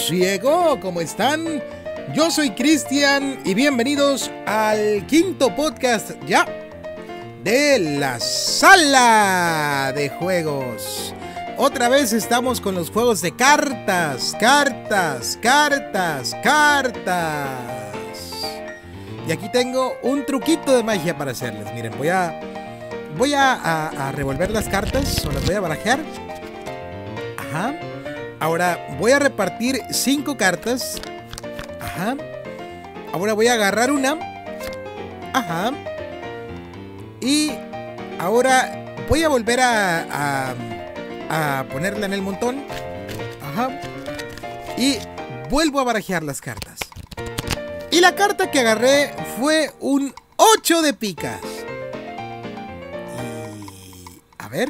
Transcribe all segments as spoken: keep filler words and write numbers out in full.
ciego, ¿cómo están? Yo soy Cristian y bienvenidos al quinto podcast ya de la sala de juegos. Otra vez estamos con los juegos de cartas, cartas, cartas, cartas. Y aquí tengo un truquito de magia para hacerles. Miren, voy a voy a, a, a revolver las cartas o las voy a barajear. Ajá. Ahora voy a repartir cinco cartas. Ajá. Ahora voy a agarrar una. Ajá. Y ahora voy a volver a, a, a ponerla en el montón. Ajá. Y vuelvo a barajear las cartas. Y la carta que agarré fue un ocho de picas. Y a ver.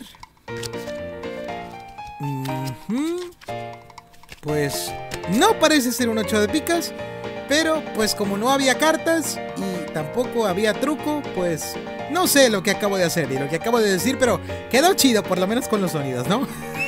Uh-huh. Pues no parece ser un ocho de picas, pero pues como no había cartas y tampoco había truco, pues no sé lo que acabo de hacer y lo que acabo de decir, pero quedó chido, por lo menos con los sonidos, ¿no?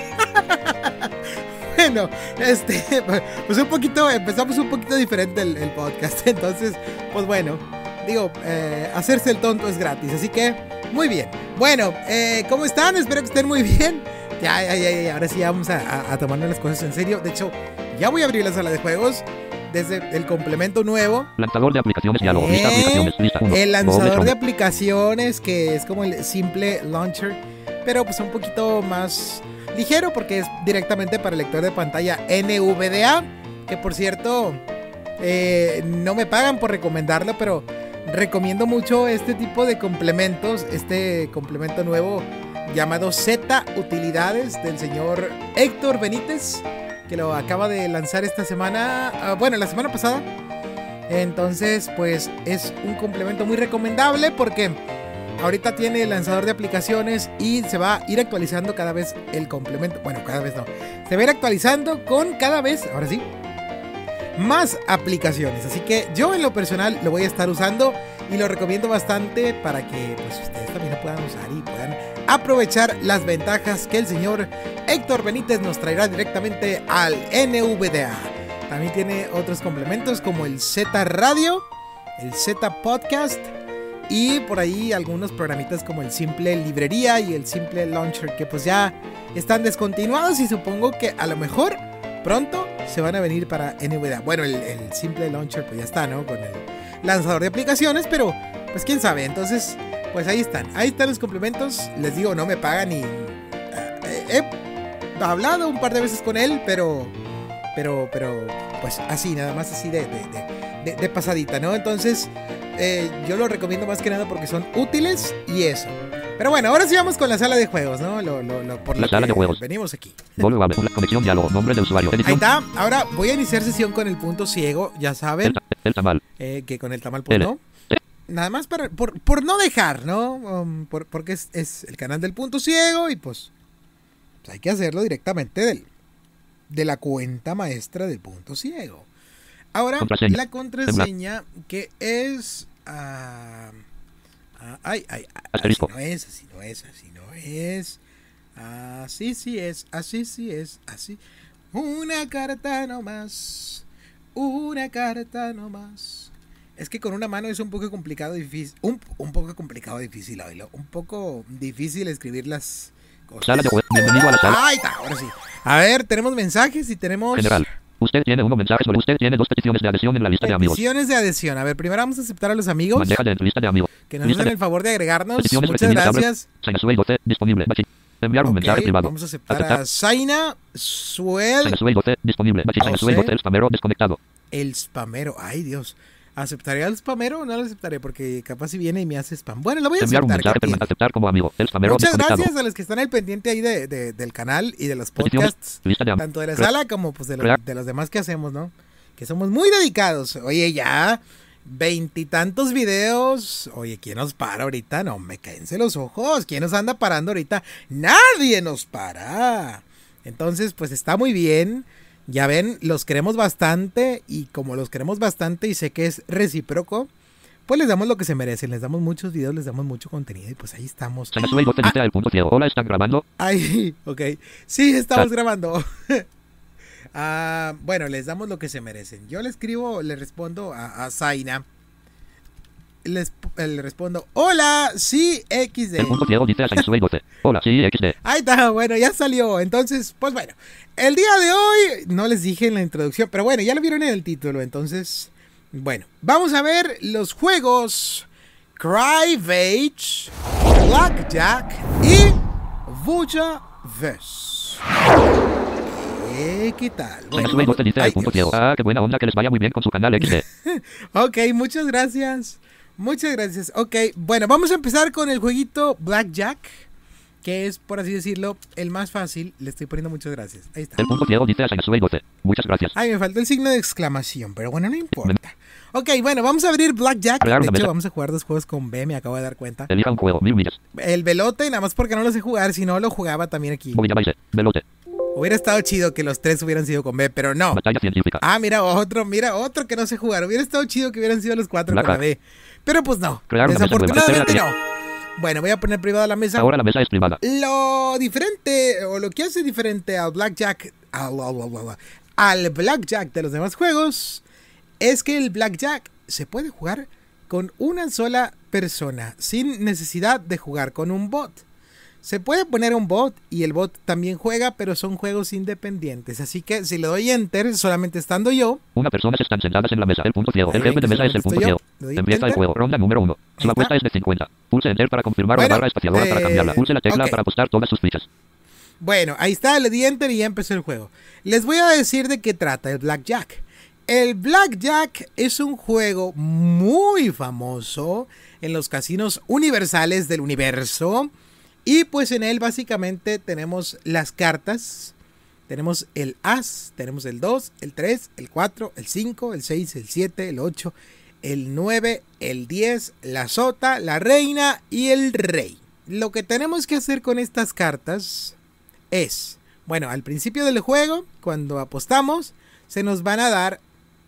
Bueno, este, pues un poquito, empezamos un poquito diferente el, el podcast, entonces, pues bueno, digo, eh, hacerse el tonto es gratis, así que, muy bien. Bueno, eh, ¿cómo están? Espero que estén muy bien. Ya, ya, ya, ya, ahora sí vamos a, a, a tomarnos las cosas en serio. De hecho, ya voy a abrir la sala de juegos desde el complemento nuevo. Lanzador de aplicaciones, diálogo, eh, lista aplicaciones, lista uno. El lanzador de aplicaciones, que es como el simple launcher, pero pues un poquito más ligero porque es directamente para el lector de pantalla N V D A, que por cierto, eh, no me pagan por recomendarlo, pero recomiendo mucho este tipo de complementos, este complemento nuevo llamado Z Utilidades del señor Héctor Benítez, que lo acaba de lanzar esta semana, uh, bueno, la semana pasada. Entonces, pues es un complemento muy recomendable porque ahorita tiene el lanzador de aplicaciones y se va a ir actualizando cada vez el complemento. Bueno, cada vez no. Se va a ir actualizando con cada vez, ahora sí, más aplicaciones. Así que yo en lo personal lo voy a estar usando y lo recomiendo bastante para que pues ustedes también lo puedan usar y puedan aprovechar las ventajas que el señor Héctor Benítez nos traerá directamente al N V D A. También tiene otros complementos como el Z Radio, el Z Podcast y por ahí algunos programitas como el Simple Librería y el Simple Launcher, que pues ya están descontinuados y supongo que a lo mejor pronto se van a venir para N V D A. Bueno, el, el Simple Launcher pues ya está, ¿no? Con el lanzador de aplicaciones, pero pues quién sabe. Entonces, pues ahí están, ahí están los complementos. Les digo, no me pagan y eh, he hablado un par de veces con él, pero pero pero pues así, nada más así de, de, de, de, de pasadita, ¿no? Entonces eh, yo lo recomiendo más que nada porque son útiles y eso. Pero bueno, ahora sí vamos con la sala de juegos, ¿no? Lo, lo, lo, por la lo sala que de juegos. Venimos aquí. La conexión, diálogo, nombre de usuario, edición. Ahí está. Ahora voy a iniciar sesión con el punto ciego, ya saben. El, el tamal. Eh, que con el tamal pues L. no. Nada más para, por, por no dejar, ¿no? Um, por, porque es, es el canal del punto ciego y pues, pues hay que hacerlo directamente del, de la cuenta maestra del punto ciego. Ahora, contraseña. la contraseña que es... Uh, uh, ay, ay, así no es, así no es, así no es. Así sí es, así sí es, así. Una carta nomás, una carta nomás. Es que con una mano es un poco complicado, difícil, un, un poco complicado, difícil, oílo, un poco difícil escribir las cosas. Sala de juegos, bienvenido a la sala. Ahí está, ahora sí. A ver, tenemos mensajes y tenemos... General, usted tiene uno mensaje sobre usted tiene dos peticiones de adhesión en la lista de amigos. Peticiones de adhesión. A ver, primero vamos a aceptar a los amigos. Bandeja de lista de amigos. Que nos Lista hacen de... el favor de agregarnos. Peticiones Muchas gracias. Zaina Suel doce, disponible. Bachi. Enviar un Ok, mensaje privado. vamos a aceptar Aceptar. a Zaina Suel. Zaina Suel doce, disponible. Bachi. Zaina Suel doce, el spamero desconectado. El spamero. Ay, Dios. ¿Aceptaré al spamero o no lo aceptaré? Porque capaz si viene y me hace spam. Bueno, lo voy a Enviar un aceptar. mensaje, aceptar como amigo. El spamero Muchas desconectado. gracias a los que están al pendiente ahí de, de, del canal y de los Peticiones, podcasts. lista de am- Tanto de la Crea- sala como pues de, lo- Crea- de los demás que hacemos, ¿no? Que somos muy dedicados. Oye, ya veintitantos videos. Oye, ¿quién nos para ahorita? No, me cáense los ojos. ¿Quién nos anda parando ahorita? Nadie nos para. Entonces, pues está muy bien. Ya ven, los queremos bastante y como los queremos bastante y sé que es recíproco, pues les damos lo que se merecen, les damos muchos videos, les damos mucho contenido y pues ahí estamos. Zaina Suel doce, lista del punto ciego. Hola, ¿están grabando? Ay, ok. Sí, estamos Sal. grabando. Ah, bueno, les damos lo que se merecen. Yo le escribo, le respondo a, a Zaina. Les, le respondo, hola, sí, equis de. El punto ciego dice a Sainzue doce. Hola, sí, equis de. Ahí está, bueno, ya salió. Entonces, pues bueno, el día de hoy, no les dije en la introducción, pero bueno, ya lo vieron en el título. Entonces, bueno, vamos a ver los juegos Cryvage, Blackjack y Vujaverse. Eh, ¿Qué tal? Bueno, Sainzue doce dice ay, al punto Dios. ciego. Ah, qué buena onda, que les vaya muy bien con su canal equis de. Ok, muchas gracias. Muchas gracias. Ok, bueno, vamos a empezar con el jueguito Blackjack, que es, por así decirlo, el más fácil. Le estoy poniendo muchas gracias. Ahí está. El punto ciego dice a Sainzue doce. Muchas gracias. Ay, me faltó el signo de exclamación, pero bueno, no importa. Ok, bueno, vamos a abrir Blackjack. Crear De una hecho, mesa. vamos a jugar dos juegos con B, me acabo de dar cuenta. Elija un juego, mil millas. El velote, nada más porque no lo sé jugar, si no lo jugaba también aquí. Movillabaise. Velote. Hubiera estado chido que los tres hubieran sido con B, pero no. Batalla científica. Ah, mira otro, mira otro que no sé jugar. Hubiera estado chido que hubieran sido los cuatro con la B. Pero pues no, Crear una mesa nueva. desafortunadamente Espera, no. Bueno, voy a poner privada la mesa. Ahora la mesa es privada. Lo diferente, o lo que hace diferente al Blackjack, al, al, al, al Blackjack de los demás juegos, es que el Blackjack se puede jugar con una sola persona, sin necesidad de jugar con un bot. Se puede poner un bot y el bot también juega, pero son juegos independientes. Así que si le doy enter, solamente estando yo. Una persona están sentadas en la mesa. El punto ciego. El Ay, jefe de mesa es el punto estoy yo. ciego. Le doy Empieza el enter. juego. Ronda número uno. Ahí Su apuesta está. es de cincuenta. Pulse enter para confirmar Bueno, la barra espaciadora eh, para cambiarla. Pulse la tecla ok. para apostar todas sus fichas. Bueno, ahí está, le di enter y ya empezó el juego. Les voy a decir de qué trata el Blackjack. El Blackjack es un juego muy famoso en los casinos universales del universo. Y pues en él básicamente tenemos las cartas. Tenemos el as, tenemos el dos, el tres, el cuatro, el cinco, el seis, el siete, el ocho, el nueve, el diez, la sota, la reina y el rey. Lo que tenemos que hacer con estas cartas es, bueno, al principio del juego, cuando apostamos, se nos van a dar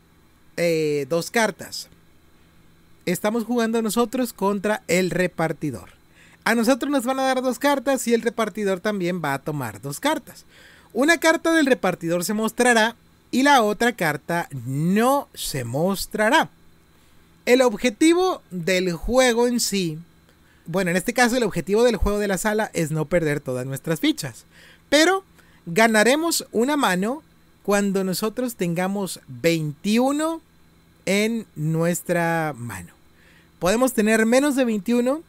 eh, dos cartas. Estamos jugando nosotros contra el repartidor. A nosotros nos van a dar dos cartas y el repartidor también va a tomar dos cartas. Una carta del repartidor se mostrará y la otra carta no se mostrará. El objetivo del juego en sí, bueno, en este caso el objetivo del juego de la sala es no perder todas nuestras fichas. Pero ganaremos una mano cuando nosotros tengamos veintiuno en nuestra mano. Podemos tener menos de veintiuno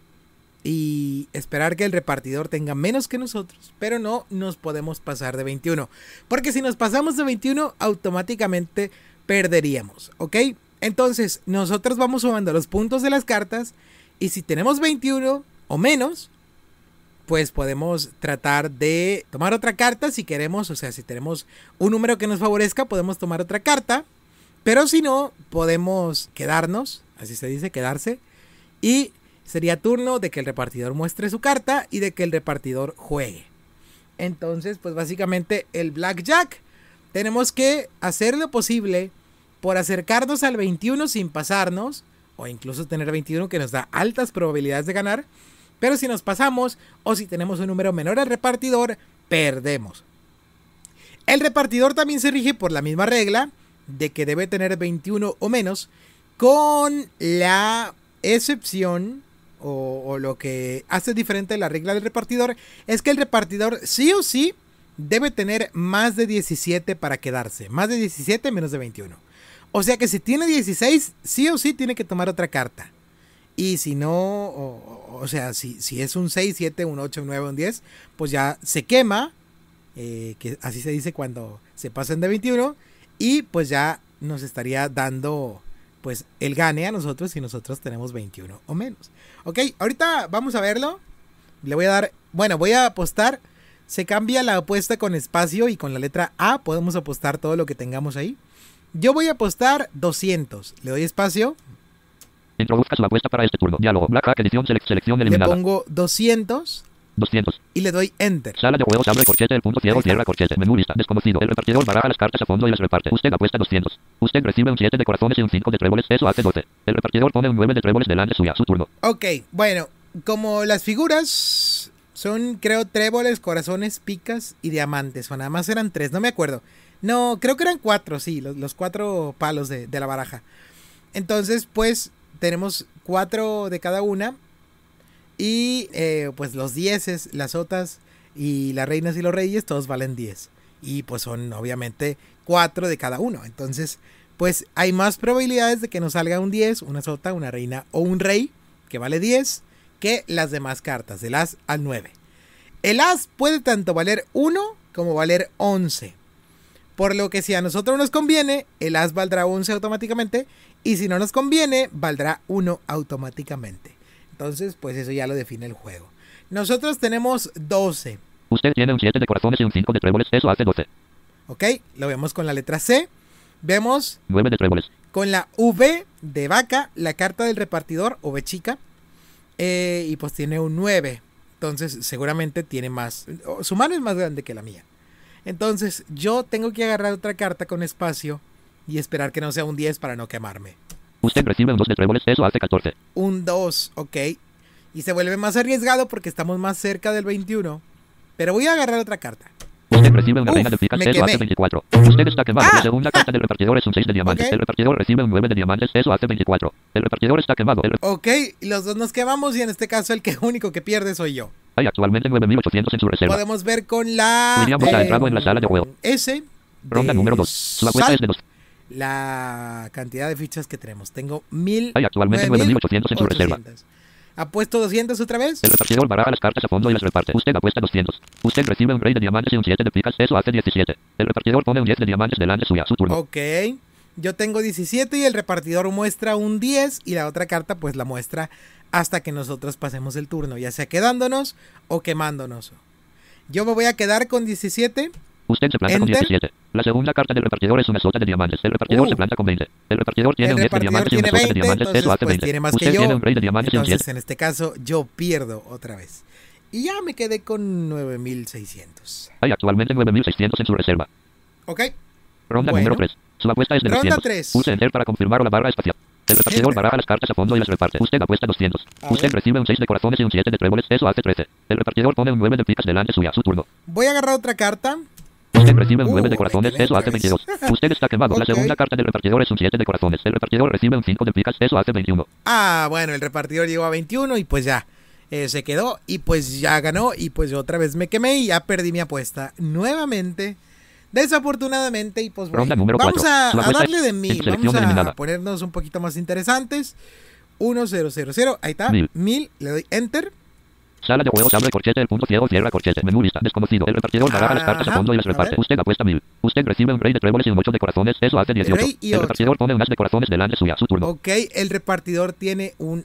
y esperar que el repartidor tenga menos que nosotros, pero no nos podemos pasar de veintiuno, porque si nos pasamos de veintiuno automáticamente perderíamos, ¿ok? Entonces nosotros vamos sumando los puntos de las cartas y si tenemos veintiuno o menos, pues podemos tratar de tomar otra carta si queremos, o sea, si tenemos un número que nos favorezca podemos tomar otra carta, pero si no podemos quedarnos, así se dice, quedarse, y sería turno de que el repartidor muestre su carta y de que el repartidor juegue. Entonces, pues básicamente el Blackjack tenemos que hacer lo posible por acercarnos al veintiuno sin pasarnos, o incluso tener veintiuno que nos da altas probabilidades de ganar, pero si nos pasamos o si tenemos un número menor al repartidor, perdemos. El repartidor también se rige por la misma regla de que debe tener veintiuno o menos, con la excepción O, o lo que hace diferente la regla del repartidor es que el repartidor sí o sí debe tener más de diecisiete para quedarse. Más de diecisiete menos de veintiuno. O sea que si tiene dieciséis, sí o sí tiene que tomar otra carta. Y si no, o, o sea, si, si es un seis, siete, un ocho, un nueve, un diez, pues ya se quema. Eh, que así se dice cuando se pasan de veintiuno. Y pues ya nos estaría dando pues el gane a nosotros si nosotros tenemos veintiuno o menos. Ok, ahorita vamos a verlo. Le voy a dar, bueno, voy a apostar. Se cambia la apuesta con espacio y con la letra A podemos apostar todo lo que tengamos ahí. Yo voy a apostar doscientos. Le doy espacio. Introduzca su apuesta para este turno. Diálogo. Blackjack edición selec selección Le eliminada. pongo doscientos doscientos. y le doy enter. Sala de juegos, abre corchete, el punto ciego, cierra corchete. Menú lista, desconocido. El repartidor baraja las cartas a fondo y las reparte. Usted apuesta doscientos. Usted recibe un siete de corazones y un cinco de tréboles. Eso hace doce. El repartidor pone un nueve de tréboles delante suya. Su turno. Ok, bueno, como las figuras son, creo, tréboles, corazones, picas y diamantes. O nada más eran tres, no me acuerdo. No, creo que eran cuatro, sí, los, los cuatro palos de, de la baraja. Entonces, pues, tenemos cuatro de cada una. Y, eh, pues, los dieces, las sotas y las reinas y los reyes, todos valen diez. Y, pues, son, obviamente, cuatro de cada uno. Entonces, pues, hay más probabilidades de que nos salga un diez, una sota, una reina o un rey, que vale diez, que las demás cartas, del as al nueve. El as puede tanto valer uno como valer once. Por lo que si a nosotros nos conviene, el as valdrá once automáticamente. Y si no nos conviene, valdrá uno automáticamente. Entonces, pues eso ya lo define el juego. Nosotros tenemos doce. Usted tiene un siete de corazones y un cinco de tréboles. Eso hace doce. Ok, lo vemos con la letra C. Vemos nueve de tréboles. Con la V de vaca, la carta del repartidor, V chica. Eh, y pues tiene un nueve. Entonces seguramente tiene más. Su mano es más grande que la mía. Entonces yo tengo que agarrar otra carta con espacio y esperar que no sea un diez para no quemarme. Usted recibe un dos de tréboles. Eso hace catorce. Un dos, ok. Y se vuelve más arriesgado porque estamos más cerca del veintiuno. Pero voy a agarrar otra carta. Usted recibe una Uf, reina de picas. Eso quemé. hace veinticuatro. Usted está quemado. ¡Ah! La segunda carta del repartidor es un seis de diamantes. Ok. El repartidor recibe un nueve de diamantes. Eso hace veinticuatro. El repartidor está quemado. El... Ok, los dos nos quemamos y en este caso el que único que pierde soy yo. Hay actualmente nueve mil ochocientos en su reserva. Podemos ver con la... William ha entrado en la sala de juego. S. Ronda número dos. Su apuesta es de dos. La cantidad de fichas que tenemos. Tengo mil. Hay actualmente nueve mil ochocientos en su reserva. ¿Apuesto doscientos otra vez? El repartidor baraja las cartas a fondo y las reparte. Usted apuesta doscientos. Usted recibe un rey de diamantes y un siete de picas. Eso hace diecisiete. El repartidor pone un diez de diamantes delante suya. Su turno. Ok. Yo tengo diecisiete y el repartidor muestra un diez y la otra carta pues la muestra hasta que nosotros pasemos el turno, ya sea quedándonos o quemándonos. Yo me voy a quedar con diecisiete. Usted se planta Enter. con diecisiete. La segunda carta del repartidor es una sota de diamantes. El repartidor Uh. se planta con veinte. El repartidor tiene El un diez de repartidor diamantes y una tiene sota de veinte, diamantes. entonces Eso hace pues veinte. tiene más Usted que yo. tiene un rey de diamantes y un Entonces siete. en este caso yo pierdo otra vez. Y ya me quedé con nueve mil seiscientos. Hay actualmente nueve mil seiscientos en su reserva. Ok. Ronda Bueno. número tres. Su apuesta es de Ronda doscientos. tres. Pulse Enter para confirmar la barra espacial. El repartidor Enter. baraja las cartas a fondo y las reparte. Usted apuesta doscientos. A Usted ver. recibe un seis de corazones y un siete de tréboles. Eso hace trece. El repartidor pone un nueve de picas delante suya. Su turno. Voy a agarrar otra carta. Usted recibe un Uh, nueve de me corazones. quemé Eso otra hace vez. veintidós. Usted está quemado. La Ok. segunda carta del repartidor es un siete de corazones. El repartidor recibe un cinco de picas. Eso hace veintiuno. Ah, bueno, el repartidor llegó a veintiuno y pues ya eh, se quedó y pues ya ganó y pues yo otra vez me quemé y ya perdí mi apuesta nuevamente. Desafortunadamente y pues bueno, Ronda número vamos cuatro. a, Su a apuesta darle es de mil, selección vamos a eliminada. ponernos un poquito más interesantes. uno cero cero cero, ahí está, Mil. mil, le doy enter. Sala de juegos, abre corchete, el punto ciego, cierra corchete, menú lista, desconocido. El repartidor baraja las cartas a Ajá, fondo y las a reparte. ver. Usted apuesta mil. Usted recibe un rey de tréboles y un ocho de corazones. Eso hace dieciocho. Rey y El ocho. repartidor pone un as de corazones delante suya. Su turno. Ok, el repartidor tiene un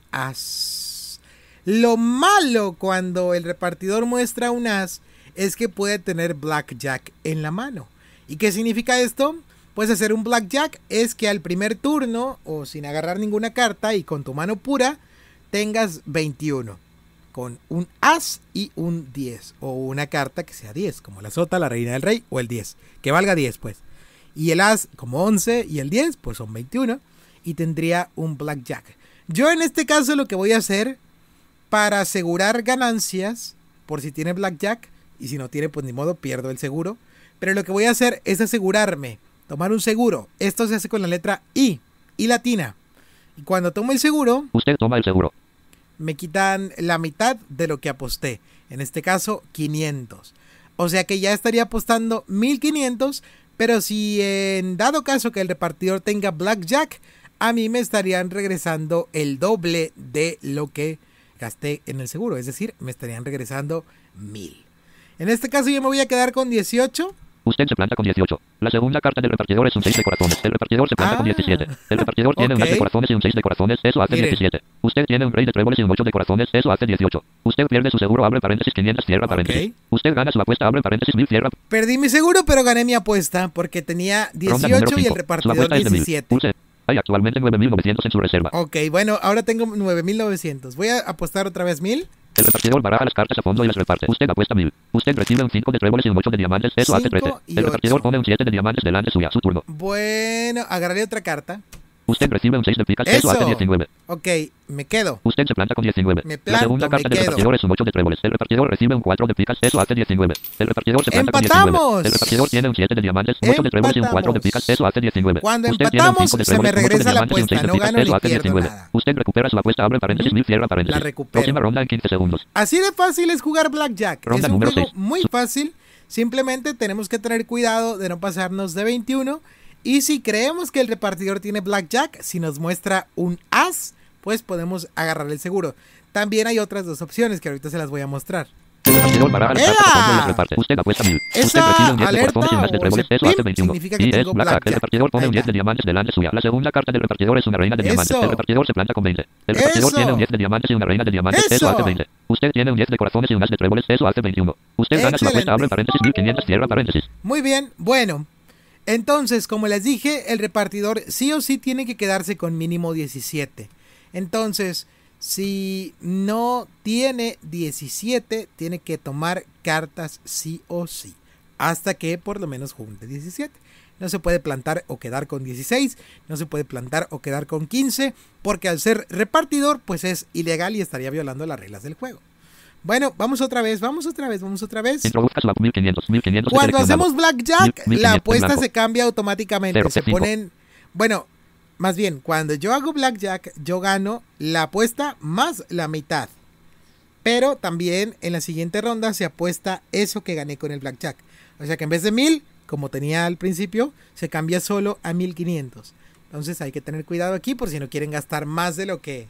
as. Lo malo cuando el repartidor muestra un as es que puede tener blackjack en la mano. ¿Y qué significa esto? Pues hacer un blackjack es que al primer turno o sin agarrar ninguna carta y con tu mano pura tengas veintiuno. Con un as y un diez. O una carta que sea diez, como la sota, la reina del rey o el diez. Que valga diez pues. Y el as como once y el diez pues son veintiuno. Y tendría un blackjack. Yo en este caso lo que voy a hacer para asegurar ganancias, por si tiene blackjack, y si no tiene pues ni modo, pierdo el seguro. Pero lo que voy a hacer es asegurarme, tomar un seguro. Esto se hace con la letra I, I latina. Y cuando tomo el seguro, Usted toma el seguro. me quitan la mitad de lo que aposté. En este caso, quinientos. O sea que ya estaría apostando mil quinientos, pero si en dado caso que el repartidor tenga blackjack, a mí me estarían regresando el doble de lo que gasté en el seguro. Es decir, me estarían regresando mil. En este caso yo me voy a quedar con dieciocho. Usted se planta con dieciocho. La segunda carta del repartidor es un seis de corazones. El repartidor se planta Ah. con diecisiete. El repartidor tiene un as de Ok. corazones y un seis de corazones. Eso hace Miren. diecisiete. Usted tiene un rey de tréboles y un ocho de corazones. Eso hace dieciocho. Usted pierde su seguro, abre paréntesis, quinientos, cierra paréntesis. Ok. Usted gana su apuesta, abre paréntesis, mil, cierra. Perdí mi seguro, pero gané mi apuesta porque tenía Ronda número dieciocho y el cinco. Su repartidor apuesta es de mil. diecisiete. Pulse. Hay actualmente nueve mil novecientos en su reserva. Ok, bueno, ahora tengo nueve mil novecientos. Voy a apostar otra vez mil. El repartidor baraja las cartas a fondo y las reparte. Usted apuesta mil. Usted recibe un cinco de tréboles y un ocho de diamantes. Eso hace Cinco trece. y El repartidor ocho. pone un siete de diamantes delante suya. Su turno. Bueno, agarraré otra carta. Usted recibe un seis de picas, eso, Eso. hace diecinueve. Ok, me quedo. Usted se planta con diecinueve. Me La planto, segunda carta me del quedo. repartidor es un ocho de tréboles. El repartidor recibe un cuatro de picas, eso hace diecinueve. El repartidor se planta con ¡Empatamos! diecinueve. El repartidor tiene un siete de diamantes, un ocho de tréboles y un cuatro de picas, eso hace diecinueve. Cuando Usted tiene un empatamos, cinco de se me tréboles, un ocho de regresa la diamantes y un seis apuesta, de no picas, gano eso ni hace pierdo diecinueve. nada. Usted recupera su apuesta, abre paréntesis, mil, cierra paréntesis. La recupero. Próxima ronda en quince segundos. Así de fácil es jugar Blackjack. Ronda Es un número juego seis. muy fácil. Simplemente tenemos que tener cuidado de no pasarnos de veintiuno. Y si creemos que el repartidor tiene Blackjack, si nos muestra un as, pues podemos agarrar el seguro. También hay otras dos opciones que ahorita se las voy a mostrar. El repartidor baraja las ¡Ea! cartas a fondo y las reparte. Usted apuesta mil. Esa Usted recibe un diez de alerta corazones y un as de o tréboles, ese eso hace pin veintiuno. significa que Y es tengo Blackjack. Blackjack. El repartidor pone Ahí un diez está. de diamantes delante suya. La segunda carta del repartidor es una reina de diamantes. Eso. El repartidor se planta con veinte. El repartidor Eso. tiene un diez de diamantes y una reina de diamantes, eso Eso. hace veinte. Usted tiene un diez de corazones y un as de tréboles, eso hace veintiuno. Usted gana su apuesta, Excelente. abre paréntesis, mil quinientos, cierra paréntesis. Muy bien, bueno. Entonces, como les dije, el repartidor sí o sí tiene que quedarse con mínimo diecisiete. Entonces, si no tiene diecisiete, tiene que tomar cartas sí o sí. Hasta que por lo menos junte diecisiete. No se puede plantar o quedar con dieciséis. No se puede plantar o quedar con quince. Porque al ser repartidor, pues es ilegal y estaría violando las reglas del juego. Bueno, vamos otra vez, vamos otra vez, vamos otra vez. Introduzca su mil quinientos, mil quinientos Cuando seleccionado. hacemos Blackjack, Mil- mil la quinientos apuesta blanco. se cambia automáticamente. Cero, Se cinco. ponen... Bueno, más bien, cuando yo hago Blackjack, yo gano la apuesta más la mitad. Pero también en la siguiente ronda se apuesta eso que gané con el Blackjack. O sea que en vez de mil, como tenía al principio, se cambia solo a mil quinientos. Entonces hay que tener cuidado aquí por si no quieren gastar más de lo que...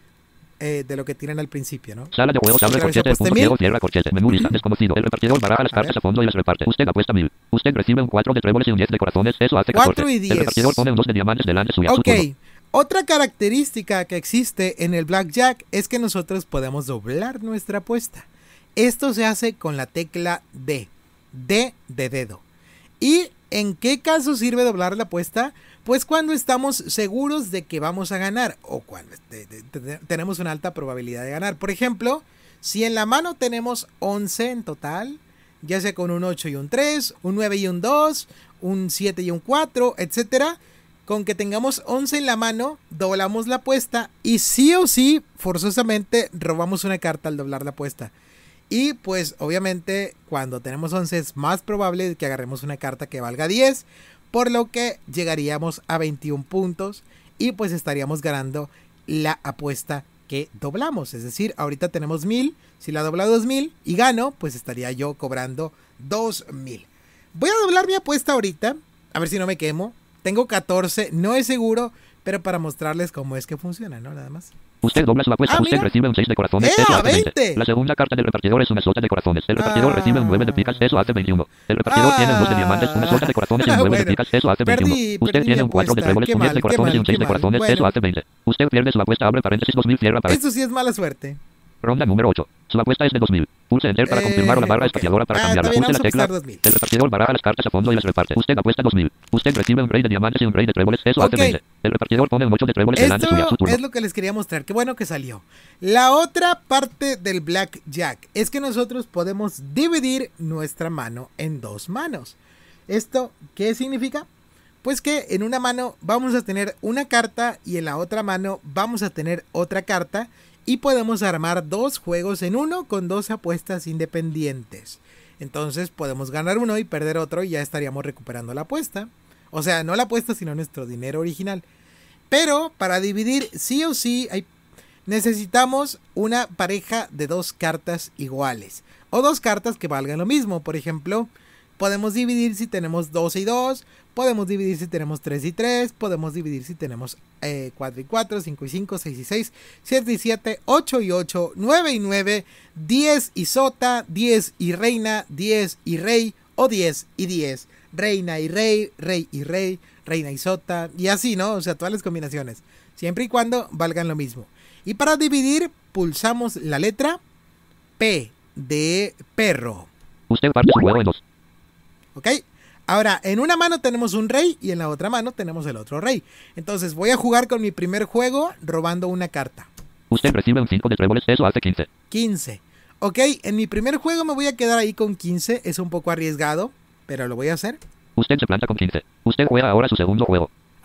Eh, de lo que tienen al principio, ¿no? Sala de juegos, abre Otra vez corchete, aposté punto mil. ciego, cierra corchete, menú lista, desconocido. El repartidor baraja las A cartas ver. a fondo y las reparte. Usted apuesta mil. Usted recibe un cuatro de tréboles y un diez de corazones, eso hace Cuatro catorce. y diez. El repartidor pone un dos de diamantes delante suya. Su Ok, turno. otra característica que existe en el Blackjack es que nosotros podemos doblar nuestra apuesta. Esto se hace con la tecla D, D de dedo. ¿Y en qué caso sirve doblar la apuesta? Pues cuando estamos seguros de que vamos a ganar o cuando de- de- de- tenemos una alta probabilidad de ganar. Por ejemplo, si en la mano tenemos once en total, ya sea con un ocho y un tres, un nueve y un dos, un siete y un cuatro, etcétera. Con que tengamos once en la mano, doblamos la apuesta y sí o sí, forzosamente, robamos una carta al doblar la apuesta. Y pues obviamente cuando tenemos once es más probable que agarremos una carta que valga diez, por lo que llegaríamos a veintiún puntos y pues estaríamos ganando la apuesta que doblamos. Es decir, ahorita tenemos mil, si la dobla dos mil y gano, pues estaría yo cobrando dos mil. Voy a doblar mi apuesta ahorita, a ver si no me quemo. Tengo catorce, no es seguro, pero para mostrarles cómo es que funciona, ¿no? Nada más. Usted dobla su apuesta. Ah, Usted mira. recibe un seis de corazones, ¡Ea, eso hace veinte. veinte! La segunda carta del repartidor es una sota de corazones. El repartidor Ah. recibe un nueve de picas, eso hace veintiuno. El repartidor Ah. tiene un dos de diamantes, una sota de corazones y un Ah, nueve de bueno. picas, eso hace Perdí, veintiuno. Usted perdí tiene mi un cuatro de apuesta. tréboles, Qué un diez mal, de qué corazones y mal, un seis qué de mal. corazones, Bueno. eso hace veinte. Usted pierde su apuesta, abre paréntesis, dos mil, cierra paréntesis. Eso sí es mala suerte. Ronda número ocho. Su apuesta es de dos mil. Pulse Enter para Eh, confirmar o la barra ok. espaciadora para Ah, cambiarla. está bien, Pulse la vamos a tecla. apostar dos mil. El repartidor baraja las cartas a fondo y las reparte. Usted apuesta dos mil. Usted recibe un rey de diamantes y un rey de tréboles, eso Ok. hace veinte. El repartidor pone un ocho de tréboles delante suya. Su Esto turno. es lo que les quería mostrar. Qué bueno que salió. La otra parte del Blackjack es que nosotros podemos dividir nuestra mano en dos manos. ¿Esto qué significa? Pues que en una mano vamos a tener una carta y en la otra mano vamos a tener otra carta y podemos armar dos juegos en uno con dos apuestas independientes. Entonces podemos ganar uno y perder otro y ya estaríamos recuperando la apuesta. O sea, no la apuesta sino nuestro dinero original. Pero para dividir sí o sí hay, necesitamos una pareja de dos cartas iguales. O dos cartas que valgan lo mismo. Por ejemplo, podemos dividir si tenemos dos y dos. Podemos dividir si tenemos tres y tres. Podemos dividir si tenemos eh, cuatro y cuatro, cinco y cinco, seis y seis, siete y siete, ocho y ocho, nueve y nueve, diez y sota, diez y reina, diez y rey o diez y diez. Reina y rey, rey y rey, reina y sota y así, ¿no? O sea, todas las combinaciones. Siempre y cuando valgan lo mismo. Y para dividir pulsamos la letra P de perro. Usted parte su juego en dos. ¿Ok? Ahora, en una mano tenemos un rey y en la otra mano tenemos el otro rey. Entonces voy a jugar con mi primer juego robando una carta. Usted recibe un cinco de tréboles, eso hace quince. quince. Ok, en mi primer juego me voy a quedar ahí con quince. Es un poco arriesgado, pero lo voy a hacer. Usted se planta con quince. Usted juega ahora su segundo juego.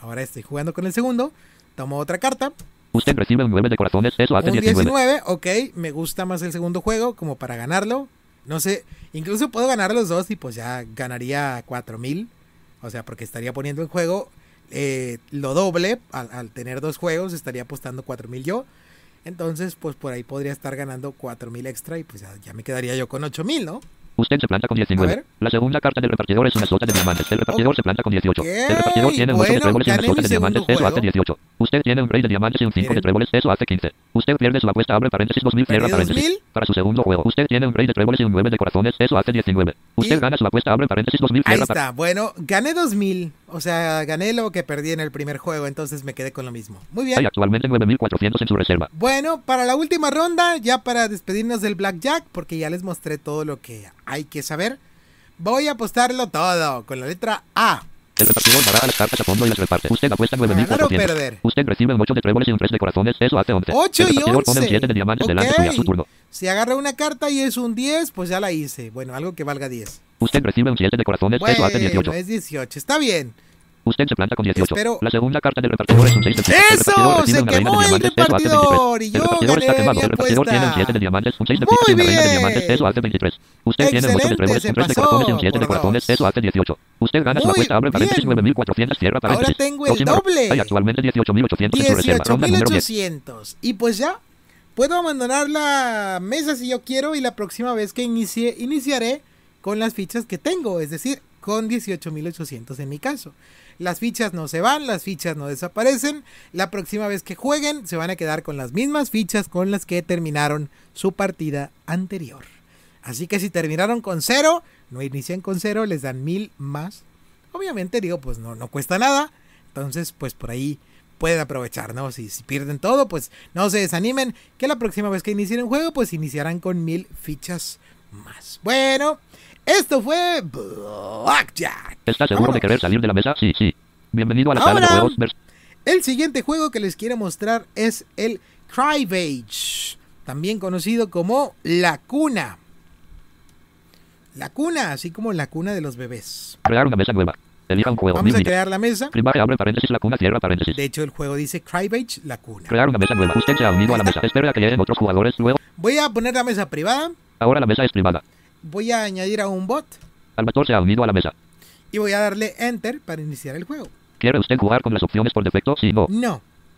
Ahora estoy jugando con el segundo. Tomo otra carta. Usted recibe un nueve de corazones, eso hace Un diecinueve. diecinueve, ok. Me gusta más el segundo juego como para ganarlo. No sé, incluso puedo ganar los dos y pues ya ganaría cuatro mil. O sea, porque estaría poniendo en juego eh, lo doble. Al, al tener dos juegos estaría apostando cuatro mil yo. Entonces pues por ahí podría estar ganando cuatro mil extra y pues ya, ya me quedaría yo con ocho mil, ¿no? Usted se planta con A diecinueve. ver. La segunda carta del repartidor es una sota de diamantes. El repartidor se planta con dieciocho. Ok, El repartidor tiene un ocho de bueno, tréboles y una gané sota mi de diamantes. segundo Eso hace juego. dieciocho. Usted tiene un rey de diamantes y un cinco de Miren. tréboles. Eso hace quince. Usted pierde su apuesta, abre paréntesis dos mil, cierra Perdí dos paréntesis. mil. Para su segundo juego, usted tiene un rey de tréboles y un nueve de corazones. Eso hace diecinueve. Usted Y- gana su apuesta, abre paréntesis dos mil, Ahí cierra paréntesis. está, bueno, gané dos mil. O sea, gané lo que perdí en el primer juego, entonces me quedé con lo mismo. Muy bien. Hay actualmente nueve mil cuatrocientos en su reserva. Bueno, para la última ronda, ya para despedirnos del Blackjack, porque ya les mostré todo lo que hay que saber, voy a apostarlo todo con la letra A. El repartidor baraja las cartas a fondo y las reparte. Usted apuesta nueve mil Ganar o cuatrocientos. perder. Usted recibe un ocho de tréboles y un tres de corazones. Eso hace once. ocho El y repartidor pone un once. siete de diamantes delante Ok. suya. Su turno. Si agarra una carta y es un diez, pues ya la hice. Bueno, algo que valga diez. Usted recibe un siete de corazones. Eso hace Bueno, dieciocho. es dieciocho, está bien. Usted se planta con dieciocho. Espero- La segunda carta del repartidor es un seis de pique. El ¡Eso! repartidor recibe ¡Se una reina quemó de el diamantes. Eso hace repartidor! veintitrés. Y El yo repartidor está gané quemado. mi El repartidor tiene un apuesta. siete de diamantes, un seis de Muy pique y una reina de bien. diamantes. Eso hace veintitrés. Usted tiene un ocho de Excelente, tréboles, se un tres de pasó corazones y un siete de por corazones. dos. Eso hace dieciocho. Usted gana su Muy apuesta, abre paréntesis bien. nueve mil cuatrocientos, cierra Ahora paréntesis. tengo el Próxima ronda. doble. Hay actualmente dieciocho mil ochocientos en su reserva. dieciocho Ronda mil número diez. ochocientos. Y pues ya, puedo abandonar la mesa si yo quiero y la próxima vez que inicie, iniciaré con las fichas que tengo, es decir, con dieciocho mil ochocientos en mi caso. Las fichas no se van, las fichas no desaparecen. La próxima vez que jueguen se van a quedar con las mismas fichas con las que terminaron su partida anterior. Así que si terminaron con cero, no inician con cero, les dan mil más. Obviamente digo, pues no, no cuesta nada. Entonces, pues por ahí pueden aprovechar, ¿no? Si, si pierden todo, pues no se desanimen, que la próxima vez que inicien un juego, pues iniciarán con mil fichas más. Bueno, esto fue Blackjack. ¿Está seguro Vámonos. de querer salir de la mesa? Sí, sí. Bienvenido a la sala de Ahora, juegos. vers- el siguiente juego que les quiero mostrar es el Crybage, también conocido como La Cuna. La Cuna, así como la cuna de los bebés. Crear una mesa nueva. Elija un juego. Vamos Mil a millas. crear la mesa. Primaje, abre paréntesis, la cuna, cierra paréntesis. De hecho, el juego dice Crybage, La Cuna. Crear una mesa nueva. Usted se ha unido a la mesa. Espere a que lleguen otros jugadores. Luego, Voy a poner la mesa privada. ahora la mesa es privada. Voy a añadir a un bot. Albator se ha unido a la mesa. Y voy a darle Enter para iniciar el juego. ¿Quiere usted jugar con las opciones por defecto? Sí, no. No.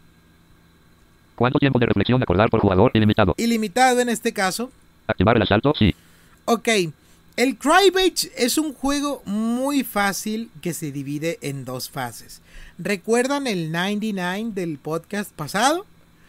¿Cuánto tiempo de reflexión acordar por jugador? Ilimitado. Ilimitado en este caso. Activar el asalto? Sí. Ok. El Crybage es un juego muy fácil que se divide en dos fases. ¿Recuerdan el noventa y nueve del podcast pasado?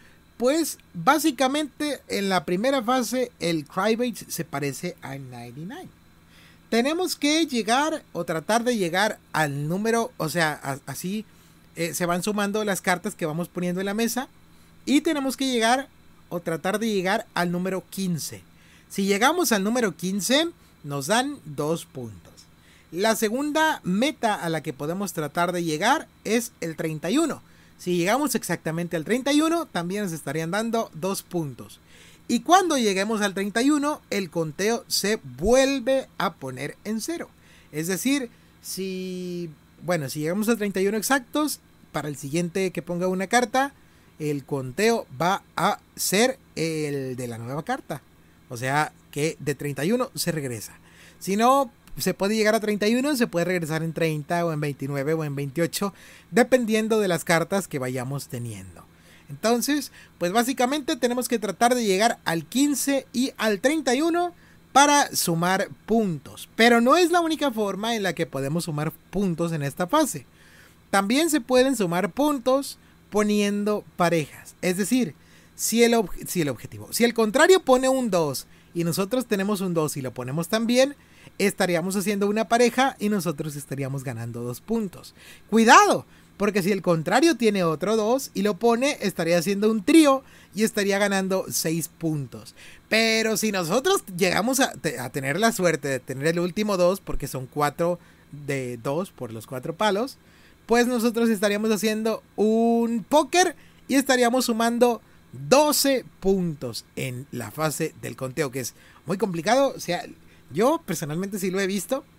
Pues básicamente en la primera fase el Crybage se parece al noventa y nueve. Tenemos que llegar o tratar de llegar al número, o sea, a- así eh, se van sumando las cartas que vamos poniendo en la mesa y tenemos que llegar o tratar de llegar al número quince. Si llegamos al número quince, nos dan dos puntos. La segunda meta a la que podemos tratar de llegar es el treinta y uno. Si llegamos exactamente al treinta y uno, también nos estarían dando dos puntos. Y cuando lleguemos al treinta y uno, el conteo se vuelve a poner en cero. Es decir, si, bueno, si llegamos al treinta y uno exactos, para el siguiente que ponga una carta, el conteo va a ser el de la nueva carta. O sea que de treinta y uno se regresa. Si no, se puede llegar a treinta y uno, se puede regresar en treinta o en veintinueve o en veintiocho, dependiendo de las cartas que vayamos teniendo. Entonces, pues básicamente tenemos que tratar de llegar al quince y al treinta y uno para sumar puntos. Pero no es la única forma en la que podemos sumar puntos en esta fase. También se pueden sumar puntos poniendo parejas. Es decir, si el, ob- si el objetivo, si el contrario pone un dos y nosotros tenemos un dos y lo ponemos también, estaríamos haciendo una pareja y nosotros estaríamos ganando dos puntos. ¡Cuidado! Porque si el contrario tiene otro dos y lo pone, estaría haciendo un trío y estaría ganando seis puntos. Pero si nosotros llegamos a, te- a tener la suerte de tener el último dos, porque son cuatro de dos por los cuatro palos, pues nosotros estaríamos haciendo un póker y estaríamos sumando doce puntos en la fase del conteo, que es muy complicado. O sea, yo personalmente sí lo he visto,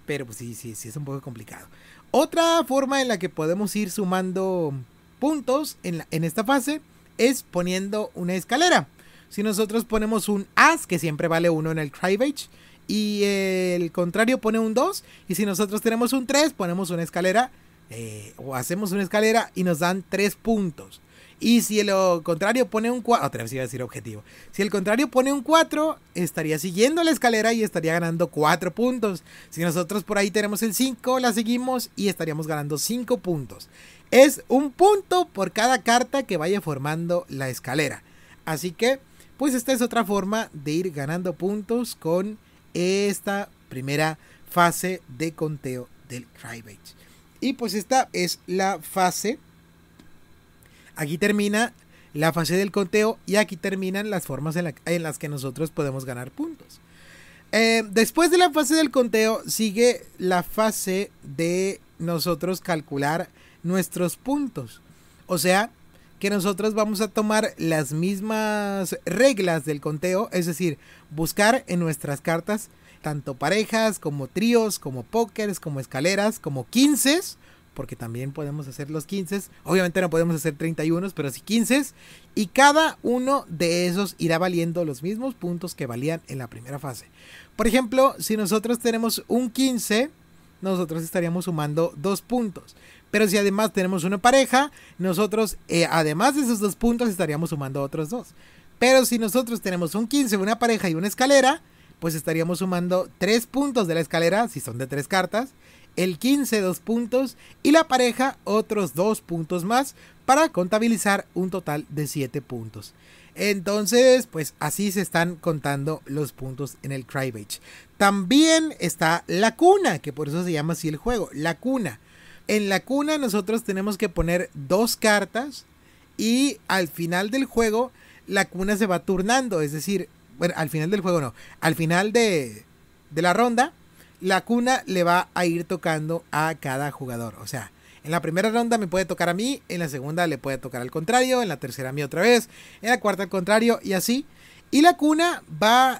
pero pues sí, sí, sí es un poco complicado. Otra forma en la que podemos ir sumando puntos en, la, en esta fase es poniendo una escalera. Si nosotros ponemos un as, que siempre vale uno en el Cry-Bait, y el contrario pone un dos, y si nosotros tenemos un tres, ponemos una escalera, eh, o hacemos una escalera y nos dan tres puntos. Y si el contrario pone un cuatro, otra vez iba a decir objetivo, si el contrario pone un cuatro, estaría siguiendo la escalera y estaría ganando cuatro puntos. Si nosotros por ahí tenemos el cinco, la seguimos y estaríamos ganando cinco puntos. Es un punto por cada carta que vaya formando la escalera. Así que, pues esta es otra forma de ir ganando puntos con esta primera fase de conteo del Cry-Bait. Y pues esta es la fase. Aquí termina la fase del conteo y aquí terminan las formas en, la, en las que nosotros podemos ganar puntos. Eh, después de la fase del conteo sigue la fase de nosotros calcular nuestros puntos. O sea, que nosotros vamos a tomar las mismas reglas del conteo, es decir, buscar en nuestras cartas tanto parejas como tríos, como pókers, como escaleras, como quinces, porque también podemos hacer los quince, obviamente no podemos hacer treinta y uno, pero sí quince, y cada uno de esos irá valiendo los mismos puntos que valían en la primera fase. Por ejemplo, si nosotros tenemos un quince, nosotros estaríamos sumando dos puntos, pero si además tenemos una pareja, nosotros eh, además de esos dos puntos estaríamos sumando otros dos. Pero si nosotros tenemos un quince, una pareja y una escalera, pues estaríamos sumando tres puntos de la escalera, si son de tres cartas, el quince dos puntos y la pareja otros dos puntos más para contabilizar un total de siete puntos. Entonces, pues así se están contando los puntos en el Cry-Bait. También está la cuna, que por eso se llama así el juego, la cuna. En la cuna nosotros tenemos que poner dos cartas y al final del juego la cuna se va turnando, es decir, bueno, al final del juego no, al final de, de la ronda, la cuna le va a ir tocando a cada jugador. O sea, en la primera ronda me puede tocar a mí, en la segunda le puede tocar al contrario, en la tercera a mí otra vez, en la cuarta al contrario y así. Y la cuna va,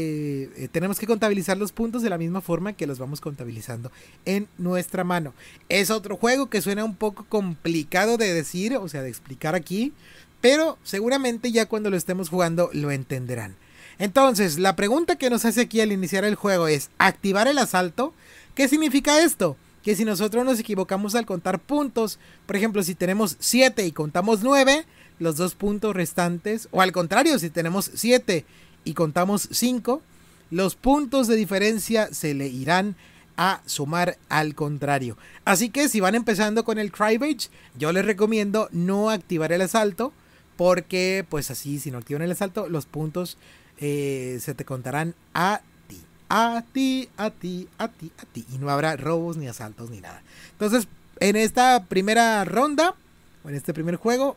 eh, tenemos que contabilizar los puntos de la misma forma que los vamos contabilizando en nuestra mano. Es otro juego que suena un poco complicado de decir, o sea, de explicar aquí, pero seguramente ya cuando lo estemos jugando lo entenderán. Entonces, la pregunta que nos hace aquí al iniciar el juego es ¿activar el asalto? ¿Qué significa esto? Que si nosotros nos equivocamos al contar puntos, por ejemplo, si tenemos siete y contamos nueve, los dos puntos restantes, o al contrario, si tenemos siete y contamos cinco, los puntos de diferencia se le irán a sumar al contrario. Así que si van empezando con el Cry-Bait, yo les recomiendo no activar el asalto, porque pues así, si no activan el asalto, los puntos Eh, se te contarán a ti, a ti, a ti, a ti, a ti, y no habrá robos ni asaltos ni nada. Entonces, en esta primera ronda, o en este primer juego,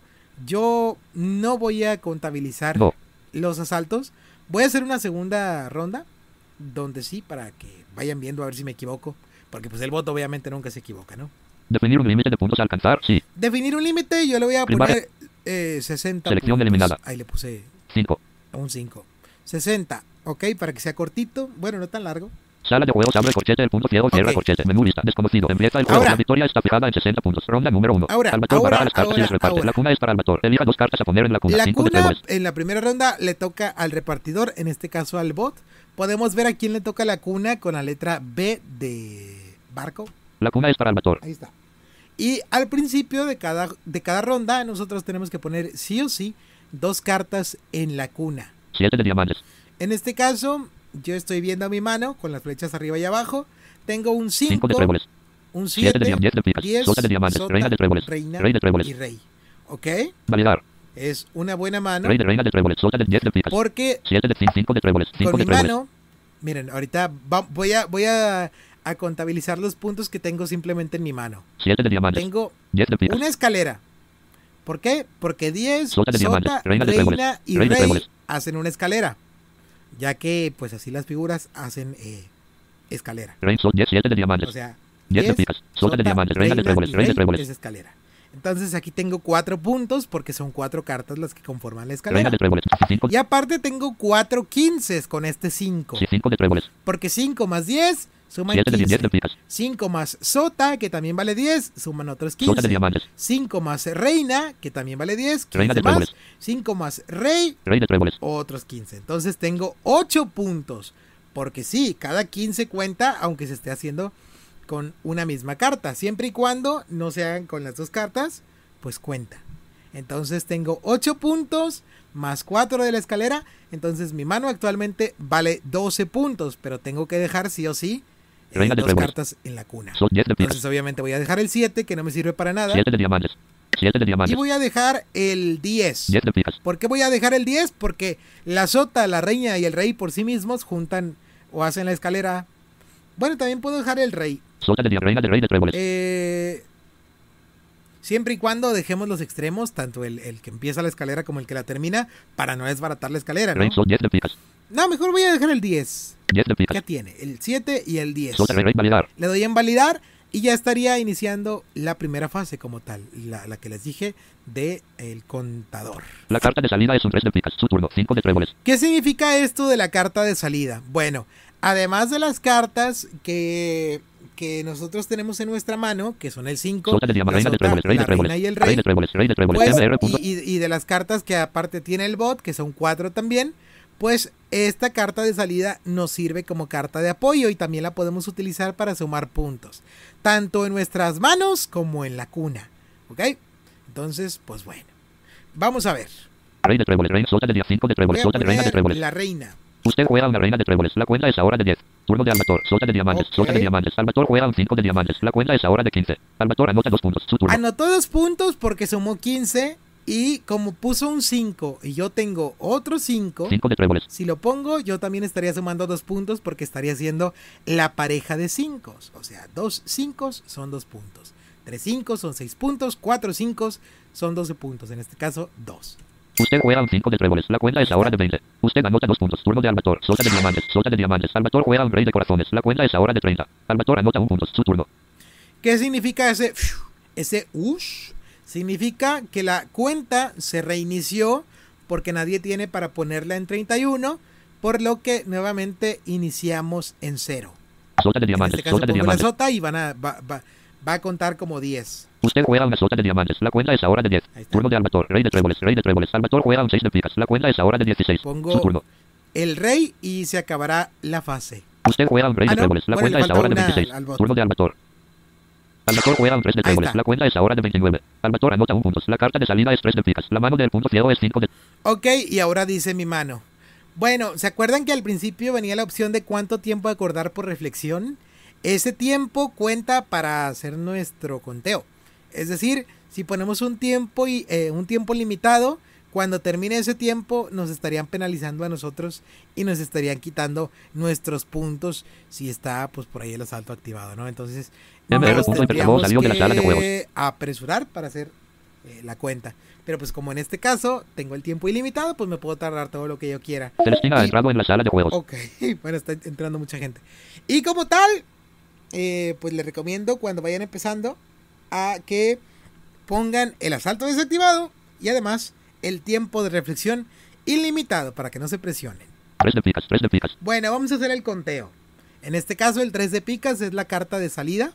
yo no voy a contabilizar no. los asaltos. Voy a hacer una segunda ronda, donde sí, para que vayan viendo a ver si me equivoco, porque pues el bot obviamente nunca se equivoca, ¿no? Definir un límite de puntos a alcanzar, sí. Definir un límite, yo le voy a Primaria. poner eh, sesenta Selección puntos. eliminada. Ahí le puse cinco. Un cinco. sesenta, ok, para que sea cortito, bueno, no tan largo. Sala de juegos, abre corchete, el punto ciego, cierra Ok. corchete, menú lista, desconocido, empieza el juego, Ahora. la victoria está fijada en sesenta puntos, ronda número uno. Ahora, Albator ahora, baraja las cartas y ahora, las reparte, ahora. la cuna es para Albator, elija dos cartas a poner en la cuna, La cinco de cuna tréboles. en la primera ronda le toca al repartidor, en este caso al bot. Podemos ver a quién le toca la cuna con la letra B de barco. La cuna es para Albator. Ahí está. Y al principio de cada, de cada ronda nosotros tenemos que poner sí o sí dos cartas en la cuna. siete de diamantes. En este caso, yo estoy viendo mi mano con las flechas arriba y abajo. Tengo un cinco, cinco de tréboles. un siete de siete, diez de picas, diez, sota de diamantes, sota, reina de tréboles, reina rey de tréboles. y rey. ¿Ok? Validar. Es una buena mano. Rey de reina de tréboles, sota de diez de picas. Porque siete de cinco de tréboles, cinco con de mi tréboles. mano, miren, ahorita va- voy a voy a, a contabilizar los puntos que tengo simplemente en mi mano. siete de diamantes. Tengo diez de picas. una escalera. ¿Por qué? Porque diez, Sota de diamantes, sota, reina de reina tréboles, y rey de rey tréboles. hacen una escalera. Ya que, pues así las figuras hacen eh, escalera. Rey sol diez, siete de diamantes. O sea, diez de picas, sota de diamantes, reina de tréboles, y rey de rey tréboles. es escalera. Entonces aquí tengo cuatro puntos porque son cuatro cartas las que conforman la Reina escalera. de tréboles, cinco. Y aparte tengo cuatro quinces con este cinco. cinco de tréboles. Porque cinco más diez suman siete de quince. diez de picas. cinco más sota, que también vale diez, suman otros Sota de quince. diamantes. cinco más reina, que también vale diez, Reina de quince más. tréboles. cinco más rey, Rey de tréboles. otros quince. Entonces tengo ocho puntos. Porque sí, cada quince cuenta, aunque se esté haciendo con una misma carta. Siempre y cuando no se hagan con las dos cartas, pues cuenta. Entonces tengo ocho puntos más cuatro de la escalera. Entonces mi mano actualmente vale doce puntos. Pero tengo que dejar sí o sí eh, Reina de dos tréboles. cartas en la cuna. Sol diez de picas. Entonces obviamente voy a dejar el siete, que no me sirve para nada. siete de diamantes. siete de Y diamantes. voy a dejar el diez. diez de picas. ¿Por qué voy a dejar el diez? Porque la sota, la reina y el rey por sí mismos juntan o hacen la escalera. Bueno, también puedo dejar el rey. Sota de dia- reina de rey de tréboles. Eh, siempre y cuando dejemos los extremos, tanto el, el que empieza la escalera como el que la termina, para no desbaratar la escalera, Rey ¿no? sol diez de picas. No, mejor voy a dejar el diez. diez de ¿Qué picas. tiene? El siete y el diez. Sota rey, rey validar. Le doy en validar y ya estaría iniciando la primera fase como tal, la, la que les dije de el contador. La carta de salida es un tres de picas. Su turno. cinco de tréboles. ¿Qué significa esto de la carta de salida? Bueno, además de las cartas que, que nosotros tenemos en nuestra mano, que son el cinco, Sota de diamantes. la Reina de sota, tréboles. Rey la de tréboles. reina y el Rey rey, de tréboles. Rey de tréboles. pues, M R. punto. y, y- y de las cartas que aparte tiene el bot, que son cuatro también, pues esta carta de salida nos sirve como carta de apoyo y también la podemos utilizar para sumar puntos, tanto en nuestras manos como en la cuna, ¿ok? Entonces, pues bueno, vamos a ver. Rey de tréboles. Reina. Sota de dia- cinco de Voy tréboles. a Sota de reina de poner tréboles. la reina. Usted juega una reina de tréboles. La cuenta es ahora de diez. Turno de Albator. Sota de diamantes. Ok. Sota de diamantes. Albator juega un cinco de diamantes. La cuenta es ahora de quince. Albator anota dos puntos. Su turno. Anotó dos puntos porque sumó quince y como puso un cinco y yo tengo otro cinco, cinco de tréboles. si lo pongo yo también estaría sumando dos puntos porque estaría haciendo la pareja de cinco. O sea, dos cinco son dos puntos. Tres cinco son seis puntos. Cuatro cinco son doce puntos. En este caso, dos. Usted juega un cinco de tréboles. La cuenta es ahora de veinte. Usted anota dos puntos. Turno de Albator. Sota de diamantes. Sota de diamantes. Albator juega un rey de corazones. La cuenta es ahora de treinta. Albator anota un punto. Su turno. ¿Qué significa ese ese ush? Significa que la cuenta se reinició porque nadie tiene para ponerla en treinta y uno, por lo que nuevamente iniciamos en cero. Sota de En diamantes. este caso Sota de pongo la diamantes. sota y van a, va, va- va a contar como diez. Usted juega una sota de diamantes. La cuenta es ahora de diez. Ahí está. Turno de Albator. Rey de tréboles. Rey de tréboles. Albator juega un seis de picas. La cuenta es ahora de dieciséis. Pongo Su turno. el rey y se acabará la fase. Usted juega un rey Ah, de no. tréboles. La Bueno, le cuenta es falta ahora de una veintiséis. al bot. Turno de Albator. Albator juega un tres de Ahí tréboles. está. La cuenta es ahora de veintinueve. Albator anota un punto. La carta de salida es tres de picas. La mano del punto ciego es cinco de... Ok, y ahora dice mi mano. Bueno, ¿se acuerdan que al principio venía la opción de cuánto tiempo acordar por reflexión? Ese tiempo cuenta para hacer nuestro conteo. Es decir, si ponemos un tiempo y eh, un tiempo limitado, cuando termine ese tiempo nos estarían penalizando a nosotros y nos estarían quitando nuestros puntos si está pues por ahí el asalto activado, ¿no? Entonces M R. nos punto tendríamos salió de la sala de juegos. que apresurar para hacer eh, la cuenta. Pero pues como en este caso tengo el tiempo ilimitado, pues me puedo tardar todo lo que yo quiera. Celestina ha Y- entrado en la sala de juegos. Ok, bueno, está entrando mucha gente. Y como tal, eh, pues les recomiendo cuando vayan empezando a que pongan el asalto desactivado y además el tiempo de reflexión ilimitado para que no se presionen. tres de picas. tres de picas. Bueno, vamos a hacer el conteo. En este caso el tres de picas es la carta de salida.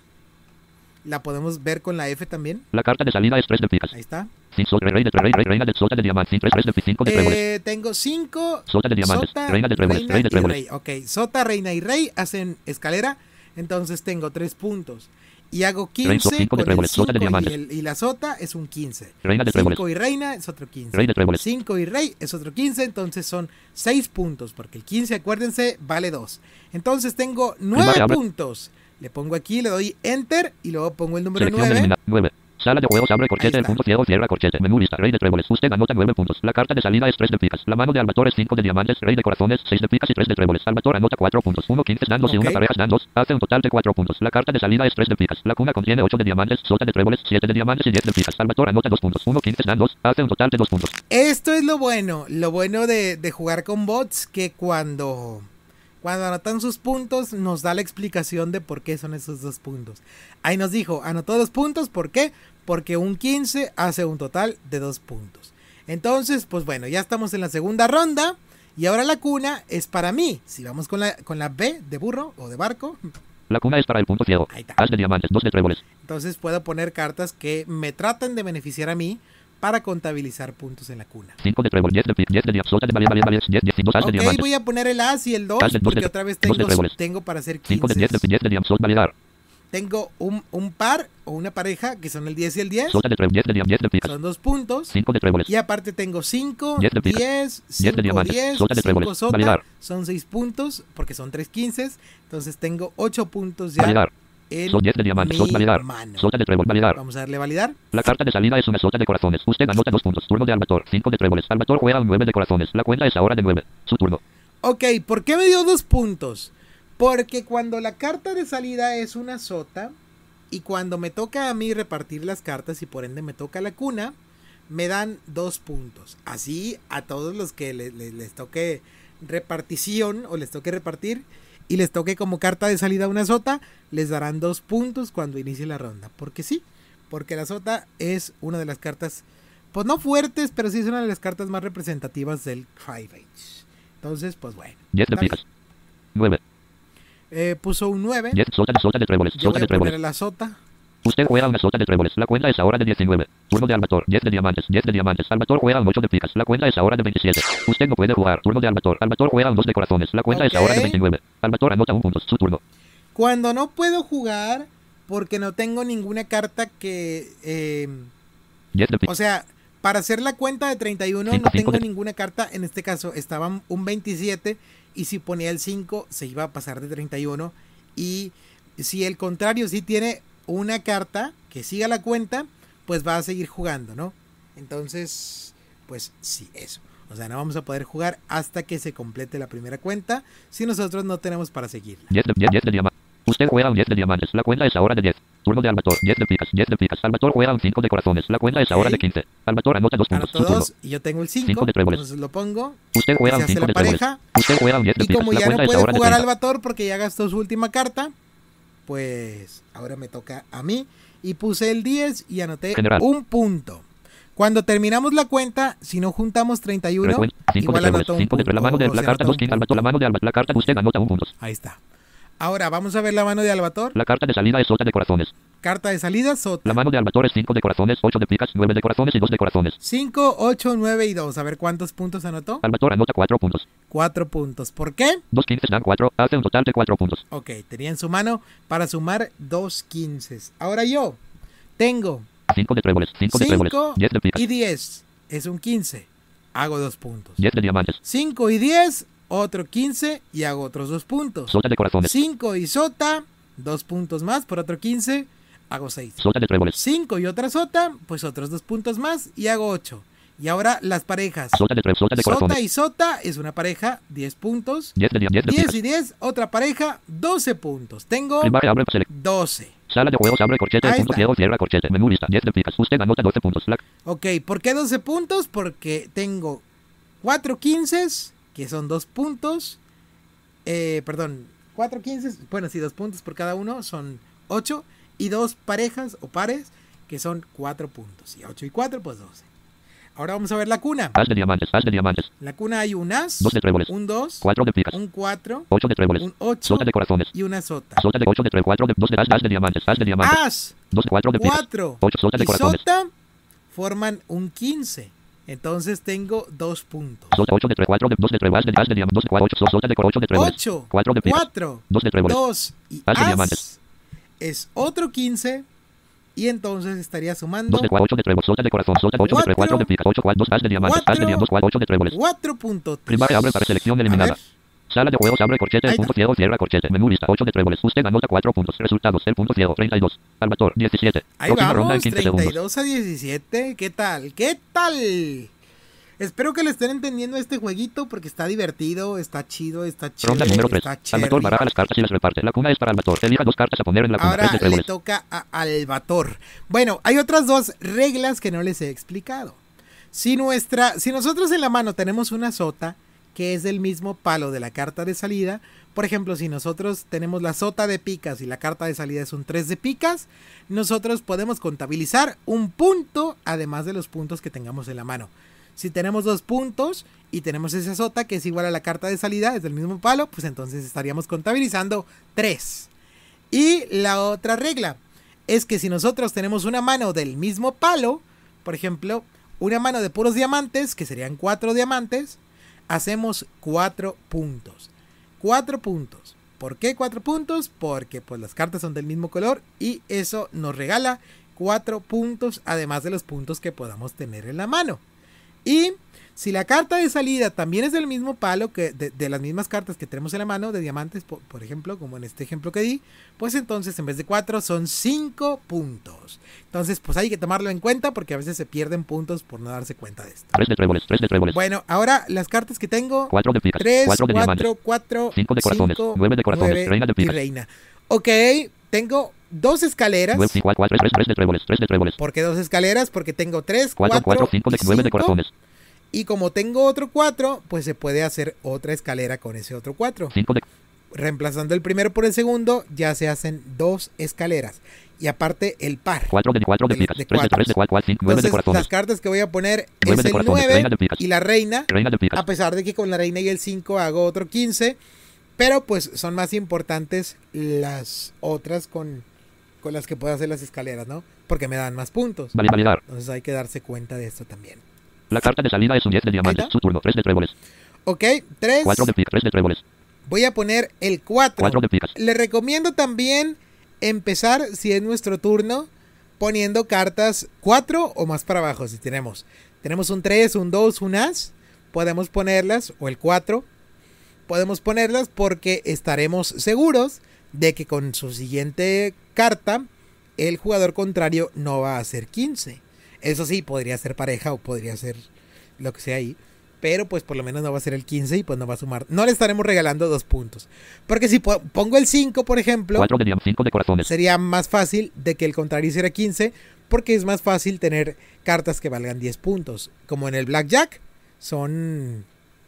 La podemos ver con la F también. La carta de salida es tres de picas. Ahí está. Sin sol, rey de rey, rey, reina de sota de diamantes. Sin tres, tres de cinco de tréboles. Eh, tengo cinco. Sota de diamantes. Sota, Reina de tréboles. reina Rey de y tréboles. rey. Ok, sota, reina y rey hacen escalera. Entonces tengo tres puntos. Y hago Rey, so- quince cinco de con el tréboles, sota de cinco y, diamantes. el- y la sota es un quince. Reina de tréboles. cinco y reina es otro quince. Rey de tréboles. cinco y rey es otro quince. Entonces son seis puntos. Porque el quince, acuérdense, vale dos. Entonces tengo nueve Primaria, abre. puntos. Le pongo aquí, le doy enter y luego pongo el número Selección de nueve. eliminar. nueve. Sala de juegos abre Ahí corchete. El está. punto ciego cierra corchete. Menú lista. Rey de tréboles. Usted anota nueve puntos. La carta de salida es tres de picas. La mano de Albator es cinco de diamantes. Rey de corazones. seis de picas y tres de tréboles. Albator anota cuatro puntos. uno quince dan dos y una Ok. pareja dan dos. Hace un total de cuatro puntos. La carta de salida es tres de picas. La cuna contiene ocho de diamantes. Sota de tréboles. siete de diamantes y diez de picas. Albator anota dos puntos. uno quince dan dos. Hace un total de dos puntos. Esto es lo bueno, lo bueno de, de jugar con bots, que cuando, cuando anotan sus puntos nos da la explicación de por qué son esos dos puntos. Ahí nos dijo, anotó dos puntos, ¿por qué? Porque un quince hace un total de dos puntos. Entonces, pues bueno, ya estamos en la segunda ronda y ahora la cuna es para mí. Si vamos con la, con la B de burro o de barco, La cuna es para el punto ciego. Ahí está. As de diamantes, dos de tréboles. Entonces puedo poner cartas que me traten de beneficiar a mí para contabilizar puntos en la cuna. cinco de trébol, diez de pique, diez de diamantes, sota de valia, valia, valia, diez, diez, dos as de Ok, diamantes. voy a poner el as y el dos As de dos porque de- otra vez dos tengo, de tréboles. tengo para hacer cinco de diez de quince. diez de diamantes, validar. Tengo un, un par o una pareja que son el diez y el diez. Sota de trébol, diez de diamantes, diez de picas. Son dos puntos. cinco de tréboles. Y aparte tengo cinco, diez de picas. diez, diez de cinco, diamantes. diez, Sota de cinco tréboles. sota. Validar. Son seis puntos porque son tres quince. Entonces tengo ocho puntos ya Validar. en Son diez de diamantes, sota, mi validar. mano. Sota de trébol, validar. Vamos a darle validar. La carta de salida es una sota de corazones. Usted anota dos puntos. Turno de Albator, cinco de tréboles. Albator juega un nueve de corazones. La cuenta es ahora de nueve. Su turno. Ok, ¿por qué me dio dos puntos? Porque cuando la carta de salida es una sota y cuando me toca a mí repartir las cartas y por ende me toca la cuna, me dan dos puntos. Así a todos los que le- le- les toque repartición o les toque repartir y les toque como carta de salida una sota, les darán dos puntos cuando inicie la ronda. Porque sí, porque la sota es una de las cartas, pues no fuertes, pero sí es una de las cartas más representativas del Five Age. Entonces, pues bueno. diez de está bien. picas. nueve. Eh, puso un nueve. diez. Sota de sota de tréboles. Yo Sota voy de a poner tréboles. la sota. Usted juega una sota de tréboles. La cuenta es ahora de diecinueve. Turno de Albator. diez de diamantes. diez de diamantes. Albator juega un ocho de picas. La cuenta es ahora de veintisiete. Usted no puede jugar. Turno de Albator. Albator juega un dos de corazones. La cuenta Ok. es ahora de veintinueve. Albator anota un punto. Su turno. Cuando no puedo jugar porque no tengo ninguna carta que... eh, diez de picas. o sea, para hacer la cuenta de treinta y uno Cinco, no cinco tengo de- ninguna carta. En este caso estaba un veintisiete y si ponía el cinco se iba a pasar de treinta y uno. Y si el contrario sí tiene una carta que siga la cuenta, pues va a seguir jugando, ¿no? Entonces, pues sí, eso. O sea, no vamos a poder jugar hasta que se complete la primera cuenta si nosotros no tenemos para seguirla. diez de, diez, diez de diamantes. Usted juega un diez de diamantes. La cuenta es ahora de diez. Turno de Albator. diez de picas. diez de picas. Albator juega un cinco de corazones. La cuenta es ahora de Ok. quince. Albator anota dos puntos. Anoto Su turno. dos y yo tengo el cinco, Cinco de tréboles. entonces lo pongo. Usted juega se un hace cinco la de tréboles. pareja. Usted juega un diez de Y picas. como La ya no cuenta es puede ahora de jugar treinta. Albator porque ya gastó su última carta, pues ahora me toca a mí. Y puse el diez y anoté General. un punto. Cuando terminamos la cuenta, si no juntamos treinta y uno, Recuenta. cinco de igual tréboles. anoto un cinco de punto. la mano de o la se carta anota dos un king. punto. Albator. La mano de Albator. La carta de usted anota un punto. Ahí está. Ahora vamos a ver la mano de Albator. La carta de salida es sota de corazones. Carta de salida, sota. La mano de Albator es cinco de corazones, ocho de picas, nueve de corazones y dos de corazones. cinco, ocho, nueve y dos. A ver cuántos puntos anotó. Albator anota cuatro puntos. cuatro puntos. ¿Por qué? Dos quince dan cuatro, hace un total de cuatro puntos. Ok, tenía en su mano para sumar dos quince. Ahora yo tengo cinco de tréboles, cinco de tréboles, cinco diez de picas, y diez. Es un quince. Hago dos puntos. diez de diamantes, cinco y diez, otro quince y hago otros dos puntos. sota de corazones, cinco y sota, dos puntos más por otro quince, hago seis. sota de tréboles, cinco y otra sota, pues otros dos puntos más y hago ocho. Y ahora las parejas. sota de tréboles, sota de Sota corazones, y sota es una pareja, diez puntos. diez de diez de diez picas. y diez, otra pareja, doce puntos. Tengo Primaria abre select. doce. Sala de juegos abre corchete, Ahí punto está. ciego, cierra corchete, menú lista, diez de picas. Usted anota doce puntos. La Ok, ¿por qué doce puntos? Porque tengo cuatro quince, que son dos puntos. Eh, perdón, cuatro quince, bueno, sí, dos puntos por cada uno, son ocho. Y dos parejas o pares, que son cuatro puntos. Y ocho y cuatro, pues doce. Ahora vamos a ver la cuna. as de diamantes, as de diamantes, En la cuna hay un as, dos de tréboles, un dos, cuatro de picas, un cuatro, ocho de tréboles, un ocho sota de corazones, y una sota. sota de ocho de tréboles, cuatro de dos de as, as de diamantes, as de diamantes, As, dos de cuatro de picas, cuatro ocho sota de y corazones, sota forman un quince. Entonces tengo dos puntos. sota ocho de tres, cuatro de dos de tréboles, as de as de diamantes, dos de cuatro, ocho, sota de cor- ocho de tréboles, ocho, cuatro de picas, cuatro, dos de tréboles, dos y As de as diamantes. es otro quince y entonces estaría sumando dos de cuatro, ocho de tréboles, sota de corazón, sota de ocho de tres, cuatro de picas, ocho, cuatro, dos as de diamantes, as de diamantes, cuatro, ocho de tréboles. cuatro puntos. Primaria abre para selección A eliminada. ver, Sala de juegos abre corchete, Ahí punto está. ciego, cierra corchete, menú lista, ocho de tréboles. Usted anota cuatro puntos. Resultados, el punto ciego, treinta y dos. Albator, diecisiete. ahí Próxima ronda en vamos, quince treinta y segundos. dos a diecisiete. ¿Qué tal? ¿Qué tal? Espero que le estén entendiendo este jueguito porque está divertido, está chido, está chido. Ronda número tres. Está Albator chévere. baraja las cartas y las reparte. La cuna es para Albator. Elija dos cartas a poner en la cuna. Ahora tres de le tréboles. toca a Albator. Bueno, hay otras dos reglas que no les he explicado. Si nuestra, si nosotros en la mano tenemos una sota que es del mismo palo de la carta de salida, por ejemplo, si nosotros tenemos la sota de picas y la carta de salida es un tres de picas, nosotros podemos contabilizar un punto además de los puntos que tengamos en la mano. Si tenemos dos puntos y tenemos esa sota que es igual a la carta de salida, es del mismo palo, pues entonces estaríamos contabilizando tres. Y la otra regla es que si nosotros tenemos una mano del mismo palo, por ejemplo, una mano de puros diamantes, que serían cuatro diamantes, hacemos cuatro puntos. Cuatro puntos. ¿Por qué cuatro puntos? Porque pues las cartas son del mismo color y eso nos regala cuatro puntos, además de los puntos que podamos tener en la mano. Y si la carta de salida también es del mismo palo, que de, de las mismas cartas que tenemos en la mano, de diamantes, por, por ejemplo, como en este ejemplo que di, pues entonces en vez de cuatro son cinco puntos. Entonces pues hay que tomarlo en cuenta porque a veces se pierden puntos por no darse cuenta de esto. tres de tréboles, tres de tréboles. Bueno, ahora las cartas que tengo: cuatro de picas, tres, cuatro de cuatro, diamantes, cuatro, cinco de corazones, cinco, nueve de corazones, nueve reina de y picas. reina. Ok, tengo dos escaleras. nueve, cinco, cuatro, tres, tres de tréboles, tres de tréboles. ¿Por qué dos escaleras? Porque tengo tres, cuatro, cuatro, cinco de nueve de corazones. Y como tengo otro cuatro, pues se puede hacer otra escalera con ese otro cuatro. cinco de... Reemplazando el primero por el segundo, ya se hacen dos escaleras. Y aparte el par. cuatro de cuatro de picas, tres de tres de cuatro, cinco, nueve de corazones. Las cartas que voy a poner nueve es de el corazones, nueve reina de picas. y la reina. Reina de picas. A pesar de que con la reina y el cinco hago otro quince. Pero pues son más importantes las otras con, con las que puedo hacer las escaleras, ¿no? Porque me dan más puntos. Vale, validar. Entonces hay que darse cuenta de esto también. La carta de salida es un diez de diamantes. Su turno, tres de tréboles. Ok, tres. cuatro de picas, tres de tréboles. Voy a poner el cuatro. cuatro de picas. Le recomiendo también empezar, si es nuestro turno, poniendo cartas cuatro o más para abajo. Si tenemos tenemos un tres, un dos, un as, podemos ponerlas, o el cuatro, podemos ponerlas porque estaremos seguros de que con su siguiente carta el jugador contrario no va a hacer quince. Eso sí, podría ser pareja o podría ser lo que sea ahí. Pero pues por lo menos no va a ser el quince y pues no va a sumar. No le estaremos regalando dos puntos. Porque si po pongo el cinco, por ejemplo, cuatro de cinco de corazones. Sería más fácil de que el contrario hiciera quince. Porque es más fácil tener cartas que valgan diez puntos. Como en el Blackjack son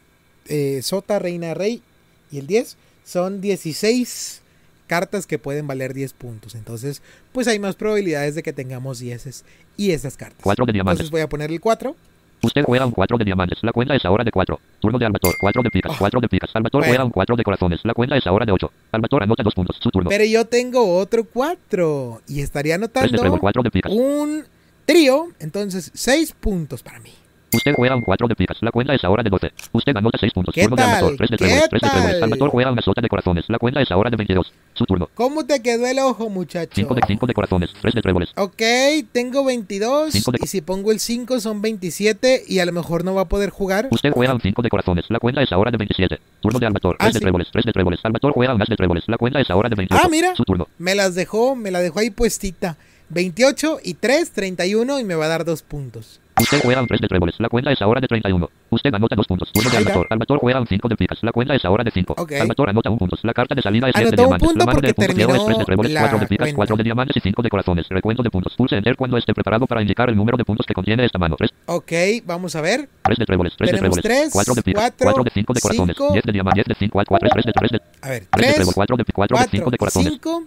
eh, Sota, Reina, Rey y el diez. Son dieciséis cartas que pueden valer diez puntos. Entonces pues hay más probabilidades de que tengamos dieces y esas cartas. cuatro de diamantes. Entonces voy a poner el cuatro. Usted juega un cuatro de diamantes. La cuenta es ahora de cuatro. Turno de Albator. cuatro de picas. cuatro de picas. Albator Bueno. juega un cuatro de corazones. La cuenta es ahora de ocho. Albator anota dos puntos. Su turno. Pero yo tengo otro cuatro. Y estaría tres de anotando trébol, cuatro de picas. un trío. Entonces seis puntos para mí. Usted juega un cuatro de picas. La cuenta es ahora de doce. Usted anota seis puntos. ¿Qué Turno de tal? Albator. tres de ¿Qué tréboles. tres de tréboles. tal? Albator juega una sota de corazones. La cuenta es ahora de veintidós. Su turno. ¿Cómo te quedó el ojo, muchacho? cinco de cinco de corazones. tres de tréboles. Ok, tengo veintidós. Cinco de- Y si pongo el cinco son veintisiete. Y a lo mejor no va a poder jugar. Usted juega un cinco de corazones. La cuenta es ahora de veintisiete. Turno de Albator. Ah, tres de sí. tréboles. tres de tréboles. Albator juega un as de tréboles. La cuenta es ahora de veintiocho. Ah, mira. Su turno. Me las dejó, me la dejó ahí puestita. veintiocho y tres, treinta y uno. Y me va a dar dos puntos. Usted juega un tres de tréboles. La cuenta es ahora de treinta y uno. Usted anota dos puntos. Turno de Ahí está. Albator. Albator juega un cinco de picas. La cuenta es ahora de cinco. Ok. Albator anota un punto. La carta de salida es diez de Anotó un diamantes. punto La mano porque del punto ciego es tres de terminó tréboles, la cuatro de picas, cuenta. cuatro de diamantes y cinco de corazones. Recuento de puntos. Pulse Enter cuando esté preparado para indicar el número de puntos que contiene esta mano. tres. Ok, vamos a ver. tres de tréboles. tres de Tenemos tréboles. tres, cuatro de picas. cuatro, cuatro de cinco de corazones. cinco. diez de diamantes. diez de cinco. cuatro, tres de tres de A ver, tres de tres, tréboles. cuatro de cuatro de cinco de corazones. cinco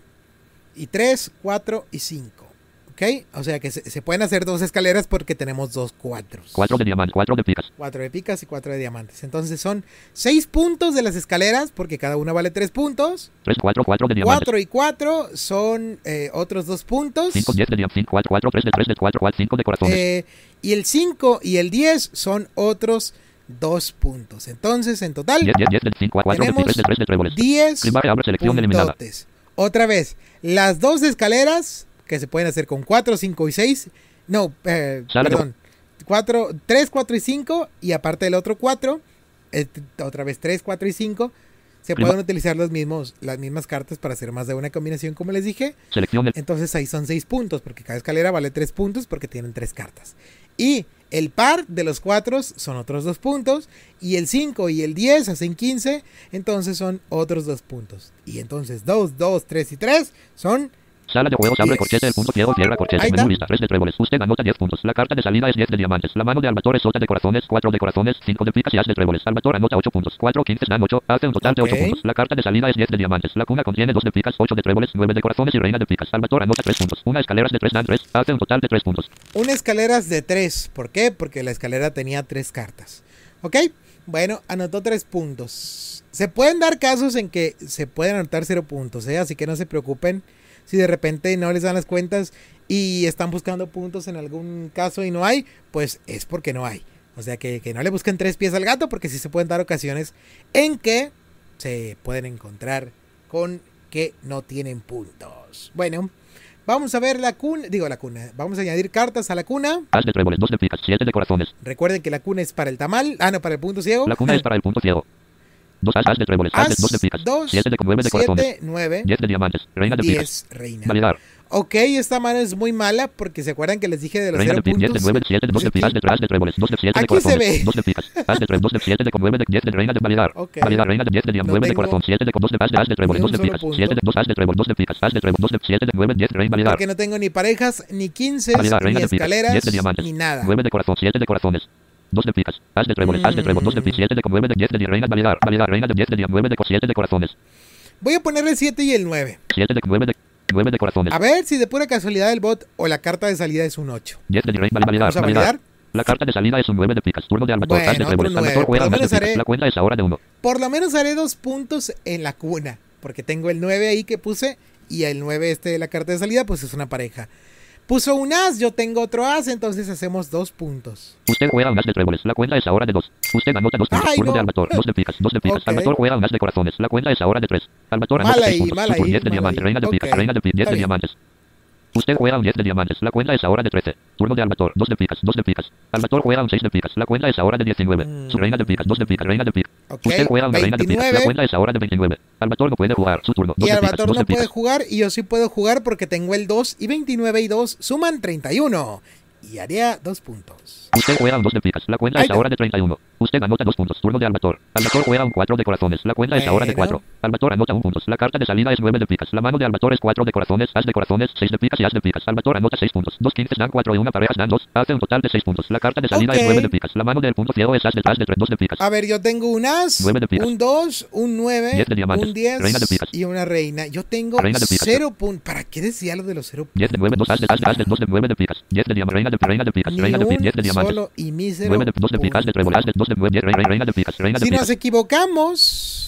y tres, cuatro y cinco. Ok, o sea que se, se pueden hacer dos escaleras porque tenemos dos cuatros. cuatro de diamantes. cuatro de picas. Cuatro de picas y cuatro de diamantes. Entonces son seis puntos de las escaleras porque cada una vale tres puntos. tres, cuatro, cuatro de diamantes. Cuatro y cuatro son eh, otros dos puntos. cinco, diez de diamantes. cuatro, cuatro, tres de tres de cuatro, cuatro, cinco de corazones. Eh, y el cinco y el diez son otros dos puntos. Entonces en total diez, diez, diez de cinco, cuatro de tenemos tres de tres de tréboles. diez Primaria abre selección eliminada. puntotes. Otra vez, las dos escaleras que se pueden hacer con cuatro, cinco y seis. No, eh, Sale. perdón. cuatro, tres, cuatro y cinco. Y aparte del otro cuatro, eh, otra vez tres, cuatro y cinco. Se Prima- pueden utilizar los mismos, las mismas cartas para hacer más de una combinación, como les dije. Selección el Entonces ahí son seis puntos, porque cada escalera vale tres puntos porque tienen tres cartas. Y el par de los cuatro son otros dos puntos. Y el cinco y el diez hacen quince. Entonces son otros dos puntos. Y entonces dos, dos, tres y tres son... Sala de juegos, abre diez. corchete, el punto ciego, cierra corchete, Ahí menú está. lista, tres de tréboles, usted anota diez puntos, la carta de salida es diez de diamantes, la mano de Albator es sota de corazones, cuatro de corazones, cinco de picas y as de tréboles, Albator anota ocho puntos, cuatro, quince dan ocho, hace un total Ok. de ocho puntos, la carta de salida es diez de diamantes, la cuna contiene dos de picas, ocho de tréboles, nueve de corazones y reina de picas, Albator anota tres puntos, una escaleras de tres dan tres, hace un total de tres puntos. Una escalera es de tres. ¿Por qué? Porque la escalera tenía tres cartas. ¿Ok? Bueno, anotó tres puntos. Se pueden dar casos en que se pueden anotar cero puntos, ¿eh? Así que no se preocupen si de repente no les dan las cuentas y están buscando puntos en algún caso y no hay, pues es porque no hay. O sea que, que no le busquen tres pies al gato, porque sí se pueden dar ocasiones en que se pueden encontrar con que no tienen puntos. Bueno, vamos a ver la cuna, digo la cuna, vamos a añadir cartas a la cuna. As de tréboles, dos de picas, siete de corazones. Recuerden que la cuna es para el tamal, ah no, para el punto ciego. La cuna es para el punto ciego. Dos as, as de tréboles, as, As, de, dos de picas, dos, siete de nueve de corazones, siete, nueve, diez de diamantes, reina de picas, diez, reina. validar. Ok, esta mano es muy mala porque se acuerdan que les dije de los Reina cero de picas, diez de puntos. nueve, siete de dos de picas, as de as de tréboles, dos de siete de Aquí se corazones, ve. dos de picas, as de tres, dos de siete de con nueve de diez de reina de validar. Ok. Validar, reina de diez de diam, No nueve de tengo corazón, siete de con dos de as de as de tréboles, ni un dos de solo picas, punto. siete de dos as de trébol, dos de picas, as de trébol, dos de siete de nueve, diez, reina validar. Porque no tengo ni parejas, ni quince, Validar, ni reina de picas, escaleras, diez de diamantes, ni nada. nueve de corazón, siete de corazones, dos de picas, as de tréboles, as de trébol, dos de picas, siete de con nueve de diez de reina validar. Validar, reina de diez de diam, nueve de siete de corazones, Voy a ponerle el siete y el nueve. siete de nueve de nueve de corazones, A ver si de pura casualidad el bot o la carta de salida es un ocho. diez de reina validar. Vamos a Validar. validar. La carta de salida es un nueve de picas, turno de albator, Bueno, as de tréboles, otro nueve. albator juega Por lo un as de menos picas, haré- la cuenta es ahora de uno. Por lo menos haré dos puntos en la cuna. Porque tengo el nueve ahí que puse. Y el nueve este de la carta de salida pues es una pareja. Puso un as, yo tengo otro as. Entonces hacemos dos puntos. Usted juega un as de tréboles, la cuenta es ahora de dos. Usted anota dos puntos, Ay, turno no. de albator, dos de picas, dos de picas, Ok. albator juega un as de corazones, la cuenta es ahora de tres. Albator Mal anota ahí, seis puntos, mal su turno, ahí, diez de mal diamantes, ahí. reina de picas, Ok. reina de pi- diez Está de bien. diamantes. Usted juega un diez de diamantes, la cuenta es ahora de trece. Turno de albator, dos de picas, dos de picas. Albator juega un seis de picas, la cuenta es ahora de diecinueve. Mm. Su reina de picas, dos de picas, reina de picas. Ok, Usted juega una reina de picas, la veintinueve. cuenta es ahora de veintinueve. Albator no puede jugar, su turno, dos Y de picas, Albator dos no de puede picas. jugar. Y yo sí puedo jugar porque tengo el dos. Y veintinueve y dos suman treinta y uno. Y haría dos puntos. Usted juega un dos de picas, la cuenta Ahí es está. ahora de treinta y uno. Usted anota dos puntos, turno de Albator. Albator juega un cuatro de corazones, la cuenta es ahora de Bueno. cuatro. Albator anota un punto, la carta de salida es nueve de picas, la mano de Albator es cuatro de corazones, as de corazones, seis de picas y as de picas. Albator anota seis puntos, dos quince dan cuatro y una pareja dan dos, hace un total de seis puntos. La carta de salida Ok. es nueve de picas, la mano del punto ciego es as de as de tres, dos de picas. A ver, yo tengo un as, Nueve de picas. un dos, un nueve, Diez de diamantes. un diez Reina de picas. y una reina. Yo tengo Reina de picas. cero puntos. ¿Para qué decía lo de los cero puntos? diez de nueve, dos as de as de as de dos de nueve de picas. diez de diamantes, reina de reina de picas, Ni reina de pi- un diez de diamantes. solo y mísero nueve de dos de picas, de trébol, as de dos de nueve, diez, reina, reina de picas, reina de Si picas. nos equivocamos,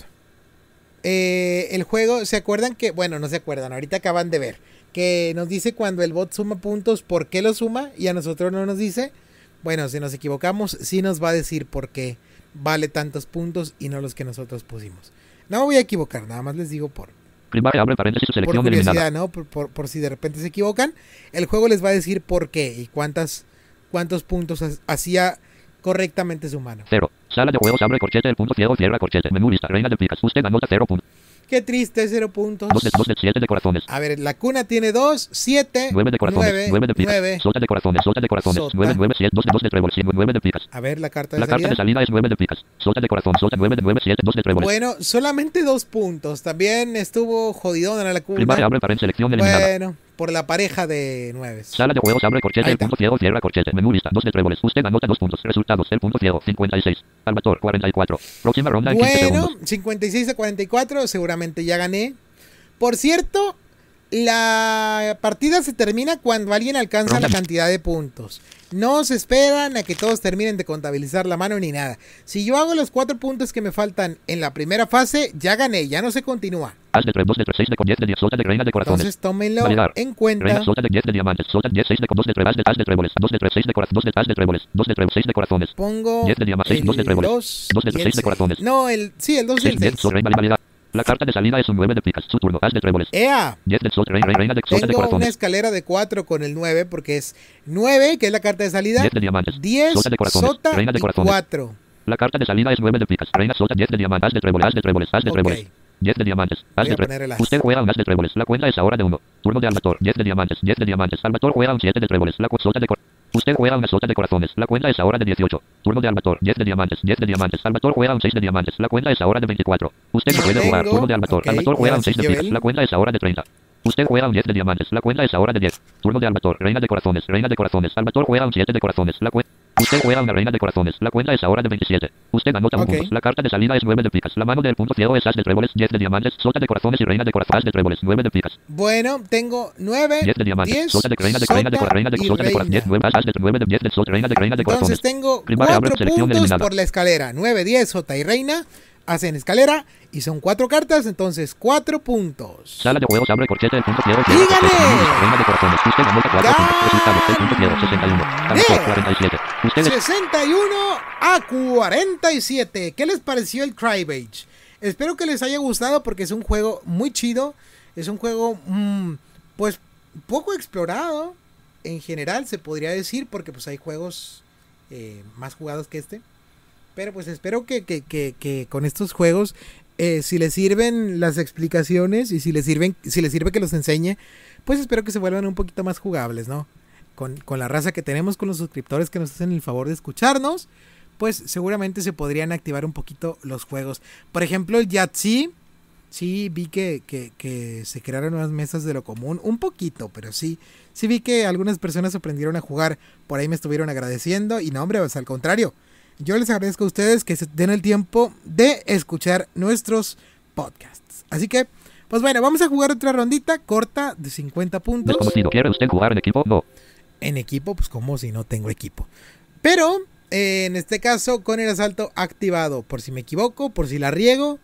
eh, el juego, ¿se acuerdan que? Bueno, no se acuerdan, ahorita acaban de ver. Que nos dice cuando el bot suma puntos, ¿por qué lo suma? Y a nosotros no nos dice. Bueno, si nos equivocamos, sí nos va a decir por qué vale tantos puntos y no los que nosotros pusimos. No me voy a equivocar, nada más les digo por, Primar, abre paréntesis, su por selección eliminada. curiosidad, ¿no? Por, por, por si de repente se equivocan. El juego les va a decir por qué y cuántas, cuántos puntos ha- hacía correctamente su mano. cero. Sala de juegos, abre corchete, el punto ciego, cierra corchete, menú lista, reina de picas. Usted anota cero puntos. Qué triste, cero puntos. dos de dos de siete de corazones. A ver, la cuna tiene dos, siete, nueve de corazones, nueve, nueve de picas, nueve. sota de corazones, sota de corazones, Sota. nueve, nueve, siete, dos de dos de trébol, nueve de picas. A ver, la carta de La carta salida. de salida es nueve de picas, sota de corazón, sota nueve de nueve, siete, dos de tréboles. Bueno, solamente dos puntos. También estuvo jodidona la cuna. Primaria, abre paréntesis, selección eliminada. Bueno, por la pareja de nueves. Sala de juegos, abre corchete, Ahí el está. punto ciego, cierra corchete, menú lista, dos de tréboles. Usted anota dos puntos. Resultados, el punto ciego, cincuenta y seis. Albator, cuarenta y cuatro. Próxima ronda en quince Bueno, segundos. cincuenta y seis a cuarenta y cuatro, seguramente ya gané. Por cierto, la partida se termina cuando alguien alcanza Ronda. la cantidad de puntos. No se esperan a que todos terminen de contabilizar la mano ni nada. Si yo hago los cuatro puntos que me faltan en la primera fase, ya gané, ya no se continúa. As de tres, dos de tres, seis de con diez de diez, sota de reina de corazones. Entonces tómenlo Validar. en cuenta. Reina, sota de diez de diamantes, sota diez, seis de con dos de tres, as de as de tréboles, dos de tres, seis de corazones, dos de as de tréboles, dos de tres, seis de corazones. Pongo diez de diamantes, seis, dos de el tréboles, dos dos de y el seis de seis. corazones. No, el, sí, el dos y seis, el diez, seis. sol, reina, validar. La carta de salida es un nueve de picas, su turno, as de tréboles. ¡Ea! diez del sol, reina, reina de sota de Tengo una corazones. escalera de cuatro con el nueve porque es nueve, que es la carta de salida. diez de diamantes, diez, sota de corazones, sota reina de y corazones. cuatro. La carta de salida es nueve de picas, reina, sota, diez de diamantes, as de tréboles, as de tréboles, as de Ok. tréboles. diez de diamantes, as Voy de a tre- poner el as. Usted juega un as de tréboles, la cuenta es ahora de uno. Turno de Albator, diez de diamantes, diez de diamantes. Albator juega un siete de tréboles, la cu- sota de cor- Usted juega una sota de corazones, la cuenta es ahora de dieciocho. Turno de Albator, diez de diamantes, diez de diamantes. Albator juega un seis de diamantes, la cuenta es ahora de veinticuatro. Usted no No puede jugar, tengo. turno de Albator. Ok, Albator juega un gracias, seis de picas, Joel. la cuenta es ahora de treinta. Usted juega un diez de diamantes, la cuenta es ahora de diez. Turno de Albator, reina de corazones, reina de corazones. Albator juega un siete de corazones, la cuenta Usted juega una reina de corazones. La cuenta es ahora de veintisiete. Usted anota un Ok. punto. La carta de salida es nueve de picas. La mano del punto ciego es as de tréboles, diez de diamantes, sota de corazones y reina de corazones, as de tréboles, nueve de picas. Bueno, tengo nueve, diez de diamantes, diez, sota de reina de reina de sota reina de y sota de corazones, diez, reina. nueve, as de nueve de diez de sota, reina de reina de corazones. Entonces tengo Primaria, abre, cuatro selección puntos eliminada. por la escalera. nueve, diez, sota y reina hacen escalera y son cuatro cartas, entonces cuatro puntos. Sala de juegos, abre corchete, el punto ciego, ¡Dígale! reina de corazones. Usted anota cuatro puntos. Resultados, el punto ciego, sesenta y uno. Ganador, cuarenta y siete. Usted es sesenta y uno a cuarenta y siete. ¿Qué les pareció el Crybabe? Espero que les haya gustado porque es un juego muy chido. Es un juego, mmm, pues, poco explorado en general, se podría decir, porque pues hay juegos eh, más jugados que este. Pero pues espero que, que, que, que con estos juegos, eh, si les sirven las explicaciones y si les sirven, si les sirve que los enseñe, pues espero que se vuelvan un poquito más jugables, ¿no? Con, con la raza que tenemos, con los suscriptores que nos hacen el favor de escucharnos, pues seguramente se podrían activar un poquito los juegos. Por ejemplo, el Yahtzee, sí vi que, que, que se crearon nuevas mesas de lo común, un poquito, pero sí, sí vi que algunas personas aprendieron a jugar, por ahí me estuvieron agradeciendo y no, hombre, pues al contrario. Yo les agradezco a ustedes que se den el tiempo de escuchar nuestros podcasts. Así que, pues bueno, vamos a jugar otra rondita corta de cincuenta puntos. desconocido. ¿Quiere usted jugar en equipo? No. En equipo, pues como si no tengo equipo. Pero, eh, en este caso, con el asalto activado. Por si me equivoco, por si la riego.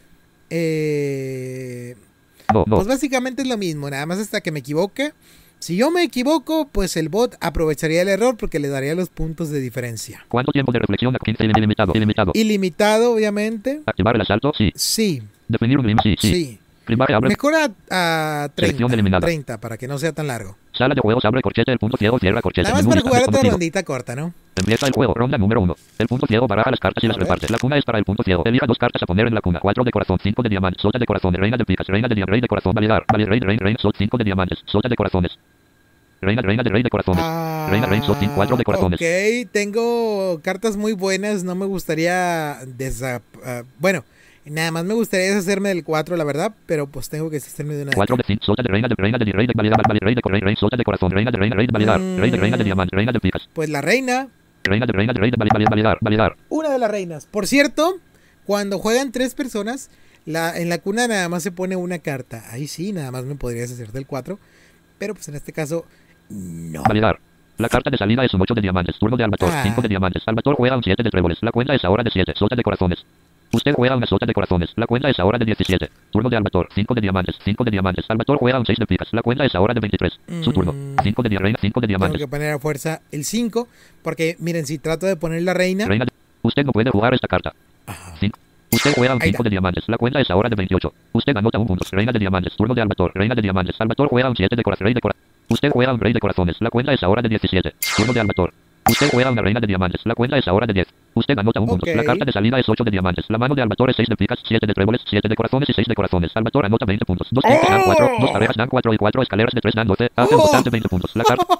Eh, No, no. pues básicamente es lo mismo, nada más hasta que me equivoque. Si yo me equivoco, pues el bot aprovecharía el error porque le daría los puntos de diferencia. ¿Cuánto tiempo de reflexión? quince, ilimitado, ilimitado. Ilimitado, obviamente. Activar el asalto, sí. Sí, Definir un limit, sí, sí. sí. Primaria, abre. Mejor a, a Selección treinta, eliminada. treinta para que no sea tan largo. Sala de juegos, abre corchete, el punto ciego, cierra corchete. Nada más menú para lista, jugar otra desconocido. rondita corta, ¿no? Empieza el juego, ronda número uno. El punto ciego baraja las cartas y A las ver. reparte. La cuna es para el punto ciego. Elija dos cartas a poner en la cuna. Cuatro de corazón, cinco de diamantes, sota de corazón, reina de picas, reina de diamantes, rey de corazón, validar, validar, rey, rey, rey, sol, cinco de diamantes, sota de corazones. Reina, reina de rey de corazones. Ah, Reina, rey, sol, cinco, cuatro de corazones. Ok, tengo cartas muy buenas. No me gustaría desa... ah, bueno, nada más me gustaría deshacerme del cuatro, la verdad. Pero pues tengo que deshacerme de una. Cuatro de cinco, sota de reina de reina de rey de validar, validar, rey de rey, rey, sota de corazón, reina de reina, rey de validar, Mm. rey de reina de diamantes, reina de picas, Pues la reina. reina de reina de rey de validar, validar, validar. Una de las reinas. Por cierto, cuando juegan tres personas, la, en la cuna nada más se pone una carta. Ahí sí, nada más me podría deshacer del cuatro. Pero pues en este caso, no. Validar. La carta de salida es un ocho de diamantes. Turno de Albator, Ah. cinco de diamantes. Albator juega un siete de tréboles. La cuenta es ahora de siete. Sota de corazones. Usted juega una sota de corazones. La cuenta es ahora de diecisiete. Turno de Albator, cinco de diamantes. cinco de diamantes. Albator juega un seis de picas. La cuenta es ahora de veintitrés. Su turno. Mm. cinco de dia- reina, cinco de Tengo diamantes. que poner a fuerza el cinco. Porque miren, si trato de poner la reina. Reina de... Usted no puede jugar esta carta. Ajá. cinco. Usted juega un Ahí cinco está. de diamantes. La cuenta es ahora de veintiocho. Usted anota un punto. Reina de diamantes. Turno de Albator. Reina de diamantes. Albator juega un siete de corazones. Rey de corazones. Usted juega un rey de corazones. La cuenta es ahora de diecisiete. Turno de Albator. Usted juega una reina de diamantes. La cuenta es ahora de diez. Usted anota un punto. Ok. La carta de salida es ocho de diamantes. La mano de Albator es seis de picas, siete de tréboles, siete de corazones y seis de corazones. Albator anota veinte puntos. Dos cinco dan cuatro. Dos parejas dan cuatro y cuatro escaleras de tres dan doce. Hace un Oh. total de veinte puntos. La carta.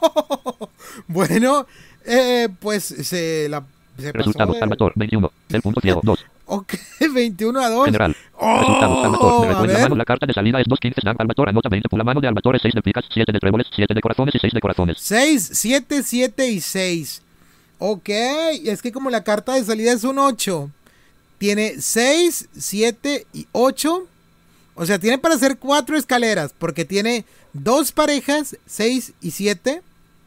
Bueno, eh, pues se la. Se pasó Resultados. de- Albator veintiuno. El punto ciego dos. Ok, veintiuno a dos. General. Oh, Resultados. Albator. Me a recuerda la ver. mano. La carta de salida es dos quince. Dan Albator anota veinte. La mano de Albator es seis de picas, siete de tréboles, siete de corazones y seis de corazones. seis, siete, siete y seis. Ok, es que como la carta de salida es un ocho, tiene seis, siete y ocho. O sea, tiene para hacer cuatro escaleras, porque tiene dos parejas, seis y siete.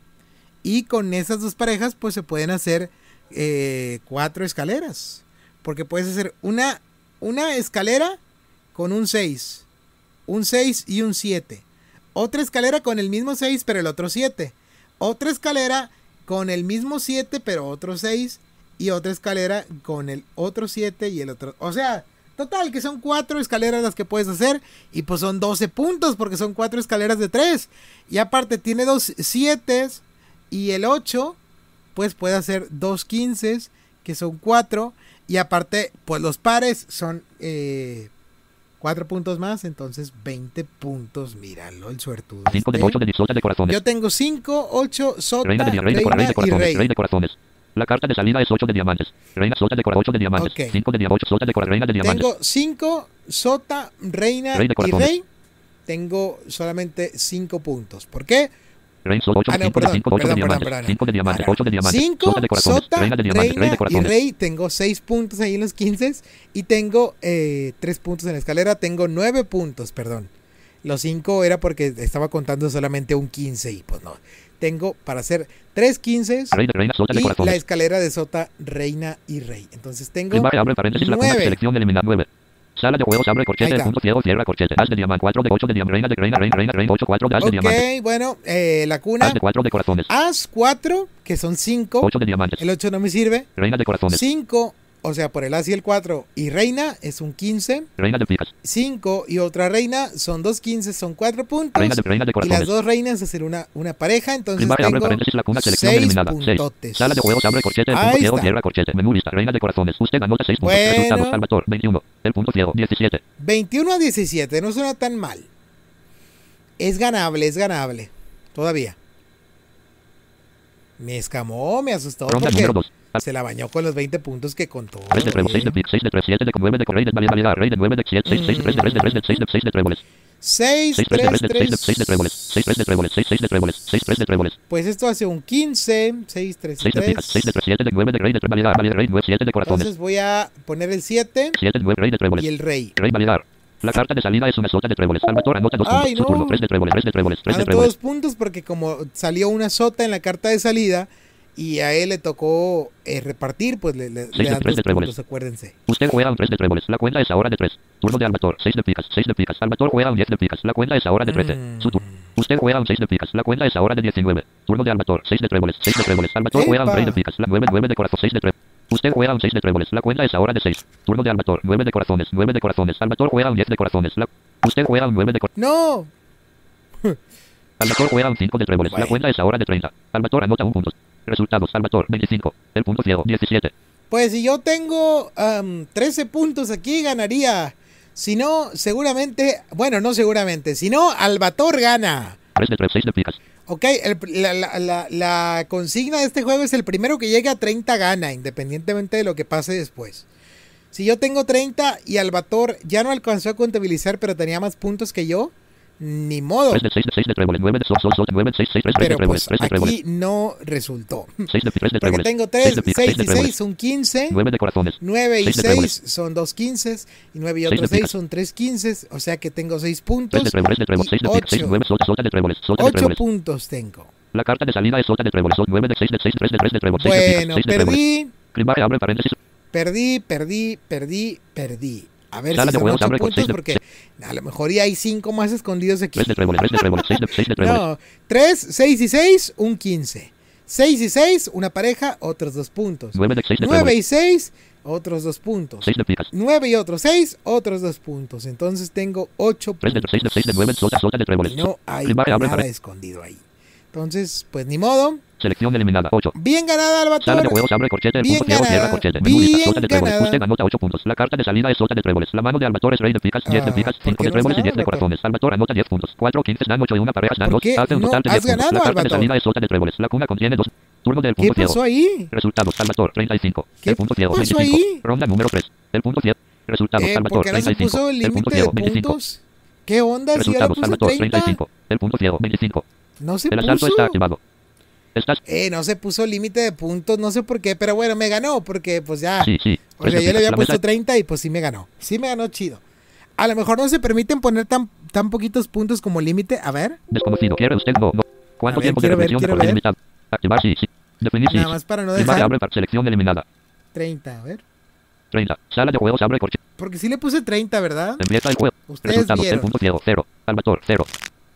Y con esas dos parejas, pues se pueden hacer eh, cuatro escaleras. Porque puedes hacer una, una escalera con un seis, un seis y un siete. Otra escalera con el mismo seis, pero el otro siete. Otra escalera con el mismo siete, pero otro seis. Y otra escalera con el otro siete y el otro. O sea, total, que son cuatro escaleras las que puedes hacer. Y pues son doce puntos, porque son cuatro escaleras de tres. Y aparte tiene dos siete y el ocho, pues puede hacer dos quince, que son cuatro. Y aparte, pues los pares son eh, cuatro puntos más. Entonces veinte puntos. Míralo, el suertudo. cinco de este. ocho de sota de corazones. Yo tengo cinco, ocho, sota, Reina de dia- rey de, cora- rey reina de y corazones. rey. Rey de corazones. La carta de salida es ocho de diamantes. Reina sota de corazón, ocho de diamantes. Ok. cinco de diamantes, ocho sota de corazón, reina de diamantes. Tengo cinco, sota, reina Rey de y corazones. rey. Tengo solamente cinco puntos. ¿Por qué? Rey, sol, ocho, Ah, no, cinco de perdón, cinco, ocho de perdón, perdón, diamantes, perdón. cinco de diamantes, Ahora, ocho de diamantes, cinco, sota de corazones, sota, reina de diamantes, rey de reina y corazones. rey. Tengo seis puntos ahí en los quince y tengo eh, tres puntos en la escalera. Tengo nueve puntos, perdón. Los cinco era porque estaba contando solamente un quince y pues no. Tengo para hacer tres quince Rey de reina, sota de y corazones. la escalera de sota, reina y rey. Entonces tengo Primera, abre paréntesis, la cuna, nueve. selección, eliminar nueve. Sala de juegos, abre Ahí corchete, está. punto ciego, cierra corchete. As de diamante, cuatro de ocho de diamante, reina de reina, reina, reina, reina, ocho, cuatro de as de diamante. Ok, bueno, eh, la cuna. As de cuatro de corazones, As cuatro, que son cinco. ocho de diamantes, El ocho no me sirve. reina de corazones, cinco, o sea, por el as y el cuatro. Y reina es un quince. reina de picas, cinco y otra reina son dos quince, son cuatro puntos. reina de reina de Y las corazones. dos reinas hacen una, una pareja. Entonces Primera, abre tengo paréntesis, la cuna, selección, seis eliminada, seis. puntotes. Sala de juegos, abre corchete, punto Ahí ciego, está. cierra corchete. Menú lista, reina de corazones. Usted anota seis puntos. Bueno. Resultados, Salvatore, veintiuno. El punto ciego, diecisiete. veintiuno a diecisiete, no suena tan mal. Es ganable, es ganable. Todavía. Me escamó, me asustó Ronda porque número dos. se la bañó con los veinte puntos que contó. tres de trébol, seis de pic, seis de tres, siete de nueve de rey de variedad, variedad, rey de nueve de siete, seis, seis de tres de tres de tres de seis de seis de tréboles. seis, seis, tres de tres, tres de seis de seis de tres. tréboles. seis, tres de tréboles, seis, seis de tréboles, seis, tres de tréboles. Pues esto hace un quince, seis, tres, seis de picas, seis de tres, siete de nueve de rey de tres variedad, variedad, rey nueve, siete de corazones. Entonces voy a poner el siete siete, nueve, rey de tréboles. y el rey. Rey variedad. La carta de salida es una sota de tréboles. Salvatore anota dos Ay, puntos. Su no. turno, tres de tréboles, tres de tréboles, tres de Anoto tréboles. dos puntos porque como salió una sota en la carta de salida y a él le tocó eh, repartir, pues le, le, Seis le de dan tres dos de tréboles. puntos, acuérdense. Usted juega un tres de tréboles. La cuenta es ahora de tres. Turno de Albator. seis de picas. seis de picas. Albator juega un diez de picas. La cuenta es ahora de trece. Mm. Su turno. Usted juega un seis de picas. La cuenta es ahora de diecinueve. Turno de Albator. seis de tréboles. seis de tréboles. Albator juega un ¡Epa! rey de picas. La nueve, nueve de corazón. seis de tréboles. Usted juega un seis de tréboles. La cuenta es ahora de seis. Turno de Albator. nueve de corazones. nueve de corazones. Albator juega un diez de corazones. La... Usted juega un nueve de corazones. ¡No! Albator juega un cinco de tréboles. La Bueno. cuenta es ahora de treinta. Albator anota un punto. Resultados. Albator veinticinco. El punto ciego diecisiete. Pues si yo tengo am, trece puntos aquí, ganaría. Si no, seguramente, bueno, no seguramente, si no, Albator gana. tres de tres. seis de picas. Ok, el- la, la- la- la consigna de este juego es el primero que llegue a treinta gana, independientemente de lo que pase después. Si yo tengo treinta y Albator ya no alcanzó a contabilizar, pero tenía más puntos que yo, ni modo. tres de seis de seis de tréboles. nueve de sol, sol, sol, nueve, seis, seis, tres, tres de Pero tréboles. pues tres de tréboles. aquí no resultó. seis de tres de Porque tréboles. tengo seis tres, de picas, seis seis de y tréboles. seis son quince. nueve de corazones. nueve y seis de seis tréboles. son dos quince y nueve y seis de otros seis picas. son tres quince, o sea que tengo seis tres puntos de tréboles de tréboles. y seis de picas. seis, ocho. nueve, sota, sota de tréboles. Sota de ocho tréboles. puntos tengo. La carta de salida es sota de tréboles. Sol, nueve de seis de seis, tres de tres de tréboles. seis de picas, Bueno, seis de tréboles. perdí, Primera abre paréntesis. perdí, perdí, perdí, perdí. A ver Sala si de son juegos, ocho abre con puntos seis de- porque a lo mejor ya hay cinco más escondidos aquí. tres de tréboles. tres de tréboles. seis de seis de tréboles. No, tres, seis y seis, un quince. seis y seis, una pareja, otros dos puntos. nueve de seis de nueve tréboles. y seis, otros dos puntos. seis de picas. nueve y otros seis, otros dos puntos. Entonces tengo ocho tres de puntos. seis de seis de nueve. Sota, sota de tréboles. Y no hay Primera abre nada paréntesis. escondido ahí. Entonces, pues ni modo. Selección eliminada. ocho. Bien ganada, Sala de Albator. juegos, abre corchete, el Bien punto ciego, cierra ganada, corchete. Menú lista, bien sota de tréboles. ganada. Usted anota ocho puntos. La carta de salida es sota de tréboles. La mano de Albator es rey de picas, diez de Ah, picas, ¿por cinco qué de no tréboles y has diez de ganado, corazones. Albator anota diez puntos. cuatro, quince, dan ocho y una pareja, dan ¿Por dos. qué Hace un no total de has diez puntos. ganado, La carta de Albator? salida es sota de tréboles. La cuna contiene dos. Turno del ¿Qué punto ciego. pasó ahí? Resultados. Albator treinta y cinco. ¿Qué El punto ciego pasó veinticinco. ahí? Ronda número tres. El punto ciego. Resultados. Eh, Albator ¿Por qué no se treinta y cinco. puso el El punto límite de ciego veinticinco. puntos? ¿Qué onda? Si yo le Resultados. puse Albator treinta y treinta. cinco. El punto ciego veinticinco. No se El asalto puso. está activado. Estás. Eh, no se puso límite de puntos, no sé por qué, pero bueno, me ganó porque pues ya. Sí, sí. O sea, yo le La había mesa- puesto treinta y pues sí me ganó. Sí me ganó chido. A lo mejor no se permiten poner tan, tan poquitos puntos como límite. A ver. Desconocido. ¿Quiere usted? No, no. ¿Cuánto A ver, tiempo de quiero ver, repetición de quiero por ver. limitado? Activar sí, sí. Definir sí. Nada más para no Primera dejar abre para selección eliminada. treinta, a ver. treinta. Sala de juegos abre corche. Porque sí le puse treinta, ¿verdad? Empieza el juego. Ustedes Resultados. El vieron. punto ciego. cero. Albator. cero.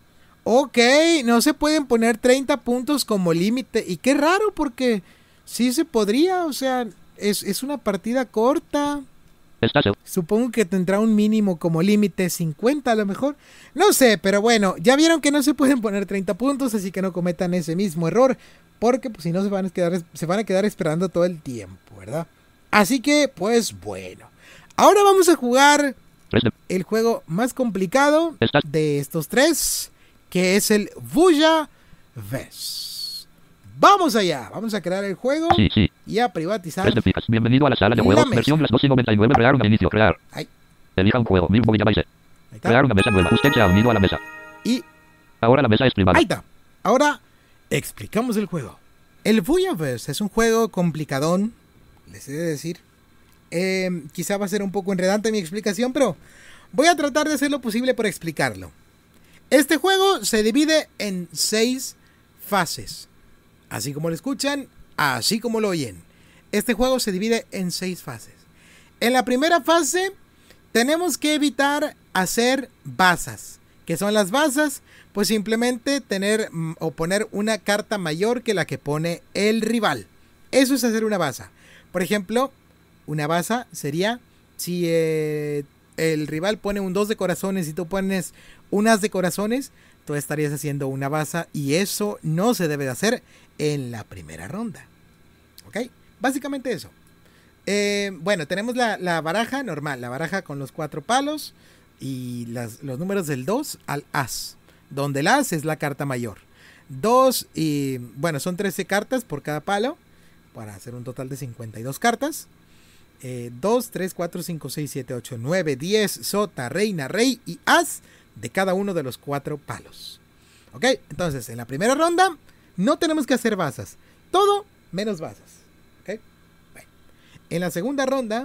Ok, no se pueden poner treinta puntos como límite. Y qué raro porque sí se podría, o sea, es, es una partida corta. Está seguro. Supongo que tendrá un mínimo como límite cincuenta a lo mejor. No sé, pero bueno, ya vieron que no se pueden poner treinta puntos, así que no cometan ese mismo error. Porque pues si no se van a quedar, se van a quedar esperando todo el tiempo, ¿verdad? Así que, pues bueno. Ahora vamos a jugar tres de- el juego más complicado Está- de estos tres, que es el Vuja Ves. Vamos allá, vamos a crear el juego Sí, sí. y a privatizar. tres de picas. Bienvenido a la sala de La juegos. mesa. Versión las dos y noventa y nueve. Crear una inicio. Crear. Ahí, Elija un juego. Mismo Villabaise. ahí está. Crear una mesa nueva. Usted se ha unido a la mesa. Y Ahora la mesa es privada. ahí está. Ahora explicamos el juego. El Fuyaverse es un juego complicadón, les he de decir. Eh, quizá va a ser un poco enredante mi explicación, pero voy a tratar de hacer lo posible por explicarlo. Este juego se divide en seis fases. Así como lo escuchan, así como lo oyen. Este juego se divide en seis fases. En la primera fase tenemos que evitar hacer bazas. ¿Qué son las bazas? Pues simplemente tener o poner una carta mayor que la que pone el rival. Eso es hacer una baza. Por ejemplo, una baza sería si eh, el rival pone un dos de corazones y tú pones un as de corazones, tú estarías haciendo una baza y eso no se debe de hacer en la primera ronda. ¿Ok? Básicamente eso. Eh, bueno, tenemos la, la baraja normal, la baraja con los cuatro palos y las, los números del dos al as, donde el as es la carta mayor. dos y, bueno, son trece cartas por cada palo, para hacer un total de cincuenta y dos cartas. Eh, dos, tres, cuatro, cinco, seis, siete, ocho, nueve, diez, sota, reina, rey y as de cada uno de los cuatro palos. Ok, entonces en la primera ronda no tenemos que hacer bazas, todo menos bazas. Okay. Bueno. En la segunda ronda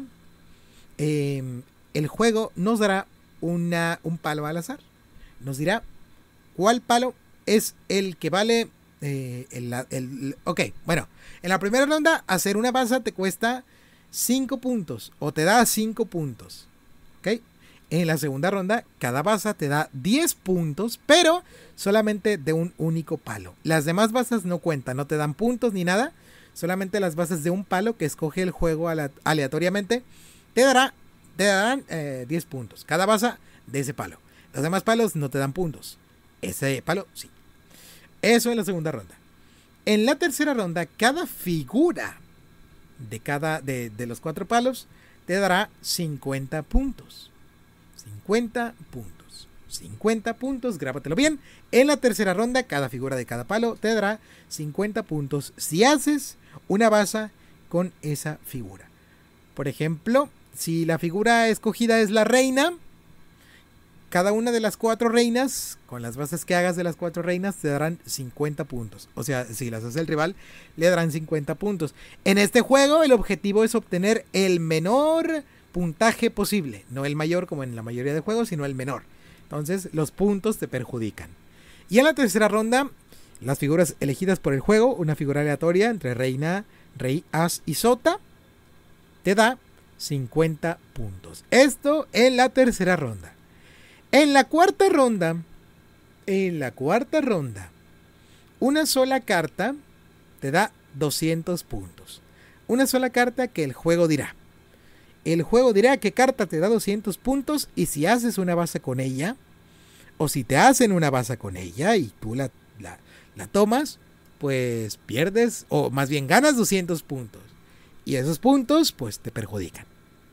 eh, el juego nos dará una, un palo al azar. Nos dirá cuál palo es el que vale eh, el, el, ok, bueno, en la primera ronda hacer una baza te cuesta cinco puntos o te da cinco puntos. ¿Ok? En la segunda ronda, cada baza te da diez puntos, pero solamente de un único palo. Las demás bazas no cuentan, no te dan puntos ni nada. Solamente las bazas de un palo que escoge el juego aleatoriamente te, dará, te darán eh, diez puntos. Cada baza de ese palo. Los demás palos no te dan puntos. Ese palo sí. Eso en la segunda ronda. En la tercera ronda, cada figura de cada de, de los cuatro palos te dará cincuenta puntos. cincuenta puntos. cincuenta puntos, grábatelo bien. En la tercera ronda, cada figura de cada palo te dará cincuenta puntos si haces una baza con esa figura. Por ejemplo, si la figura escogida es la reina, cada una de las cuatro reinas, con las bazas que hagas de las cuatro reinas, te darán cincuenta puntos. O sea, si las hace el rival, le darán cincuenta puntos. En este juego, el objetivo es obtener el menor puntaje posible. No el mayor como en la mayoría de juegos, sino el menor. Entonces, los puntos te perjudican. Y en la tercera ronda, las figuras elegidas por el juego, una figura aleatoria entre reina, rey, as y sota, te da cincuenta puntos. Esto en la tercera ronda. En la cuarta ronda, en la cuarta ronda, una sola carta te da doscientos puntos. Una sola carta que el juego dirá. El juego dirá qué carta te da doscientos puntos y si haces una baza con ella, o si te hacen una baza con ella y tú la, la, la tomas, pues pierdes, o más bien ganas doscientos puntos. Y esos puntos, pues te perjudican.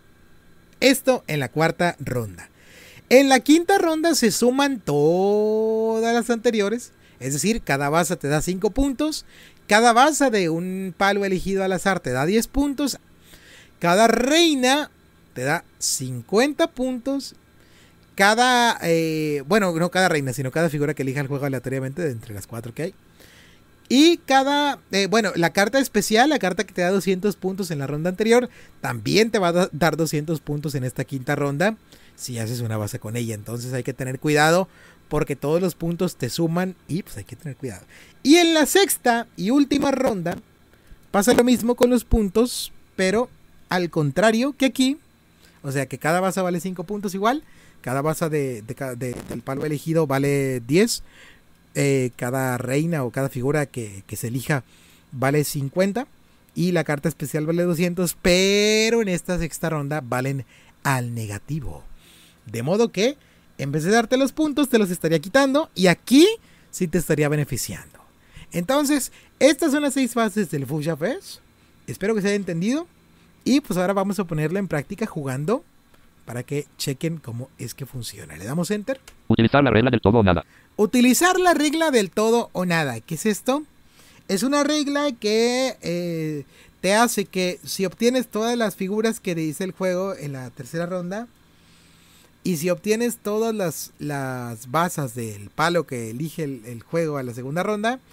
Esto en la cuarta ronda. En la quinta ronda se suman todas las anteriores, es decir, cada baza te da cinco puntos, cada baza de un palo elegido al azar te da diez puntos, cada reina te da cincuenta puntos, cada, eh, bueno, no cada reina, sino cada figura que elija el juego aleatoriamente de entre las cuatro que hay. Y cada, eh, bueno, la carta especial, la carta que te da doscientos puntos en la ronda anterior, también te va a dar doscientos puntos en esta quinta ronda. Si haces una base con ella, entonces hay que tener cuidado porque todos los puntos te suman y pues hay que tener cuidado. Y en la sexta y última ronda pasa lo mismo con los puntos, pero al contrario que aquí, o sea que cada baza vale cinco puntos igual, cada baza de, de, de, del palo elegido vale diez, eh, cada reina o cada figura que, que se elija vale cincuenta y la carta especial vale doscientos, pero en esta sexta ronda valen al negativo. De modo que, en vez de darte los puntos, te los estaría quitando. Y aquí sí te estaría beneficiando. Entonces, estas son las seis fases del Fuyaverse. Espero que se haya entendido. Y pues ahora vamos a ponerla en práctica jugando. Para que chequen cómo es que funciona. Le damos Enter. Utilizar la regla del todo o nada. Utilizar la regla del todo o nada. ¿Qué es esto? Es una regla que eh, te hace que si obtienes todas las figuras que dice el juego en la tercera ronda, y si obtienes todas las, las bazas del palo que elige el, el juego a la segunda ronda,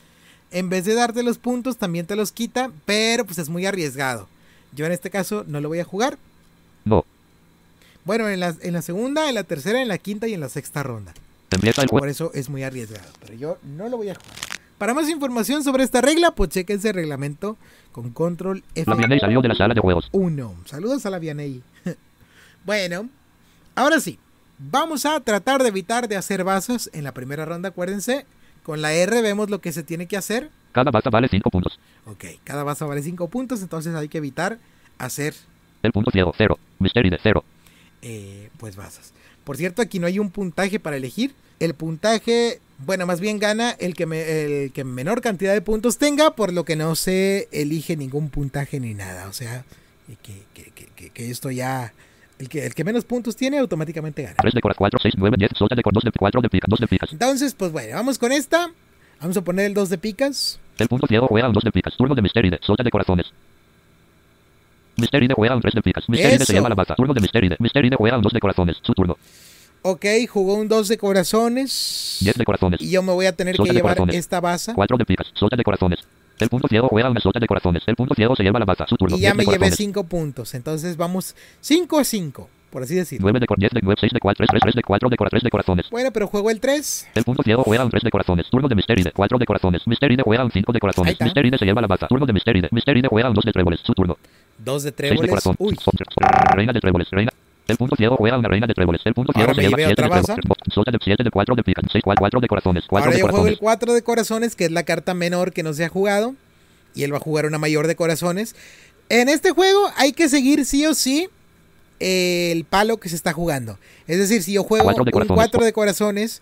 en vez de darte los puntos, también te los quita, pero pues es muy arriesgado. Yo en este caso no lo voy a jugar. No. Bueno, en la, en la segunda, en la tercera, en la quinta y en la sexta ronda. Empieza el juego. Por eso es muy arriesgado, pero yo no lo voy a jugar. Para más información sobre esta regla, pues chequense el reglamento con control F La Vianney salió de la sala de juegos. uno. Saludos a la Vianney. Bueno, ahora sí. Vamos a tratar de evitar de hacer bazas en la primera ronda, acuérdense. Con la R vemos lo que se tiene que hacer. Cada baza vale cinco puntos. Ok, cada baza vale cinco puntos, entonces hay que evitar hacer El punto ciego, cero. Mystery de cero. eh, pues bazas. Por cierto, aquí no hay un puntaje para elegir. El puntaje, bueno, más bien gana el que, me, el que menor cantidad de puntos tenga, por lo que no se elige ningún puntaje ni nada. O sea, que, que, que, que, que esto ya... El que, el que menos puntos tiene automáticamente gana. tres de coras, cuatro, seis, nueve, diez, sota de cor, dos de cuatro de picas, dos de picas. Entonces, pues bueno, vamos con esta. Vamos a poner el dos de picas. El punto ciego juega un dos de picas. Turno de Mystery de sota de corazones. Mystery de juega un tres de picas. Mystery de Eso. se lleva la baza. Turno de Mystery de. Mystery de juega un dos de corazones. Su turno. Ok, jugó un dos de corazones. diez de corazones. Y yo me voy a tener Sota que de llevar corazones. esta baza. cuatro de picas. Sota de corazones. El punto ciego juega una sota de corazones. El punto ciego se lleva la baza. Su turno. Y ya diez de me llevé corazones. cinco puntos. Entonces vamos cinco a cinco, por así decirlo. nueve de cor, diez de nueve, seis de cuatro, tres, tres, tres de cuatro de cora, tres de corazones. Bueno, pero juego el tres. El punto ciego juega un tres de corazones. Turno de Mystery de cuatro de corazones. Mystery de juega un cinco de Ahí corazones. está. Mystery de se lleva la baza. Turno de Mystery de. Mystery de juega un dos de tréboles. Su turno. Dos de seis de tréboles. corazón. Uy, Reina de tréboles. Reina. El punto ciego juega una reina de tréboles. El punto ciego Ahora se me lleva llevé siete de otra tréboles. Sota de siete de cuatro de picas. seis, cuatro de corazones. cuatro ahora de yo juego corazones. el cuatro de corazones, que es la carta menor que no se ha jugado. Y él va a jugar una mayor de corazones. En este juego hay que seguir sí o sí el palo que se está jugando. Es decir, si yo juego Cuatro de un corazones. cuatro de corazones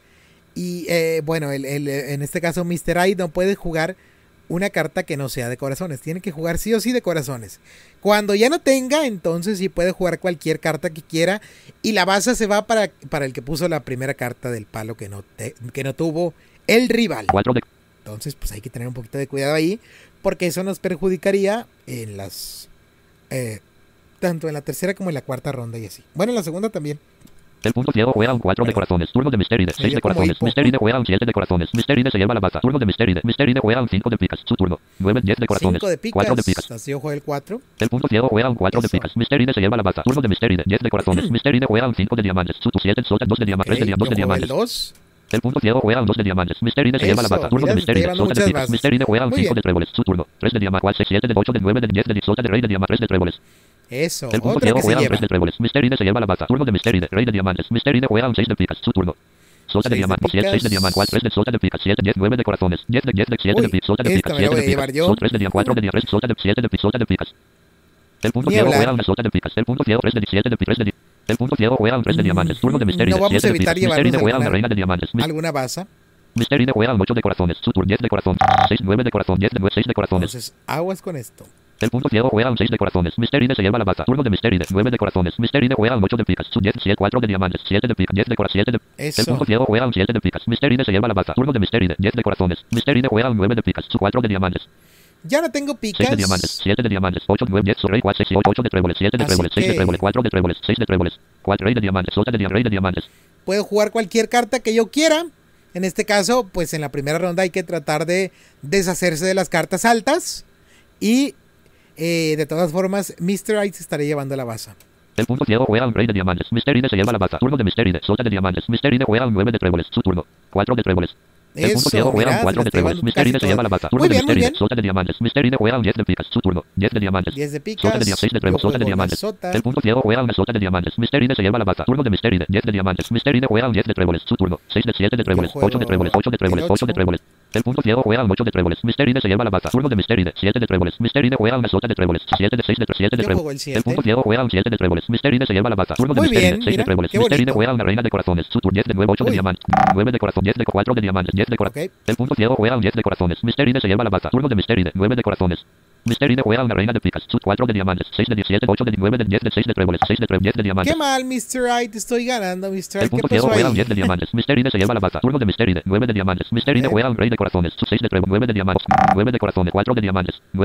y eh, bueno, el, el, en este caso mister I no puede jugar una carta que no sea de corazones. Tiene que jugar sí o sí de corazones. Cuando ya no tenga, entonces sí puede jugar cualquier carta que quiera. Y la baza se va para, para el que puso la primera carta del palo que no, te, que no tuvo el rival. cuatro de Entonces, pues hay que tener un poquito de cuidado ahí, porque eso nos perjudicaría en las... Eh, tanto en la tercera como en la cuarta ronda y así. Bueno, en la segunda también. El punto ciego juega un cuatro de corazones. Turno de Mystery de seis dio de como corazones. hipo. Mystery de juega un siete de corazones. Mystery de se lleva la baza. Turno de Mystery de. Mystery de juega un cinco de picas. Su turno. nueve, diez de corazones. cinco de picas. cuatro de picas. Así yo juego el cuatro. El punto ciego juega un cuatro de Eso. picas. Mystery de se lleva la baza. Turno de Mystery de diez de corazones. Mystery de juega un cinco de diamantes. Su siete, sota, dos de diamantes. Ok, tres de yo dos de juego el diamantes. dos. El punto ciego juega un dos de diamantes. Mystery de se lleva la Eso, baza. Turno mira, de se está Mystery de llevando sota de muchas picas. bazas. Mystery de juega un Muy cinco bien. de tréboles. Su turno. tres de diamante. cuatro, seis, siete de ocho de nueve de diez de sota de rey de diamante. tres de tréboles. Eso, El punto otro ciego que se juega un lleva. tres de tréboles. Mystery de se lleva la baza. Turno de Mystery de rey de diamantes. Mystery de juega un seis de picas. Su turno. Sota Seis de de diamante, siete, seis de picas. diamante, cuatro, tres de sota de picas, siete, diez, nueve de corazones, diez de diez de siete de Uy, picas, sota de esta picas, me la siete voy de a llevar picas, yo. son tres de diamante, cuatro de diez, sota de siete de picas, sota de picas. El punto ciego Niebla. juega una sota de picas, el punto ciego tres de siete de picas, tres de el punto ciego juega un tres de diamantes, turno de Mystery No de vamos a siete de evitar picas, Mystery de llevarnos juega una alguna- reina de diamantes, Mis- ¿Alguna baza? Mystery de juega un ocho de corazones, su turno diez de corazón, seis, nueve de corazón, diez de nueve, seis de corazones. Entonces, aguas con esto. El punto ciego juega un seis de corazones. Mystery de se lleva la baza. Turno de Mystery de nueve de corazones. Mystery de juega un ocho de picas. Su diez, siete, cuatro de diamantes. siete de picas. diez de corazones. siete de... El Eso. punto ciego juega un siete de picas. Mystery de se lleva la baza. Turno de Mystery de diez de corazones. Mystery de juega un nueve de picas. Su cuatro de diamantes. Ya no tengo seis picas. de diamantes. siete de diamantes. ocho, nueve, diez, su rey, cuatro, seis, ocho, ocho de tréboles. siete de Así tréboles. seis de que- tréboles. cuatro de tréboles. seis de tréboles. cuatro rey de diamantes. Sota de diamantes. Rey de diamantes. Puedo jugar cualquier carta que yo quiera. En este caso, pues en la primera ronda hay que tratar de deshacerse de las cartas altas. Y eh, de todas formas, mister I se estará llevando la baza. El punto ciego juega un rey de diamantes. Mystery de se lleva la baza. Turno de Mystery de sota de diamantes. Mystery de juega un nueve de tréboles. Su turno. cuatro de tréboles. El punto Eso, ciego juega mira, un cuatro se de la está tréboles. llevando Mystery de casi se lleva la toda. baza. Turno Muy de bien, muy Mystery de bien. sota de diamantes. Mystery de juega un diez de picas. Su turno. diez de diamantes. diez de picas. Sota de diamantes. seis de tréboles. Yo Sota de juego la diamantes. sota. El punto ciego juega una sota de diamantes. Mystery de se lleva la baza. Turno de Mystery de diez de diamantes. Mystery de juega un diez de tréboles. Su turno. seis de siete de tréboles. juego ocho de tréboles. ocho de tréboles. el ocho de ocho. tréboles. El punto ciego juega un ocho de tréboles. Mystery de se lleva la baza. Turno de Mystery de siete de tréboles. Mystery de juega una sota de tréboles. siete de seis de siete de Yo tréboles. juego el siete. El punto ciego juega un siete de tréboles. Mystery de se lleva la baza. Turno de Muy Mystery bien, de seis mira, de tréboles. qué Mystery de bonito. juega una reina de corazones. Su turno diez de nueve, ocho de Uy. diamantes. nueve de corazón, diez de cuatro de diamantes. diez de corazón. Ok. El punto ciego juega un diez de corazones. Mystery de se lleva la baza. Turno de Mystery de nueve de corazones. Mystery de juega una reina de picas. Sus cuatro de diamantes. seis de diecisiete, ocho de nueve de diez de seis de tréboles. seis de tréboles, diez de diamantes. Qué mal, mister I. Te estoy ganando, mister I. El ¿Qué punto ciego pasó juega un ahí? diez de diamantes. Mystery de se lleva la baza. Turno de Mystery de nueve de diamantes. Mystery de Ok. juega un rey de corazones. Sus seis de tréboles. nueve de diamantes. nueve de corazones. cuatro de diamantes. nueve de...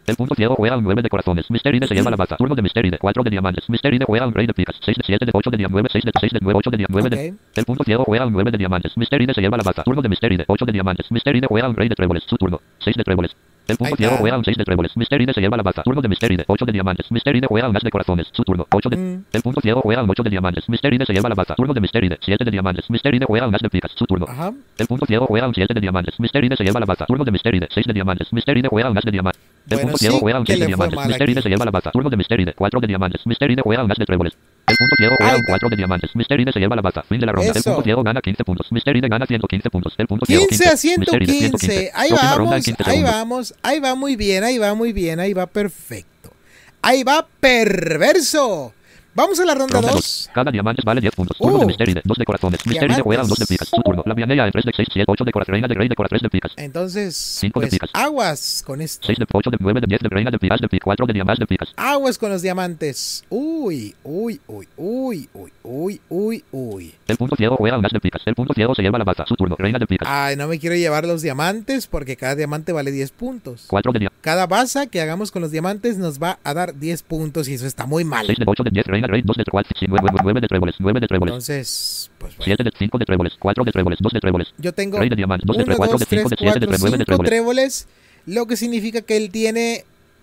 El punto ciego juega un nueve de corazones. Mister Ine se lleva la baza. Turno de Mister Ine. cuatro de diamantes. Mister Ine juega un rey de picas. seis de siete de ocho de diamantes. nueve, seis de seis de nueve, ocho de diamantes. nueve Ok. de... El punto ciego juega un nueve de diamantes. Mister Ine se lleva la baza. Turno de Mister Ine. ocho de diamantes. Mister Ine juega un rey de tréboles. Su turno. seis de tréboles. El Ahí punto ciego está. juega un seis de tréboles. Mister Ine se lleva la baza. Turno de Mister Ine. ocho de diamantes. Mister Ine juega un as de corazones. Su turno. ocho de... Mm. El punto ciego juega un ocho de diamantes. Mister Ine se lleva la baza. Turno de Mister Ine. siete de diamantes. Mister Ine juega un as de picas. Su turno. Ajá. El punto ciego juega un siete de diamantes. Mister Ine se lleva la baza. Turno de Mister Ine. seis de diamantes. Mister Ine juega un as de diamantes. El Bueno, punto ciego sí juega un que seis de le fue diamantes. mal Mister Ine aquí. se lleva la baza. Turno de Mister Ine. cuatro de diamantes. Mister Ine juega un as de tréboles. El punto ciego juega Ahí un está. cuatro de diamantes. Mister Ine se lleva la baza. Fin de la ronda. El Eso. punto ciego gana quince puntos. Mister Ine gana ciento quince puntos. El punto ciego quince a Mister Ine ciento quince. ciento quince. Ahí Próxima ronda en vamos, quince ahí segundos. vamos, ahí va muy bien, ahí va muy bien, ahí va perfecto. Ahí va perverso. Vamos a la ronda Ronda dos. dos. Cada diamante vale diez puntos. Turno Uh. de Mister Ine. dos de corazones. Mister Ine juega un dos de Diamantes. picas. Su turno. La vianella en tres de seis, siete, ocho de corazón. Reina de rey de corazón. tres de picas. Entonces, Cinco de pues picas. aguas con esto. seis de ocho de nueve de diez de reina de picas de picas. cuatro de diamantes de picas. Aguas con los diamantes. Uy, uy, uy, uy, uy, uy, uy, uy. El punto ciego juega un as de picas. El punto ciego se lleva la baza. Su turno. Reina de picas. Ay, no me quiero llevar los diamantes porque cada diamante vale diez puntos. cuatro de diamantes. Cada baza que hagamos con los diamantes nos va a dar diez puntos y eso está muy mal. seis de ocho de diez reina rey. dos de cuatro. nueve de tréboles. nueve de tréboles. Entonces, pues bueno. siete de cinco de tréboles. cuatro de tréboles. dos de tréboles. Yo tengo Rey de diamantes. dos de uno, tres. cuatro de dos, tres, cinco de siete de cuatro, nueve de cinco tréboles. tréboles, lo que significa que él tiene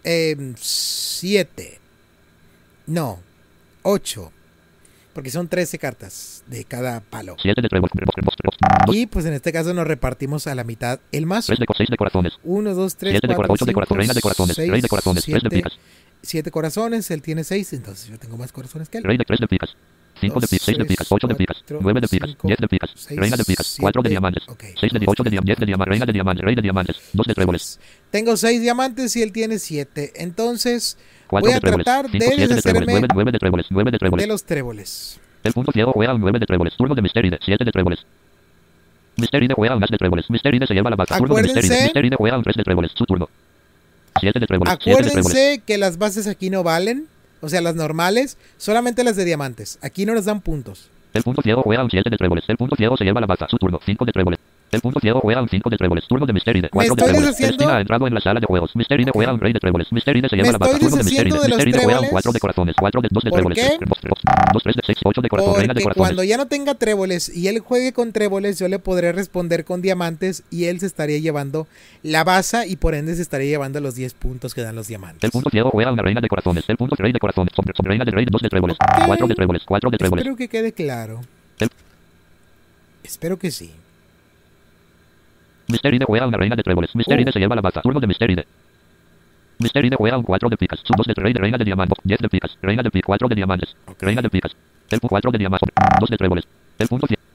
siete. No, ocho. Porque son trece cartas de cada palo. siete de tréboles. Y pues en este caso nos repartimos a la mitad el mazo. tres de seis de corazones. uno, dos, tres, siete de cuatro, ocho de corazón. cinco, Reina de corazones. seis, Rey de corazones. tres de siete, picas. siete corazones, él tiene seis, entonces yo tengo más corazones que él. Rey de tres de picas. cinco de Dos, picas. seis de tres, picas. ocho de picas. cuatro, nueve de picas. cinco, diez de picas. seis, Reina de picas. cuatro de siete, diamantes. ok, seis de dos, ocho de tres, diamantes. diez de diamantes. Reina de diamantes. Rey de diamantes. dos de tréboles. Tengo seis diamantes y él tiene siete. Entonces cuatro voy de a tréboles. tratar cinco, de siete de tréboles. deshacerme nueve, nueve de tréboles. nueve de tréboles. de los tréboles. El punto ciego juega un nueve de tréboles. Turno de Mister Ine. siete de tréboles. Mister Ine juega un as de tréboles. Mister Ine se lleva la baza. Turno de Mister Ine. Acuérdense- Mister Ine juega un tres de tréboles. Su turno. siete de tréboles. siete de tréboles. Acuérdense que las bases aquí no valen. O sea, las normales, solamente las de diamantes. Aquí no nos dan puntos. El punto ciego juega un siete de tréboles. El punto ciego se lleva la baza. Su turno. cinco de tréboles. El punto ciego juega un cinco de tréboles. Turno de Mister Ine. cuatro de estoy tréboles. deshaciendo- Cristina ha entrado en la sala de juegos. Mister Ine Ok. juega un rey de tréboles. Mister Ine se lleva Me la baza. estoy Turno de Mister Ine. deshaciendo de los Mister Ine juega un tréboles. cuatro de corazones. cuatro de dos de ¿Por tréboles. qué? dos, tres de seis, ocho de corazón. Reina de Porque corazones. cuando ya no tenga tréboles y él juegue con tréboles, yo le podré responder con diamantes y él se estaría llevando la baza y por ende se estaría llevando los diez puntos que dan los diamantes. El punto ciego juega una reina de corazones. El punto rey de corazones. Sobre, sobre reina de rey. dos de tréboles. Ok. cuatro de tréboles. cuatro de tréboles. Espero que quede claro. El- Espero que sí. Mister Ine juega una reina de tréboles. Mister Uh. Ine se lleva la baza. Turno de Mister Ine. Mister Ine juega un cuatro de picas. Su dos de rey de reina de diamantes. diez de picas. Reina de picas. cuatro de diamantes. Ok. Reina de picas. El cuatro de diamantes. dos de tréboles. El punto ciego.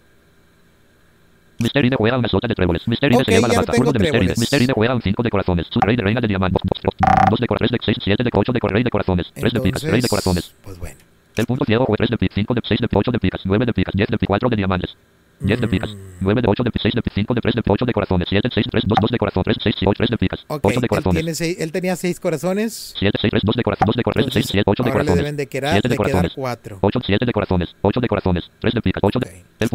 Mister Ine juega una sota de tréboles. Mister Ine Ok, se lleva la ya no baza. Turno tengo de Mister Ine. tréboles. Mister Ine juega un cinco de corazones. Su rey de reina de diamantes. dos de corazones. tres de seis, siete de ocho de rey de corazones. tres de picas. Rey de corazones. Pues bueno. El punto ciego juega tres de picas. cinco de seis de ocho de picas. nueve de picas. diez de picas. cuatro de diamantes. diez de picas. Mm. nueve de ocho de seis de cinco de tres de ocho de corazones. siete, seis, tres, dos, dos de corazón. tres, seis, ocho, tres de picas. Ok, ocho de él, corazones. tiene seis- él tenía seis corazones. siete, seis, tres, dos de corazón. dos de corazones. seis, Entonces, siete, ocho de ahora le corazones. deben de quedar, siete de de quedar corazones. cuatro. ocho, siete de corazones. ocho de corazones. tres de picas. ocho de... Ok. El...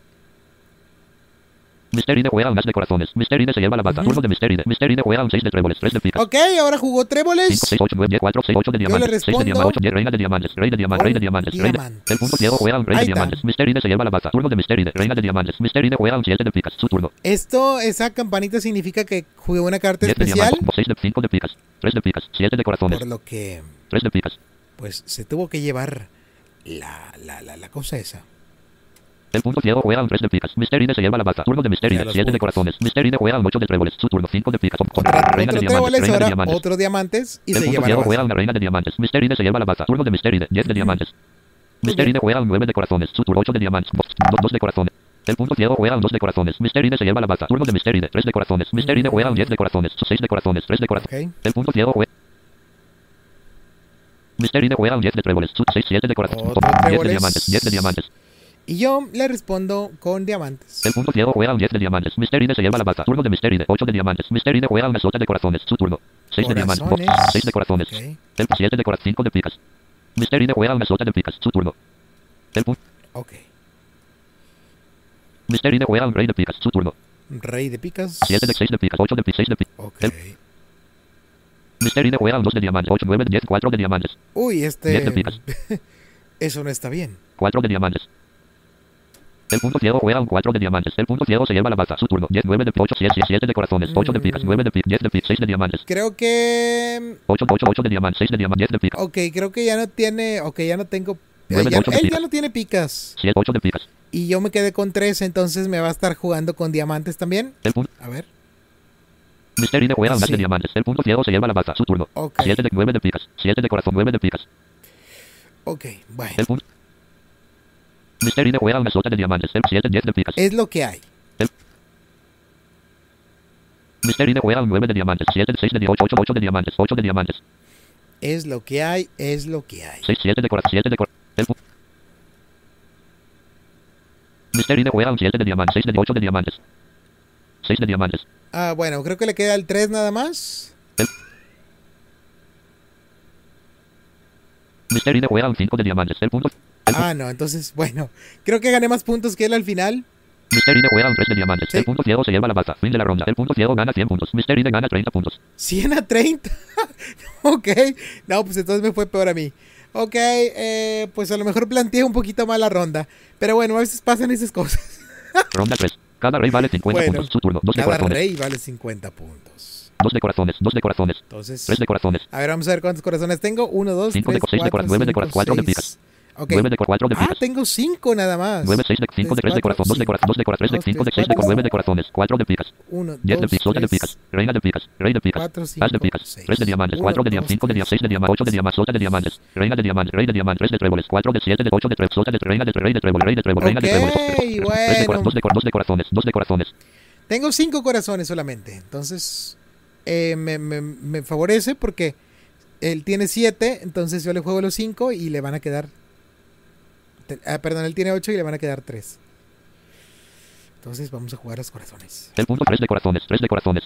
Mister Ine juega un as de corazones. Mister Ine se lleva la baza. Ujú. Turno de Mister Ine. Mister Ine juega un seis de tréboles. tres de picas. Ok, ahora jugó tréboles. cinco, seis, ocho, nueve, diez, cuatro, seis, ocho de le diamantes. seis de respondo diamantes. ocho, diez, reina de diamantes. Rey de diamantes. con Rey de diamantes. Rey de... diamantes. El punto ciego juega un rey de Ahí está. diamantes. Mister Ine se lleva la baza. Turno de Mister Ine. Reina de diamantes. Mister Ine juega un siete de picas. Su turno. Esto, esa campanita significa que jugué una carta diez de especial. diamantes. seis de cinco de picas. tres de picas. siete de corazones. Por lo que, tres de picas. pues, se tuvo que llevar la, la, la, la cosa esa. El punto ciego juega un tres de picas. Mister Ine se lleva la baza. Turno de Mister Ya Ine. los siete de puntos. corazones. Mister Ine juega un ocho de tréboles. Su turno. cinco de picas. Otra, Reina de otro diamantes. tréboles, Reina de ahora diamantes. otro diamantes y El se punto lleva la ciego baza. juega una reina de diamantes. Mister Ine se lleva la baza. Turno de Mister Ine. diez de diamantes. Mister bien. Ine juega un nueve de corazones. Su turno. ocho de diamantes. dos de corazones. El punto ciego juega un dos de corazones. Mister Ine se lleva la baza. Turno de Mister Ine. tres de corazones. Mister Ine juega un diez de corazones. Su seis de corazones. tres de corazones. Ok. El punto ciego juega. Mister Ine juega un diez de tréboles. Su seis, siete de corazones. Otro diez de tréboles. diamantes. diez de diamantes. Y yo le respondo con diamantes. El punto ciego juega un diez de diamantes. Mister Ine se lleva la baza. Turno de Mister Ine. ocho de diamantes. Mister Ine juega una sota de corazones. Su turno. seis de diamantes. Corazones. seis de corazones. Ok. El siete de corazones. cinco de picas. Mister Ine juega una sota de picas. Su turno. El punto. Ok. Mister Ine juega un rey de picas. Su turno. Rey de picas. siete de seis de picas. ocho de picas. seis de picas. Ok. El- Mister Ine juega un dos de diamantes. ocho, nueve, diez, cuatro de diamantes. Uy, diez este... de picas. Eso no está bien. cuatro de diamantes. El punto ciego juega un cuatro de diamantes. El punto ciego se lleva la baza. Su turno. diez, nueve de ocho, siete, siete de corazones. ocho de picas. nueve de picas. diez de picas. seis de diamantes. Creo que... ocho, ocho, ocho de diamantes. seis de diamantes. diez de picas. Ok, creo que ya no tiene... Ok, ya no tengo... nueve de ya- ocho de él picas. ya no tiene picas. siete, ocho de picas. Y yo me quedé con tres, entonces me va a estar jugando con diamantes también. El punto. A ver. Mister Ine juega un as Sí. de diamantes. El punto ciego se lleva la baza. Su turno. Ok. siete de nueve de picas. siete de corazón. nueve de picas. Ok, bueno. El punto. Mister Ine juega una sota de diamantes. El siete, diez de picas. Es lo que hay. Mister Ine juega un nueve de diamantes. siete, seis de diez, ocho, ocho de diamantes. ocho de diamantes. Es lo que hay, es lo que hay. seis, siete de corazón. siete de corazón. El punto. Mister Ine juega un siete de diamantes. seis de ocho de diamantes. seis de diamantes. Ah, bueno, creo que le queda el tres nada más. Mister Ine juega un cinco de diamantes. El punto. El Ah, no, entonces, bueno. Creo que gané más puntos que él al final. Mister Ine juega un tres de diamantes. Sí. El punto ciego se lleva la baza. Fin de la ronda. El punto ciego gana cien puntos. Mister Ine gana treinta puntos. cien a treinta. Ok. No, pues entonces me fue peor a mí. Ok, eh, pues a lo mejor planteé un poquito mal la ronda. Pero bueno, a veces pasan esas cosas. Ronda tres. Cada rey vale cincuenta Bueno, puntos. Su turno. dos de Cada corazones. rey vale cincuenta puntos. dos de corazones. dos de corazones. Entonces, tres de corazones. a ver, vamos a ver cuántos corazones tengo. uno, dos, cinco de tres, co- seis de cuatro, cora- nueve de cinco, cora- cuatro de seis. picas. Ok. nueve de cora- cuatro de Ah, picas. tengo cinco nada más. nueve, seis de cinco de tres de corazón. dos de corazón. dos de corazón. tres de Dos, cinco de tres, seis de cuatro, nueve de corazones. cuatro de picas. uno, diez de dos, picas. sota de tres, picas. Reina de picas. Rey de picas. cuatro, As de cinco, picas. seis. tres de diamantes. Uno, cuatro de diamantes. dos, cinco de diamantes. tres, seis de diamantes. ocho de diamantes. sota de diamantes. Reina de diamantes. Rey de diamantes. tres de tréboles. cuatro de siete de ocho de tres. Sota de reina de rey de trébol. Rey de trébol. Reina de tréboles. Ok, tres de cora- bueno. dos de cora- dos de corazones. dos de corazones. Tengo cinco corazones solamente. Entonces, eh, me, me, me favorece porque él tiene siete. Entonces yo le juego los cinco y le van a quedar... te- Ah, perdón, él tiene ocho y le van a quedar tres. Entonces vamos a jugar los corazones. El punto tres de corazones. tres de corazones.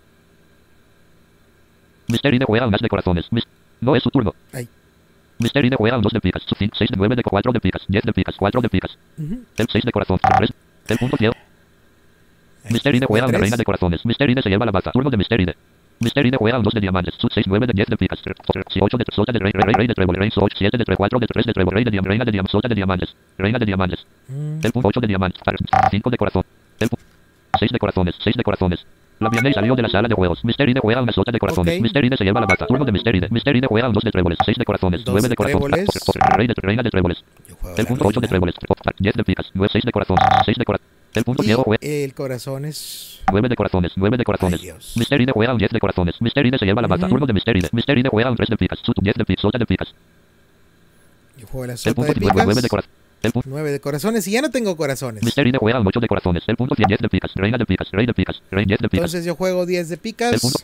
Mister Ine juega un as de corazones. Mis- No es su turno. Ay. Mister Ine juega un dos de picas. seis de nueve de cuatro de picas. diez de picas. cuatro de picas. Ujú. El seis de corazón. tres. El punto ciego. Ahí Mister Ine está, juega una tres. reina de corazones. Mister Ine se lleva la baza. Turno de Mister Ine. Mister Ine juega un dos de diamantes. Su seis, nueve de diez de picas. ocho de sota de rey, rey, rey de trébol. Rey, ocho, siete de tres, cuatro de tres de trébol. Rey de diamantes. Reina de diamantes. Sota de diamantes. Reina de diamantes. Mm, El punto ocho de diamantes. cinco de corazón. El punto seis de corazones. seis de corazones. La Vianney salió de la sala de juegos. Mister Ine juega una sota de corazones. Ok. Mister Ine se lleva la baza. Turno de Mister Ine. Mister Ine juega un dos de tréboles. seis de corazones. Dos nueve de de corazón. tréboles. Rey de reina de tréboles. yo juego El la punto ocho de reina. tréboles. diez de picas. nueve, seis de corazón. seis de corazón. El punto Y ciego juega. el corazón es... nueve de corazones, nueve de corazones. Ay, Dios. Mister Ine juega un diez de corazones. Mister Ine se lleva la baza. Ujú. Turno de Mister Ine. Mister Ine juega un tres de picas. Su diez de picas. Sota de picas. Yo juego la El sota punto de nueve de picas. corazones. El punto. nueve de corazones y ya no tengo corazones. Mister Ine juega un ocho de corazones. El punto diez de picas. Reina de picas. Rey de picas. Rey diez de picas. Entonces yo juego diez de El picas. punto.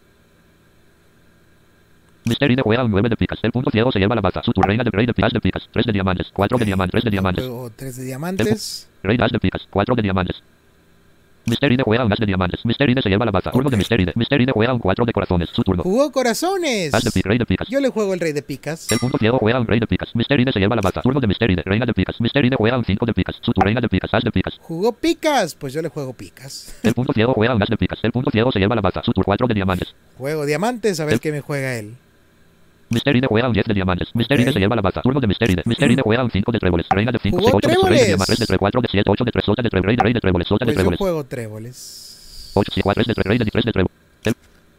Mister Ine juega un nueve de picas. El punto ciego se lleva la baza. Su tu reina de rey de picas de picas. tres de diamantes. cuatro de diamantes. tres de Yo diamantes. juego tres de diamantes. Rey as de picas. cuatro de diamantes. Mister Ine juega un as de diamantes. Mister Ine se lleva la baza. Turno Ok. de Mister Ine. Mister Ine juega un cuatro de corazones. Su turno. Jugó corazones. As de picas. Rey de picas. Yo le juego el rey de picas. El punto ciego juega un rey de picas. Mister Ine se lleva la baza. Turno de Mister Ine. Reina de picas. Mister Ine juega un cinco de picas. Su tu reina de picas. As de picas. Jugó picas. Pues yo le juego picas. El punto ciego juega un as de picas. El punto ciego se lleva la baza. Su tur cuatro de diamantes. Juego diamantes a ver El- qué me juega él. Mister Ine juega un diez de diamantes. Mister Ine Ok. se lleva la baza. Turno de Mister Ine. Mister Ine juega un cinco de tréboles. Reina de cinco, Jugó seis, ocho de rey de tréboles. diamantes. tres de tres, cuatro de siete, ocho de tres, sota de tres, rey de rey de tréboles. Sota de Pues yo tréboles. juego tréboles. ocho, siete, cuatro, tres de tres, rey de tres de tréboles. El-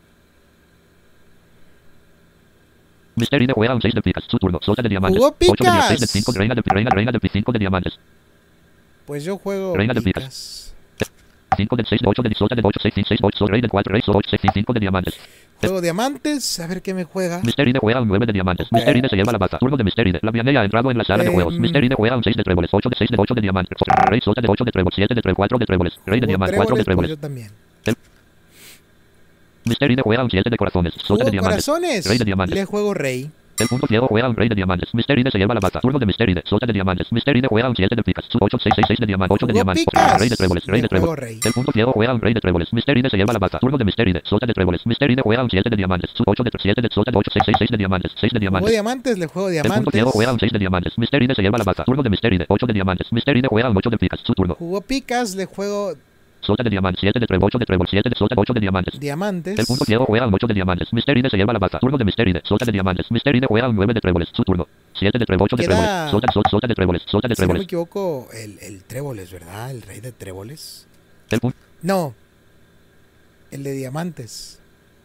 Mister Ine juega un seis de picas. Su turno. Sota de diamantes. Jugó ocho de diamantes. seis de picas. cinco. Reina de pi- reina, reina de pi- cinco de diamantes. Pues yo juego Reina de picas. cinco de seis de ocho de sota de ocho, seis, seis, ocho, rey de cuatro, rey, ocho, seis, cinco de diamantes. Juego diamantes. A ver qué me juega. Mister Ine juega un nueve de diamantes. Ok. Mister Ine se lleva la baza. Turno de Mister Ine. La Vianney ha entrado en la sala de Em. juegos. Mister Ine juega un seis de tréboles. ocho de seis de ocho de diamantes. Rey sota de ocho de tréboles. siete de tréboles. cuatro de tréboles. Rey de Jugó diamantes. cuatro de tréboles, tréboles. pues yo también. Mister Ine juega un siete de corazones. Sota Jugó de diamantes. corazones. Rey de diamantes. Le juego rey. El punto ciego juega un rey de diamantes. Mister Ine se lleva la baza. Turno de Mister Ine. Sota de diamantes. Mister Ine juega un siete de picas. Su ocho, seis, seis, seis de diamantes. ocho de Jugó diamantes. picas. Rey de tréboles. Rey Le de juego tréboles. rey. El punto ciego juega un rey de tréboles. Mister Ine se lleva la baza. Turno de Mister Ine. Sota de tréboles. Mister Ine juega un siete de diamantes. Su ocho de siete de sota de ocho, seis, seis, seis de diamantes. seis de Juego diamantes. diamantes. Le juego El punto diamantes. ciego juega un seis de diamantes. Mister Ine se lleva la baza. Turno de Mister Ine. ocho de diamantes. Mister Ine juega un ocho de picas. Su turno. Jugó picas. Le juego sota de diamantes, siete de trébol, ocho de trébol, siete de sota, ocho de diamantes. Diamantes. El punto ciego juega un ocho de diamantes. Mysterine se lleva la baza. Turno de Mysterine. Sota de diamantes. Mysterine juega un nueve de tréboles. Su turno. siete de trébol, ocho de Queda- tréboles. Sota, sota, sota de tréboles. Sota de Si no me tréboles. equivoco, el, el tréboles, ¿verdad? El rey de tréboles. El punto. No. El de diamantes.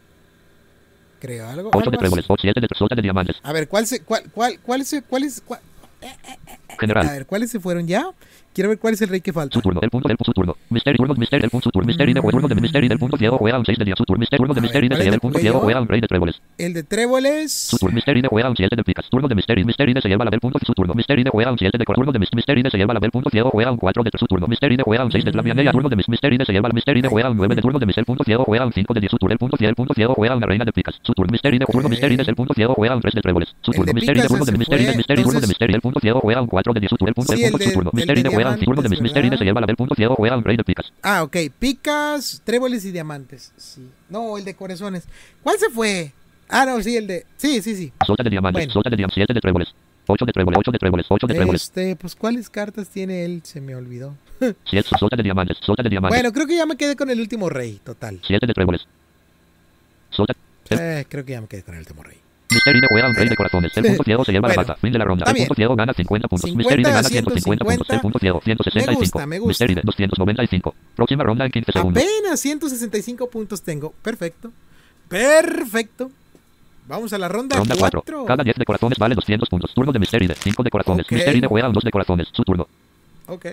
Creo, algo. ocho algo de así. tréboles. siete de sota de diamantes. A ver, ¿cuál se, cuál, cuál, cuál se, cuál es, cuál- a General. ver, ¿cuáles se fueron ya? Quiero ver cuál es el rey que falta. Su turno. El punto del su turno. Mystery. Turno. Mystery. El punto. Su turno. Mystery. Juega turno de Mystery. El punto ciego juega un seis de diamantes. Su turno. Mystery. Turno de A ver, Mystery. ¿cuál Se es lleva el el punto que ciego yo? juega un rey de tréboles. El de tréboles. Su turno. Mystery juega un siete de picas. Turno de Mystery. Mystery se lleva la del punto. Su turno. Mystery juega un siete de cor- turno de Mystery se lleva la del punto ciego juega un cuatro de su turno. Mystery juega un seis de Flavianea. Turno de Mystery se lleva la Mystery juega un nueve de turno de Mystery. El punto ciego juega un cinco de diez. Su turno. El punto ciego. El punto ciego juega una reina de picas. Su turno. Mystery. Turno. Ok. Mystery es el punto ciego juega un tres de tréboles. Su El turno. de Mystery. picas Turno de ese Mystery. fue, Mystery. Turno de entonces- Mystery. El punto ciego juega un cuatro de diez. Su turno. El punto. Sí, El el punto. de- Su turno. el de Mystery juega un turno de diamantes, Mystery ¿verdad? se lleva la del punto ciego juega un rey de picas. Ah, ok. Picas, tréboles y diamantes. Sí. No, el de corazones. ¿Cuál se fue? Ah, no, sí, el de. Sí, sí, sí. Sota de diamantes. Bueno. Sota de diamantes. siete de tréboles. ocho de tréboles. ocho de tréboles. ocho de tréboles. Este, pues, ¿cuáles cartas tiene él? Se me olvidó. siete. Sota de diamantes. Sota de diamantes. Bueno, creo que ya me quedé con el último rey, total. siete de tréboles. Sota. Eh, creo que ya me quedé con el último rey. Mystery juega un rey de corazones. El punto ciego se lleva Bueno, la baza. Fin de la ronda. está El punto bien. ciego gana cincuenta puntos. cincuenta Mystery a gana ciento cincuenta puntos. El punto ciego ciento sesenta y cinco. Me gusta, me gusta. Mystery doscientos noventa y cinco. Próxima ronda en quince segundos. Apenas ciento sesenta y cinco puntos tengo. Perfecto. Perfecto. Vamos a la ronda Ronda cuatro. cuatro. Cada diez de corazones vale doscientos puntos. Turno de Mystery cinco de corazones. Ok. Mystery juega un dos de corazones. Su turno. Ok.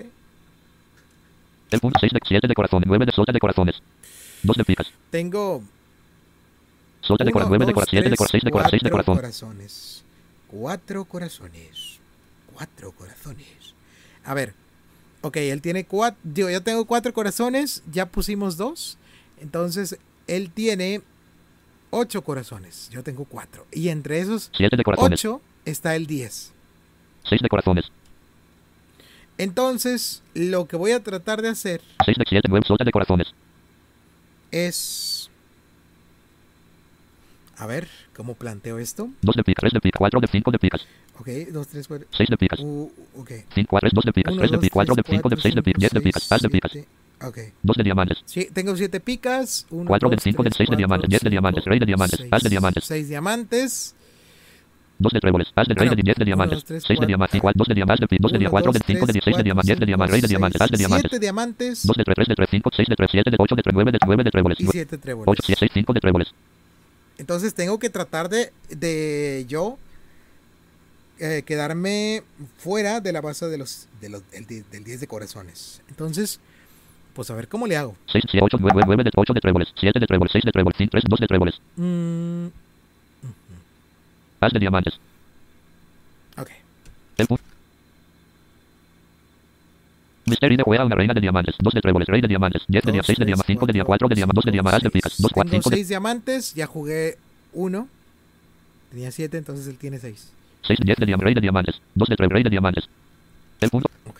El punto seis de siete de corazones. nueve de sota de corazones. dos de picas. Tengo Sota de uno, corazones. nueve de dos, corazones. siete de tres, corazones. seis de corazones. seis de cuatro corazón. corazones. Cuatro corazones. Cuatro corazones. A ver. Ok, él tiene cuatro. Digo, yo tengo cuatro corazones. Ya pusimos dos. Entonces, él tiene ocho corazones. Yo tengo cuatro. Y entre esos siete de corazones. ocho está el diez. seis de corazones. Entonces, lo que voy a tratar de hacer seis de siete. nueve. Sota de corazones. es... A ver, ¿cómo planteo esto? dos de picas. tres de picas. cuatro de cinco de picas. Ok, dos, tres, cuatro... seis de picas. Uh, ok. cinco. tres. dos de picas. uno, tres de dos, picas. cuatro de tres, cinco de cuatro, seis de picas. diez de cinco, picas. as de seis, picas. siete. Ok. dos de diamantes. Sí, tengo siete picas. uno, cuatro de dos, cinco de tres, seis de cuatro, diamantes. diez de cinco, diamantes. Rey de diamantes. seis, as de diamantes. seis diamantes. dos de tréboles. As de rey Ah, de no. diez de uno, diamantes. dos, tres, seis de diamantes. cuatro. dos de diamantes. dos de uno, diamantes. cuatro de dos, cinco de tres, seis de diamantes. diez de cuatro, diamantes. Rey de cinco, diamantes. As de seis, diamantes. siete diamantes dos de tres. tres de tres. cinco. seis de tres. siete de ocho de tres. nueve de nueve de tréboles. y siete tréboles. ocho. seis. cinco de tréboles. Entonces tengo que tratar de, de yo eh, quedarme fuera de la base de los, de los del, di- del diez de corazones. Entonces, pues a ver cómo le hago. seis. ocho. nueve. nueve de ocho de tréboles. siete de tréboles. seis de tréboles. cinco. tres. dos de tréboles. Mm, As de diamantes. ok. El punto. Mystery juega una reina de diamantes. dos de tréboles. Rey de diamantes. diez de Dos, diamantes. seis de tres, diamantes. cinco de diamantes. cuatro de diamantes. dos de diamantes. As de seis. picas. dos. cuatro. Tengo cinco de seis diamantes, ya jugué uno. Tenía siete, entonces él tiene seis. seis. diez de diamantes. Rey de diamantes. dos de tréboles. Rey de diamantes. El punto. Ok.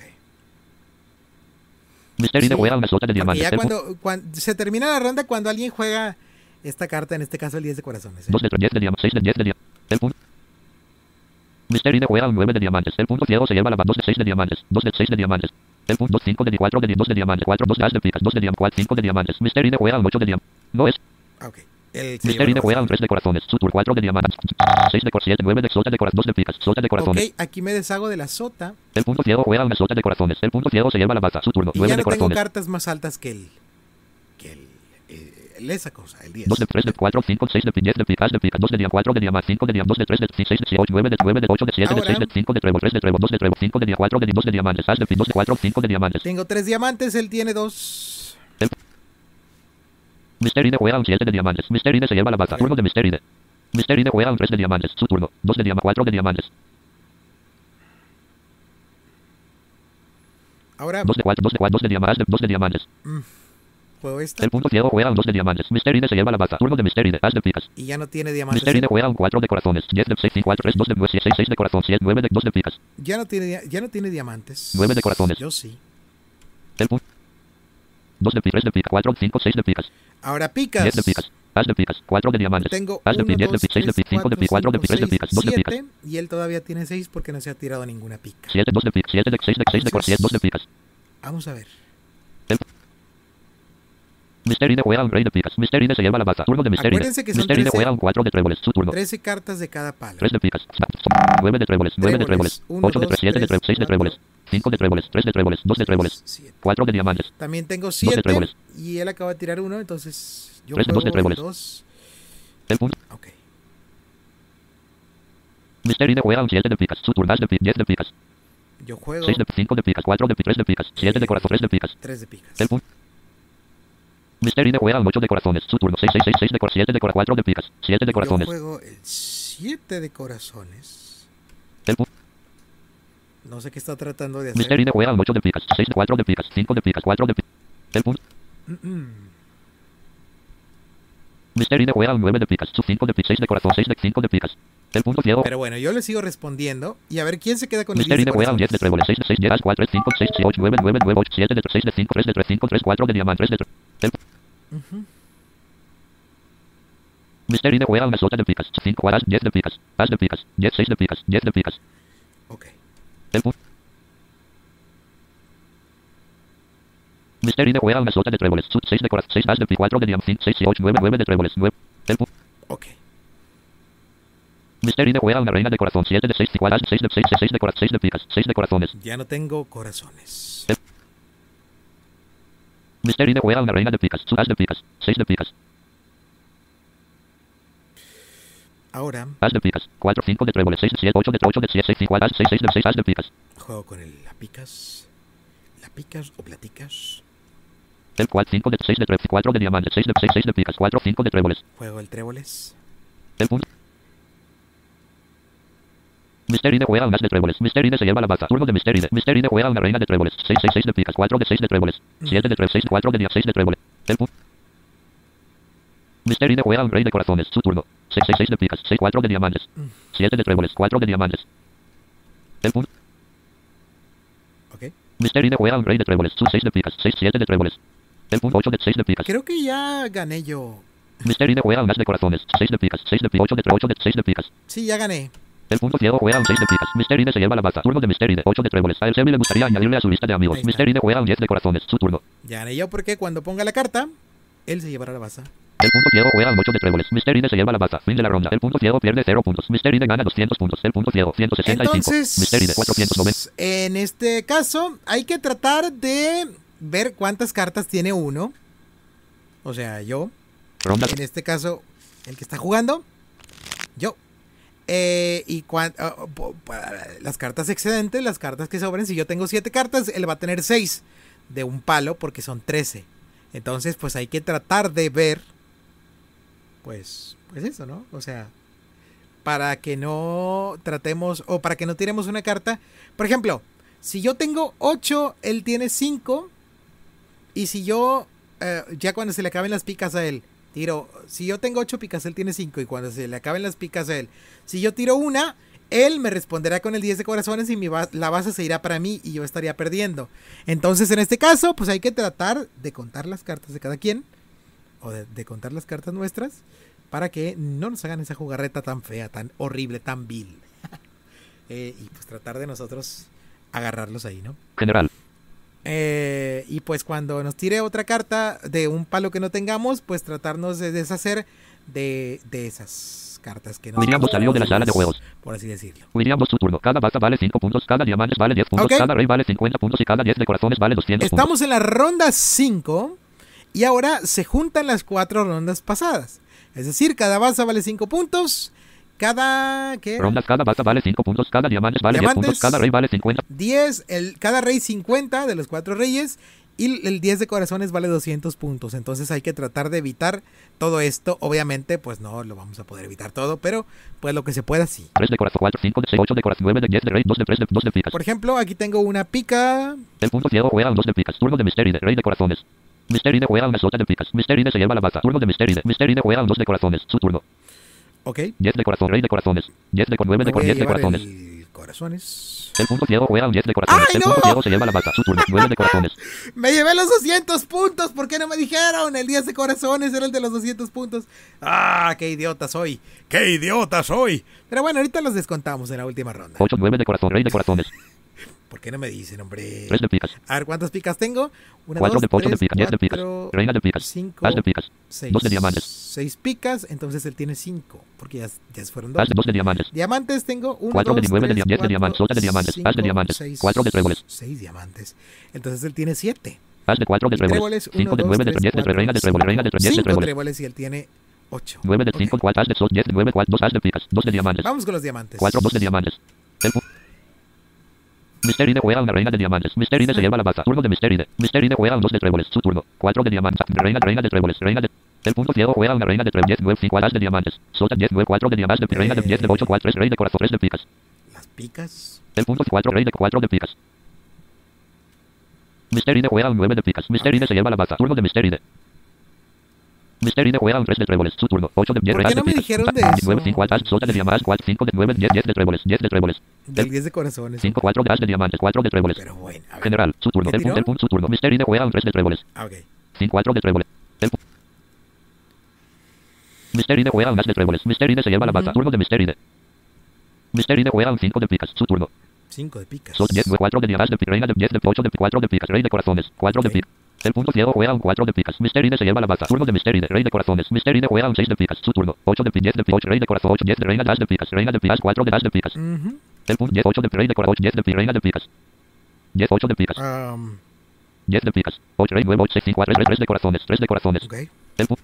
Mystery Sí, juega una sota de Porque diamantes. ya El punto. cuando, cuando se termina la ronda cuando alguien juega esta carta, en este caso el diez de corazones. ¿eh? dos de tres. diez de diamantes. seis de diez de diamantes. El punto. Mystery juega un nueve de diamantes. El punto ciego se lleva la dos de seis de diamantes. dos de seis de diamantes. El punto cinco de cuatro de dos de diamantes. cuatro. dos de as de picas. dos de diamantes. cinco de diamantes. Mystery juega un ocho de diamantes. No es. Ah, ok. El se Mystery lleva la juega un base. tres de corazones. Su tur cuatro de diamantes. seis de cor siete. nueve de sota de corazones. dos de picas. Sota de corazones. Ok, aquí me deshago de la sota. El punto ciego juega una sota de corazones. El punto ciego se lleva la baza. Su turno. Y nueve ya de no tengo corazones. cartas más altas que el. que el. eh, el- esa cosa, el diez. dos de tres de cuatro. cinco. seis de diez de picas. de picas. dos de diamantes. cuatro de diamantes. cinco de diamantes. dos de tres de seis de ocho. nueve de nueve de ocho de siete de Ahora- seis de cinco de trébol. tres de trébol. dos de trébol. cinco de diamantes. cuatro de dos de diamantes. as de dos de cuatro. cinco de diamantes. Tengo tres diamantes, él tiene dos. Mystery juega un siete de diamantes. Mystery se lleva la baza. Turno de Mystery. Mystery juega un tres de diamantes. Su turno. dos de diamantes. cuatro de diamantes. Ahora, dos de cuatro. dos de cuatro. dos de diamantes. dos de diamantes. mm, juego esta. El punto ciego juega un dos de diamantes. Mystery se lleva la baza. Turno de Mystery. As de picas. Y ya no tiene diamantes. Mystery juega un cuatro de corazones. diez de seis. cinco. cuatro. tres. dos de nueve. seis. seis de corazón. siete. nueve de dos de picas. Ya no tiene, dia- ya no tiene diamantes. Nueve de corazones. Yo sí. El punto. dos de picas. tres de picas. cuatro. cinco. seis de picas. Ahora picas. diez de picas. As de picas. cuatro de diamantes. Tengo As de uno, picas. diez de dos, picas. seis de tres, picas. cinco de picas. cuatro de picas. tres de cinco, picas. dos de seis, picas. siete, y él todavía tiene seis porque no se ha tirado ninguna pica. siete. dos de picas. siete de seis de seis de corazón. dos de picas. Vamos a ver. El Mister Ine juega un rey de picas. Mister Ine se lleva la baza. Turno de Mister Ine. Acuérdense que son Mister Ine trece juega un cuatro de tréboles. Su turno. trece cartas de cada palo. tres de picas. nueve de tréboles. nueve de Tréboles. tréboles. Uno, ocho de dos, tréboles. siete de tres, tréboles. seis de cuatro. tréboles. cinco de tréboles. tres de tréboles. dos de tréboles. siete. cuatro de diamantes. También tengo de siete tréboles. y él acaba de tirar uno, entonces yo Tres de dos de juego tréboles. dos. El punto. Ok. Mister Ine juega un siete de picas. Su turno. de picas. diez de picas. Yo juego seis de cinco de picas. cuatro de picas. tres de picas. siete de corazón. tres de picas. tres de picas. El punto. Mister Ine juega un ocho de corazones. Su turno. seis, seis, seis, seis de corazones. siete de corazones. cuatro de picas. siete de corazones. Yo juego el siete de corazones. El punto. No sé qué está tratando de hacer. Mister Ine juega un ocho de picas. seis de cuatro de picas. cinco de picas. cuatro de picas. El punto. Mm, mm. Mister Ine juega un nueve de picas. Su cinco de picas. seis de corazón. seis de cinco de picas. El punto ciego. Pero bueno, yo le sigo respondiendo. Y a ver quién se queda con el Mister diez de Ine juega un diez de corazones. tréboles. seis de seis, diez, cuatro, cinco, seis, ocho, nueve, nueve, nueve, ocho, siete de seis de cinco, tres de tres, cinco, tres, cuatro de diamantes. tres de tres. Ujú. Mister Ine juega una sota de picas. cinco, as, diez de picas. As de picas. diez, seis de picas. diez de picas. Ok. El punto. Mister Ine juega una sota de tréboles. seis de corazón. seis as de picas. cuatro de diamantes. seis, ocho, nueve, nueve de tréboles. nueve. El punto. Ok. Mister Ine juega una reina de corazón. siete de seis, igual as, seis de seis, seis de corazón. seis de picas. seis de corazones. Ya no tengo corazones. El- Mister Ine juega una reina de picas. Su as de picas. seis de picas. Ahora As de picas. cuatro, cinco de tréboles. seis, siete, ocho de ocho de siete, seis, igual as, seis, seis de seis as de picas. juego con el la picas. ¿La picas o platicas? El cual cinco de seis de tréboles. cuatro de diamantes. seis de seis, seis de picas. cuatro, cinco de tréboles. Juego el tréboles. El punto. Mister Ine juega un as de tréboles. Mister Ine se lleva la baza. Turno de Mister Ine. Mister Ine juega una reina de tréboles. seis, seis, seis de picas. cuatro de seis de tréboles. siete de tréboles. seis, cuatro de diamantes. seis de tréboles. El punto. Mister Ine juega un rey de corazones. Su turno. seis, seis, seis de picas. seis, cuatro de diamantes. siete de tréboles. cuatro de diamantes. El punto. Ok. Mister Ine juega un rey de tréboles. Su seis de picas. seis, siete de tréboles. El punto. ocho de seis de picas. Creo que ya gané yo. Mister Ine juega un as de corazones. seis de picas. seis de picas. ocho de ocho de seis de picas. Sí, ya gané. El punto ciego juega un seis de picas. Mister Ine se lleva la baza. Turno de Mister Ine. ocho de tréboles. A él se le gustaría añadirle a su lista de amigos. Ahí está. Mister Ine juega un diez de corazones. Su turno. Ya gané yo porque cuando ponga la carta, él se llevará la baza. El punto ciego juega un ocho de tréboles. Mister Ine se lleva la baza. Fin de la ronda. El punto ciego pierde cero puntos. Mister Ine gana doscientos puntos. El punto ciego ciento sesenta y cinco. Entonces, Mister Ine cuatrocientos noventa. en este caso, hay que tratar de ver cuántas cartas tiene uno. O sea, yo. Ronda. En este caso, el que está jugando, yo. Eh, y cuan- uh, po- pa- las cartas excedentes, las cartas que sobren, si yo tengo siete cartas, él va a tener seis de un palo porque son trece. Entonces, pues hay que tratar de ver, pues, pues eso, ¿no? O sea, para que no tratemos, o para que no tiremos una carta. Por ejemplo, si yo tengo ocho, él tiene cinco. Y si yo, eh, ya cuando se le acaben las picas a él, tiro, si yo tengo ocho picas, él tiene cinco. Y cuando se le acaben las picas a él, si yo tiro una, él me responderá con el diez de corazones y mi ba- la base se irá para mí y yo estaría perdiendo. Entonces, en este caso, pues hay que tratar de contar las cartas de cada quien, o de, de contar las cartas nuestras, para que no nos hagan esa jugarreta tan fea, tan horrible, tan vil. eh, y pues tratar de nosotros agarrarlos ahí, ¿no? General. Eh, y pues cuando nos tire otra carta de un palo que no tengamos, pues tratarnos de deshacer de, de esas cartas que no William son salió de la sala de útiles, juegos. por así decirlo. William su turno. Cada baza vale cinco puntos. Cada diamantes vale diez puntos. Ok. Cada rey vale cincuenta puntos. Y cada diez de corazones vale doscientos puntos. Estamos en la ronda cinco y ahora se juntan las cuatro rondas pasadas. Es decir, cada baza vale cinco puntos. Cada ¿qué era? Rondas. Cada baza vale cinco puntos. Cada diamantes vale diez Diamantes. puntos. Cada rey vale cincuenta. diez, el, cada rey cincuenta de los cuatro reyes y el diez de corazones vale doscientos puntos. Entonces hay que tratar de evitar todo esto. Obviamente, pues no lo vamos a poder evitar todo, pero pues lo que se pueda sí. tres de corazón. cuatro, cinco de seis, ocho de corazón. nueve de diez de rey. dos de tres de dos de picas. Por ejemplo, aquí tengo una pica. El punto ciego juega un dos de picas. Turno de Mister Ine. Rey de corazones. Mister Ine juega una sota de picas. Mister Ine se lleva la baza. Turno de Mister Ine. Mister Ine juega un dos de corazones. Su turno. Ok. diez de corazón. Rey de corazones. diez de con nueve de Me voy con a diez de llevar corazones. el corazones. El punto ciego juega un diez de corazones. ¡Ay, El no! punto ciego se lleva la baza. Su turno. nueve de corazones. Me llevé los doscientos puntos. ¿Por qué no me dijeron? El diez de corazones era el de los doscientos puntos. ¡Ah, qué idiota soy! ¡Qué idiota soy! Pero bueno, ahorita los descontamos en la última ronda. ocho, nueve de corazón. Rey de corazones. ¿Por qué no me dicen, hombre? tres de picas. A ver, ¿cuántas picas tengo? Una, cuatro dos, de ocho de tres, picas, diez de picas. cuatro, Reina de picas. cinco, As de picas. seis. dos de diamantes. seis picas, entonces él tiene cinco, porque ya, ya fueron dos. As de dos de diamantes. Diamantes tengo uno, cuatro de dos, nueve de tres, diez de diamantes. cuatro, Sota de diamantes. cinco, As de diamantes. seis, cuatro de tréboles. seis diamantes. Entonces él tiene siete. As de cuatro de Y tréboles. cinco de uno, nueve dos, de diez de tres, reina de cuatro, tréboles. Reina de diez de cinco tréboles. tréboles y él tiene ocho. nueve de Ok. cinco, cuatro as de sol, diez de nueve, cuatro, dos as de picas. dos de diamantes. Vamos con los diamantes. cuatro, dos de diamantes. El pu- Mister Ide juega una reina de diamantes. Mister Ide se lleva la baza. Turno de Mister Ide. Mister Ide juega un dos de tréboles. Su turno. cuatro de diamantes. Reina, reina de tréboles. Reina de... El punto ciego juega una reina de tréboles. diez, nueve, cinco as de diamantes. Sota diez, nueve, cuatro de diamantes. De reina de diez de ocho, cuatro, tres, rey de corazón, tres de picas. Las picas. El punto cuatro, rey de cuatro de picas. Mister Ide juega un nueve de picas. Mister Ide se lleva la baza. Turno de Mister Ide. Mister Ide juega un tres de tréboles. Su turno. ocho de diez, ¿Por real qué no de me picas. dijeron de eso? nueve, cinco as, sota de diamantes. cuatro, cinco de nueve, diez, diez de tréboles. diez de tréboles. Del diez de corazones. cinco, cuatro de as de diamantes. cuatro de tréboles. Pero bueno, a ver. General, su turno. ¿Qué El punto, tiró? el punto, su turno. Mister Ide juega un tres de tréboles. Ah, ok. cinco, cuatro de tréboles. El pu- Mister Ide juega un as de tréboles. Mister Ide se lleva la baza. Ujú. Turno de Mister Ide. Mister Ide juega un cinco de picas. Su turno. Cinco de picas. Sol diez, nueve, cuatro de diamantes de pi- reina de diez de ocho de pi- cuatro de picas. Rey de corazones. cuatro de Ok. picas. El punto ciego juega un cuatro de picas. Mister Ide se lleva la baza. Turno de Mister Ide. Rey de corazones. Mister Ide juega un seis de picas. Su turno. ocho de pi, diez de pi, ocho. Rey de corazón. ocho, diez de reina de as de picas. Reina de picas. cuatro de as de picas. Ujú. El punto diez, ocho de rey de corazón. diez de pi, reina de picas. diez, ocho de picas. Um, diez de picas. ocho, rey, nueve, ocho, seis, cinco, cuatro, tres, tres de corazones. tres de corazones. ok. El pu-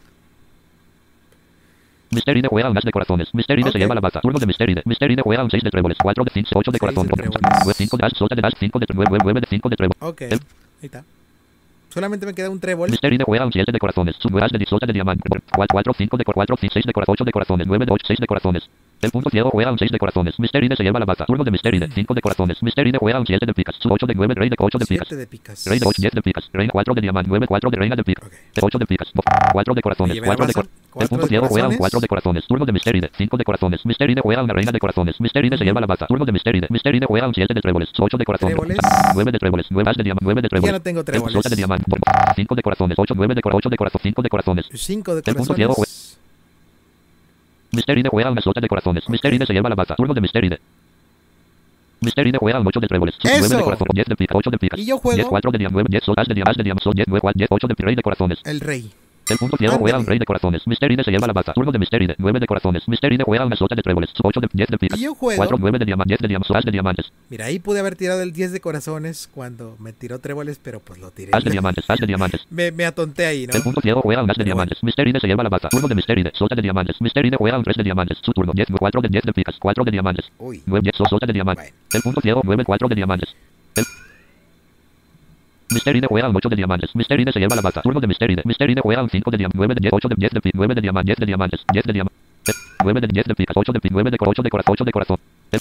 Mister Ide juega un as de corazones. Mister Ide Ok. se lleva la baza. Turno de Mister Ide. Mister Ide juega un seis de tréboles. cuatro de cinco, ocho de Seis corazón. de tréboles. nueve, cinco de as, sota de as, cinco de nueve, nueve de cinco de tréboles. Ok. El- Ahí está. Solamente me queda un trébol. Mister Ide juega un siete de corazones. Su nueve as de sota de diamante. cuatro, cinco de cuatro, seis de corazón, ocho de corazones. nueve de ocho, seis de corazones. El punto ciego juega un seis de corazones. Mister Ide se lleva la baza. Turno de Mister Ide. cinco de corazones. Mister Ide juega un siete de picas. Su ocho de nueve, rey de ocho de picas. Siete de picas. Rey de ocho, diez de picas. Reina cuatro de diamante. nueve, cuatro de reina de picas. Ok. ocho de picas. cuatro de corazones. Me llevé la cuatro de baza. cor- El Cuatro punto de ciego juega un corazones. cuatro de corazones. Turno de Mister Ide. cinco de corazones. Mister Ide juega una reina de corazones. Mister Ide se lleva la baza. Turno de Mister Ide. Mister Ide juega un siete de tréboles. ocho de corazones. Tréboles. nueve de tréboles. nueve as de diamante. nueve de Ya tréboles. no tengo El tréboles. sota de diamante. cinco de corazones. ocho, nueve de corazón. ocho de corazón. cinco de corazones. Cinco de El punto ciego corazones. Mister Ide juega una sota de corazones. Mister Ide se lleva la baza. Turno de Mister Ide. Mister Ide juega un ocho de tréboles. nueve de ¡Eso! corazón. diez de pica. ocho de picas. Y yo juego- diez, cuatro de diamante. nueve, diez sotas de diamante. de diamante. diez, nueve, diez, ocho de pi- rey de corazones. El rey. El punto ciego juega un Ándale. rey de corazones. Mister Ide se lleva la baza. Turno de Mister Ide. nueve de corazones. Mister Ide juega una sota de tréboles. ocho de diez de picas. Y yo juego- cuatro, nueve de diamante. diez de diamantes. As de diamantes. Mira, ahí pude haber tirado el diez de corazones cuando me tiró tréboles, pero pues lo tiré. As de diamantes. As de diamantes. Me, me atonté ahí, ¿no? El punto ciego juega un as de Pero diamantes. Mister Ide se lleva la baza. Turno de Mister Ide. Sota de diamantes. Mister Ide juega un tres de diamantes. Su turno. diez, cuatro de diez de picas. cuatro de diamantes. Uy. nueve, diez, sota de diamantes. Bueno. El punto ciego nueve, cuatro de diamantes. El... Mister Ide juega un ocho de diamantes. Mister Ide se lleva la baza. Turno de Mister Ide. Mister Ide juega un cinco de diamantes. nueve de diez, ocho de diez de pi, nueve de diamantes. diez de diamantes. diez de diamantes. nueve de diez de picas. ocho de pi, nueve de cor, ocho de corazón. ocho de corazón. El...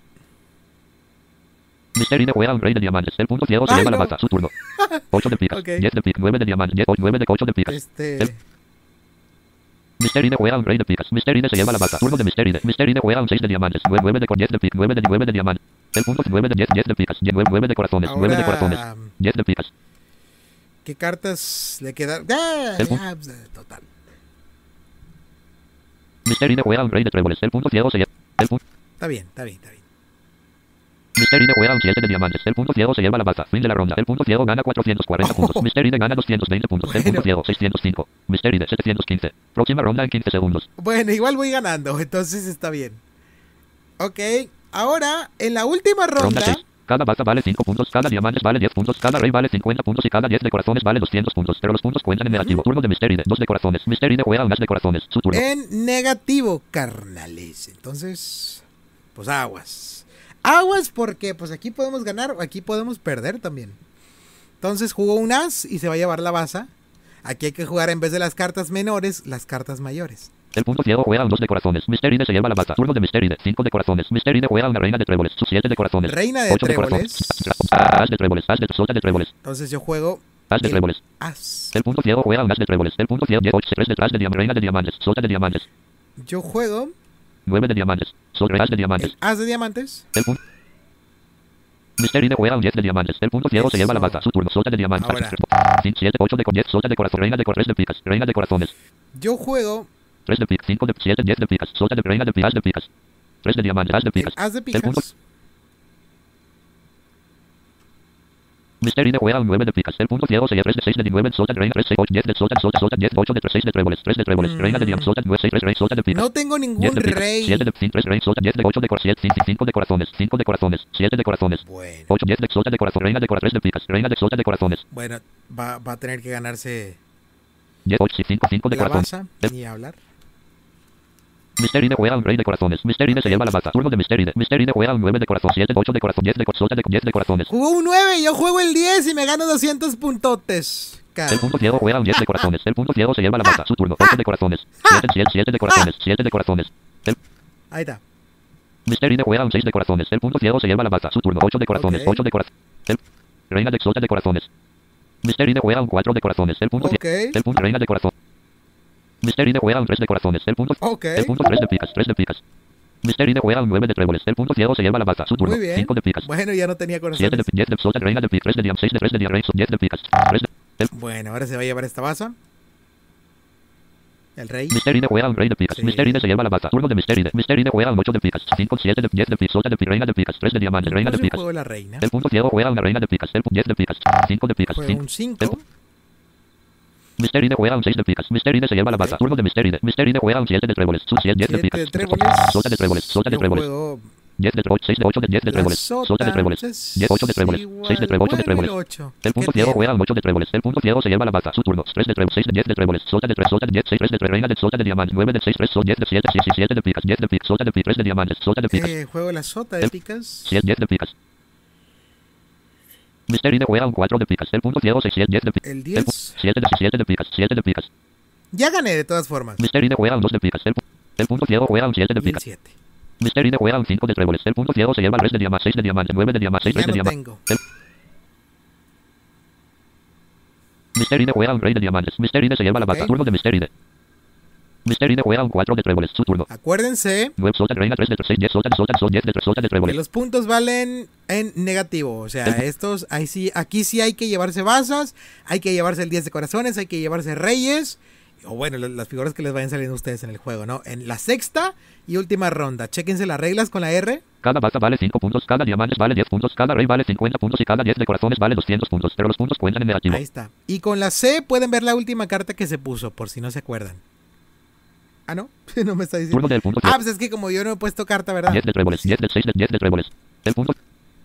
Mister Ide juega un rey de diamantes. El punto ciego se Ay, lleva la no. baza. Su turno. ocho de picas. Ok. diez de picas. nueve de diamantes. diez, nueve de ocho de picas. Este. El... Mister Ide juega un rey de picas. Mister Ide se lleva la baza. Turno de Mister Ide. Mister Ide juega un seis de diamantes. nueve, nueve de cor, diez de picas. nueve de nueve de diamantes. El punto nueve de diez, diez de picas. nueve, nueve de corazones. nueve de corazones. Ahora, diez de picas. ¿qué cartas le quedan? ¡Ah! El pu- Ya, pues, eh, total. Mister Ide juega un rey de tréboles. El punto ciego se lleva. El punto. Está bien, está bien, está bien. Mister Ide juega un siete de diamantes. El punto ciego se lleva la baza. Fin de la ronda. El punto ciego gana cuatrocientos cuarenta puntos. Oh. Mister Ide gana doscientos veinte puntos. El Bueno. punto ciego seiscientos cinco. Mister Ide setecientos quince. Próxima ronda en quince segundos. Bueno, igual voy ganando, entonces está bien. Ok, ahora en la última Ronda ronda. seis. Cada baza vale cinco puntos, cada diamantes vale diez puntos, cada rey vale cincuenta puntos y cada diez de corazones vale doscientos puntos. Pero los puntos cuentan en negativo. Turno de Mister Ide. dos de corazones. Mister Ide juega un as de corazones. Su turno. En negativo, carnales. Entonces, pues aguas. Aguas porque pues aquí podemos ganar o aquí podemos perder también. Entonces jugó un as y se va a llevar la baza. Aquí hay que jugar en vez de las cartas menores, las cartas mayores. El punto ciego juega un dos de corazones. Mister Ide se lleva la baza. Turno de Mister Ide. cinco de corazones. Mister Ide juega una reina de tréboles. Su siete de corazones. Reina de ocho de tréboles. corazones. As de tréboles. As de sota de tréboles. Entonces yo juego As de el tréboles. as. El punto ciego juega un as de tréboles. El punto ciego diez, ocho, tres detrás de diamantes. Reina de diamantes. Sota de diamantes. Yo juego nueve de diamantes. Sobre as de diamantes. el as de diamantes. El punto. Mister Ide juega un diez de diamantes. El punto ciego se lleva la Eso. baza. Su turno. Sota de diamantes. Ahora. cinco, siete, ocho de diez. Sota de corazón. Reina de corres de picas. Reina de corazones. Yo juego tres de picas. cinco de siete, diez de picas. Sota de reina de picas de picas. tres de diamantes. As de el picas. as de El punto. picas. Mister Ine juega un nueve de picas. El punto ciego sería tres de seis de nueve. Sota, reina, tres, seis, ocho, diez de sota, sota, sota, diez, ocho de tres, seis de tréboles, tres de tréboles, reina de diam, sota, nueve, seis, tres, rey, sota de picas. No tengo ningún diez de picas, rey. siete de cinco, tres, rey, sota, diez de ocho de corazones, cinco de corazones, cinco de corazones, siete de corazones, Bueno, ocho, diez de sota de corazón, reina de corazón, tres de picas, reina de sota de corazones, bueno, va, va a tener que ganarse diez, ocho, cinco, cinco de la corazón. baza, ni hablar. Mister Ine juega un rey de corazones. Mister Ine se lleva la baza. Turno de Mister Ine. Mister Ine juega un nueve de corazón. siete, ocho de corazón. diez de corazón. de diez de corazones. Jugó un nueve, yo juego el diez y me gano doscientos puntotes. El Cara. punto ciego juega un diez de corazones. El punto ciego se lleva la baza. Su turno. ocho de corazones. siete de corazones. siete de corazones. El Ahí está. Mister Ine juega un seis de corazones. El punto ciego se lleva la baza. Su turno. ocho de corazones. Ok. ocho de corazones. El reina de exota de corazones. Mister Ine juega un cuatro de corazones. El punto Ok. ciego. El punto reina de corazón. Mister Ine juega un tres de corazones. El punto Ok. El punto tres de picas. tres de picas. Mister Ine juega un nueve de tréboles. El punto ciego se lleva la baza. Su turno. Muy bien. cinco de picas. Bueno, ya no tenía siete de corazones. diez de sota, reina de picas. tres de diam, seis de tres de diam, rey, diez de picas. tres de el Bueno, ahora se va a llevar esta baza. El rey. Mister Ine juega un rey de picas. Sí. Mister Ine se lleva la baza. Turno de Mister Ine. Mister Ine juega un ocho de picas. cinco, siete de diez de picas. Sota de picas. Reina de picas. tres de diamantes. Reina de Entonces picas. juego la reina. El punto ciego juega una reina de picas. El diez de picas. cinco de picas. Juego cinco. un cinco. Mister Ine juega un seis de picas. Mister Ine se lleva la baza. Ok. Turno de Mister Ine. Mister Ine juega un siete de tréboles. Su siete, diez de siete picas. de tréboles. Sota de tréboles. Sota de Yo tréboles. juego diez de tréboles. seis de ocho de diez de la tréboles. sota, Sota de tréboles. entonces, diez, ocho de tréboles. igual. seis de tréboles. ocho de Bueno, el tréboles. ocho. El punto ¿Qué ciego tiene? juega un ocho de tréboles. El punto ciego se lleva la baza. Su turno. tres de tréboles. seis de diez de tréboles. Sota de tres. Sota de diez. seis, tres de tres. Reina de sota de diamantes. nueve de seis. tres. diez de siete. siete de picas. diez de picas. Sota de picas. tres de diamantes. Sota de picas. Eh, juego la sota de El- picas. siete, diez de picas. Mister Ine juega un cuatro de picas. El punto ciego seis, siete, diez de picas. El diez. siete de siete de picas. siete de picas. Ya gané de todas formas. Mister Ine juega un dos de picas. El, pu- el punto ciego juega un siete de Y el picas. siete. Mister Ine juega un cinco de tréboles. El punto ciego se lleva el tres de diamantes. seis de diamantes. nueve de diamantes. seis, Ya tres de no diamantes. tengo. Mister Ine juega un rey de diamantes. Mister Ine se lleva la baza. Ok. Turno de Mister Ine. Mister Ine juega un cuatro de tréboles. Su turno. Acuérdense nueve sota, reina tres de tres, seis, diez sota, sota, sota, diez de tres, sota de que tréboles. los puntos valen en negativo. O sea, estos, ahí sí, aquí sí hay que llevarse bazas, hay que llevarse el diez de corazones, hay que llevarse reyes. O bueno, la- las figuras que les vayan saliendo a ustedes en el juego, ¿no? En la sexta y última ronda. Chéquense las reglas con la R. Cada baza vale cinco puntos, cada diamantes vale diez puntos, cada rey vale cincuenta puntos y cada diez de corazones vale doscientos puntos, pero los puntos cuentan en negativo. Ahí está. Y con la C pueden ver la última carta que se puso, por si no se acuerdan. Ah, ¿no? No me está diciendo. Turno del punto Ah, pues es que como yo no he puesto carta, ¿verdad? diez de tréboles, diez de seis de diez de tréboles. El punto.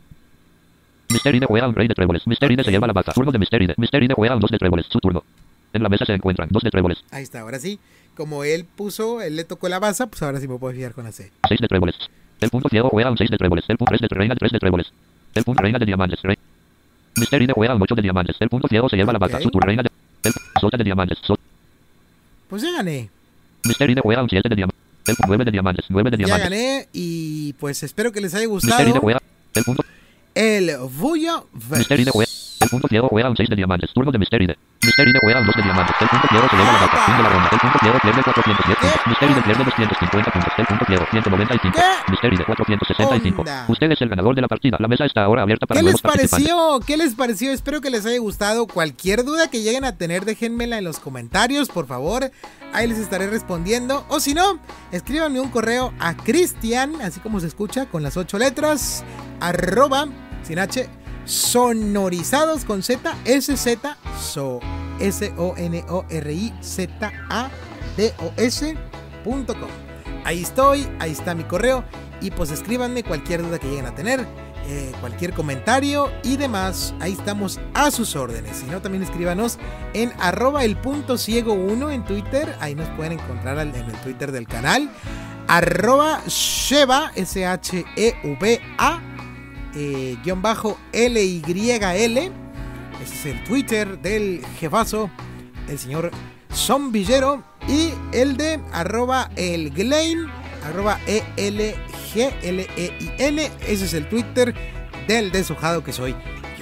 Mister Ine juega un rey de tréboles. Mister Ine se lleva la baza. Turno de Mister Ine. Mister Ine juega un dos de tréboles. Su turno. En la mesa se encuentran dos de tréboles, Ahí está, ahora sí. Como él puso, él le tocó la baza, pues ahora sí me puedo fijar con la C. seis de tréboles. El punto ciego juega un seis de tréboles. El punto tres de reina tres de tréboles. El punto reina de diamantes. Rey. Mister Ine juega un ocho de diamantes. El punto ciego se lleva la baza. Ok. Su turno reina de. El sota de diamantes. So- Pues ya gané. Mister Ine juega un siete de diamantes. El punto nueve de diamantes. nueve de Ya diamantes. gané y pues espero que les haya Mister Ine gustado juega. El punto. el Bullo Mister Ine juega. El punto ciego juega un seis de diamantes. Turno de Mister Ine. Mister Ine juega un dos de diamantes. El punto ciego se lleva la baza. Fin de la ronda. El punto ciego pierde cuatrocientos diez puntos. ¿Qué? Mister Ine pierde doscientos cincuenta puntos. El punto ciego ciento noventa y cinco. ¿Qué? Mister Ine cuatrocientos sesenta y cinco. Onda. Usted es el ganador de la partida. La mesa está ahora abierta para ¿Qué nuevos les participantes. pareció? ¿Qué les pareció? Espero que les haya gustado. Cualquier duda que lleguen a tener, déjenmela en los comentarios, por favor. Ahí les estaré respondiendo. O si no, escríbanme un correo a Cristian, así como se escucha, con las ocho letras, arroba, sin H, sonorizados con Z, S Z, so, S O N O R I Z A D O S punto com. Ahí estoy, ahí está mi correo. Y pues escríbanme cualquier duda que lleguen a tener, eh, cualquier comentario y demás. Ahí estamos a sus órdenes. Si no, también escríbanos en arroba el punto ciego uno en Twitter. Ahí nos pueden encontrar al- en el Twitter del canal. Arroba Sheva, S H E V A, eh, guión bajo L Y L. Ese es el Twitter del jefazo, el señor Zombillero. Y el de arroba el Glein, arroba E L G L E I N. Ese es el Twitter del deshojado que soy yo.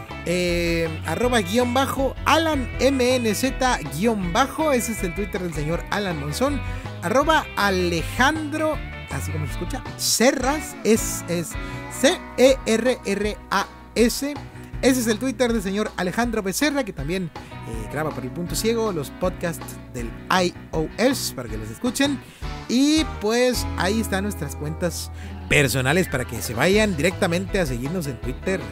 Eh, arroba guión bajo Alan M N Z guión bajo. Ese es el Twitter del señor Alan Monzón. Arroba Alejandro, así como se escucha, Serras, es, es C E R R A S. Ese es el Twitter del señor Alejandro Becerra, que también eh, graba por el punto ciego los podcasts del iOS para que los escuchen. Y pues ahí están nuestras cuentas personales para que se vayan directamente a seguirnos en Twitter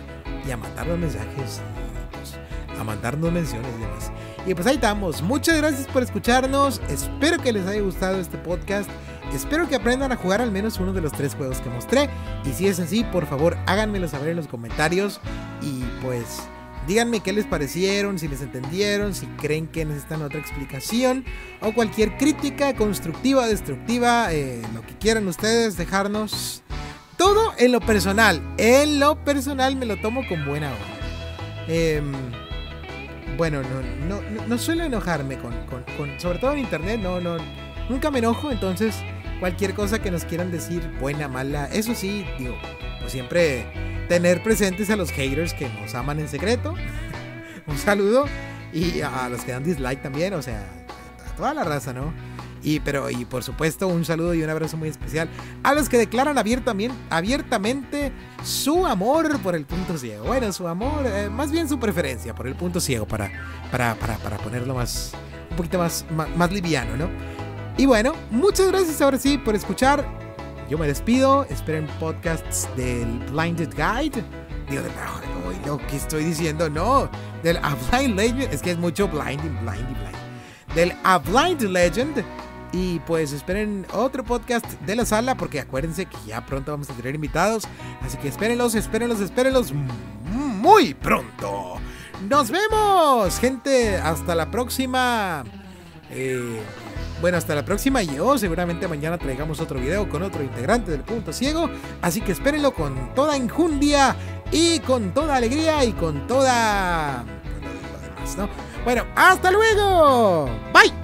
y a mandarnos mensajes, pues, a mandarnos menciones y demás. Y pues ahí estamos. Muchas gracias por escucharnos. Espero que les haya gustado este podcast. Espero que aprendan a jugar al menos uno de los tres juegos que mostré. Y si es así, por favor, háganmelo saber en los comentarios. Y pues díganme qué les parecieron, si les entendieron, si creen que necesitan otra explicación o cualquier crítica constructiva, destructiva, eh, lo que quieran ustedes dejarnos. Todo en lo personal. En lo personal me lo tomo con buena onda. Eh, bueno, no, no, no, no suelo enojarme con, con, con, sobre todo en internet, no, no, nunca me enojo, entonces cualquier cosa que nos quieran decir, buena, mala, eso sí, digo, pues siempre tener presentes a los haters que nos aman en secreto. Un saludo. Y a los que dan dislike también, o sea, a toda la raza, ¿no? Y, pero, y por supuesto, un saludo y un abrazo muy especial a los que declaran abiertamente, abiertamente su amor por el punto ciego. Bueno, su amor, eh, más bien su preferencia por el punto ciego, para, para, para, para ponerlo más, un poquito más, más, más liviano, ¿no? Y bueno, muchas gracias ahora sí por escuchar. Yo me despido. Esperen podcasts del Blinded Guide. Digo, de, no, no, lo que estoy diciendo, no. Del A Blind Legend. Es que es mucho blinding, blinding, blind. Del A Blind Legend. Y pues esperen otro podcast de la sala, porque acuérdense que ya pronto vamos a tener invitados. Así que espérenlos, espérenlos, espérenlos muy pronto. Nos vemos, gente. Hasta la próxima. Eh... Bueno, hasta la próxima. Y yo seguramente mañana traigamos otro video con otro integrante del Punto Ciego. Así que espérenlo con toda enjundia y con toda alegría y con toda... lo demás, ¿no? Bueno, hasta luego. Bye.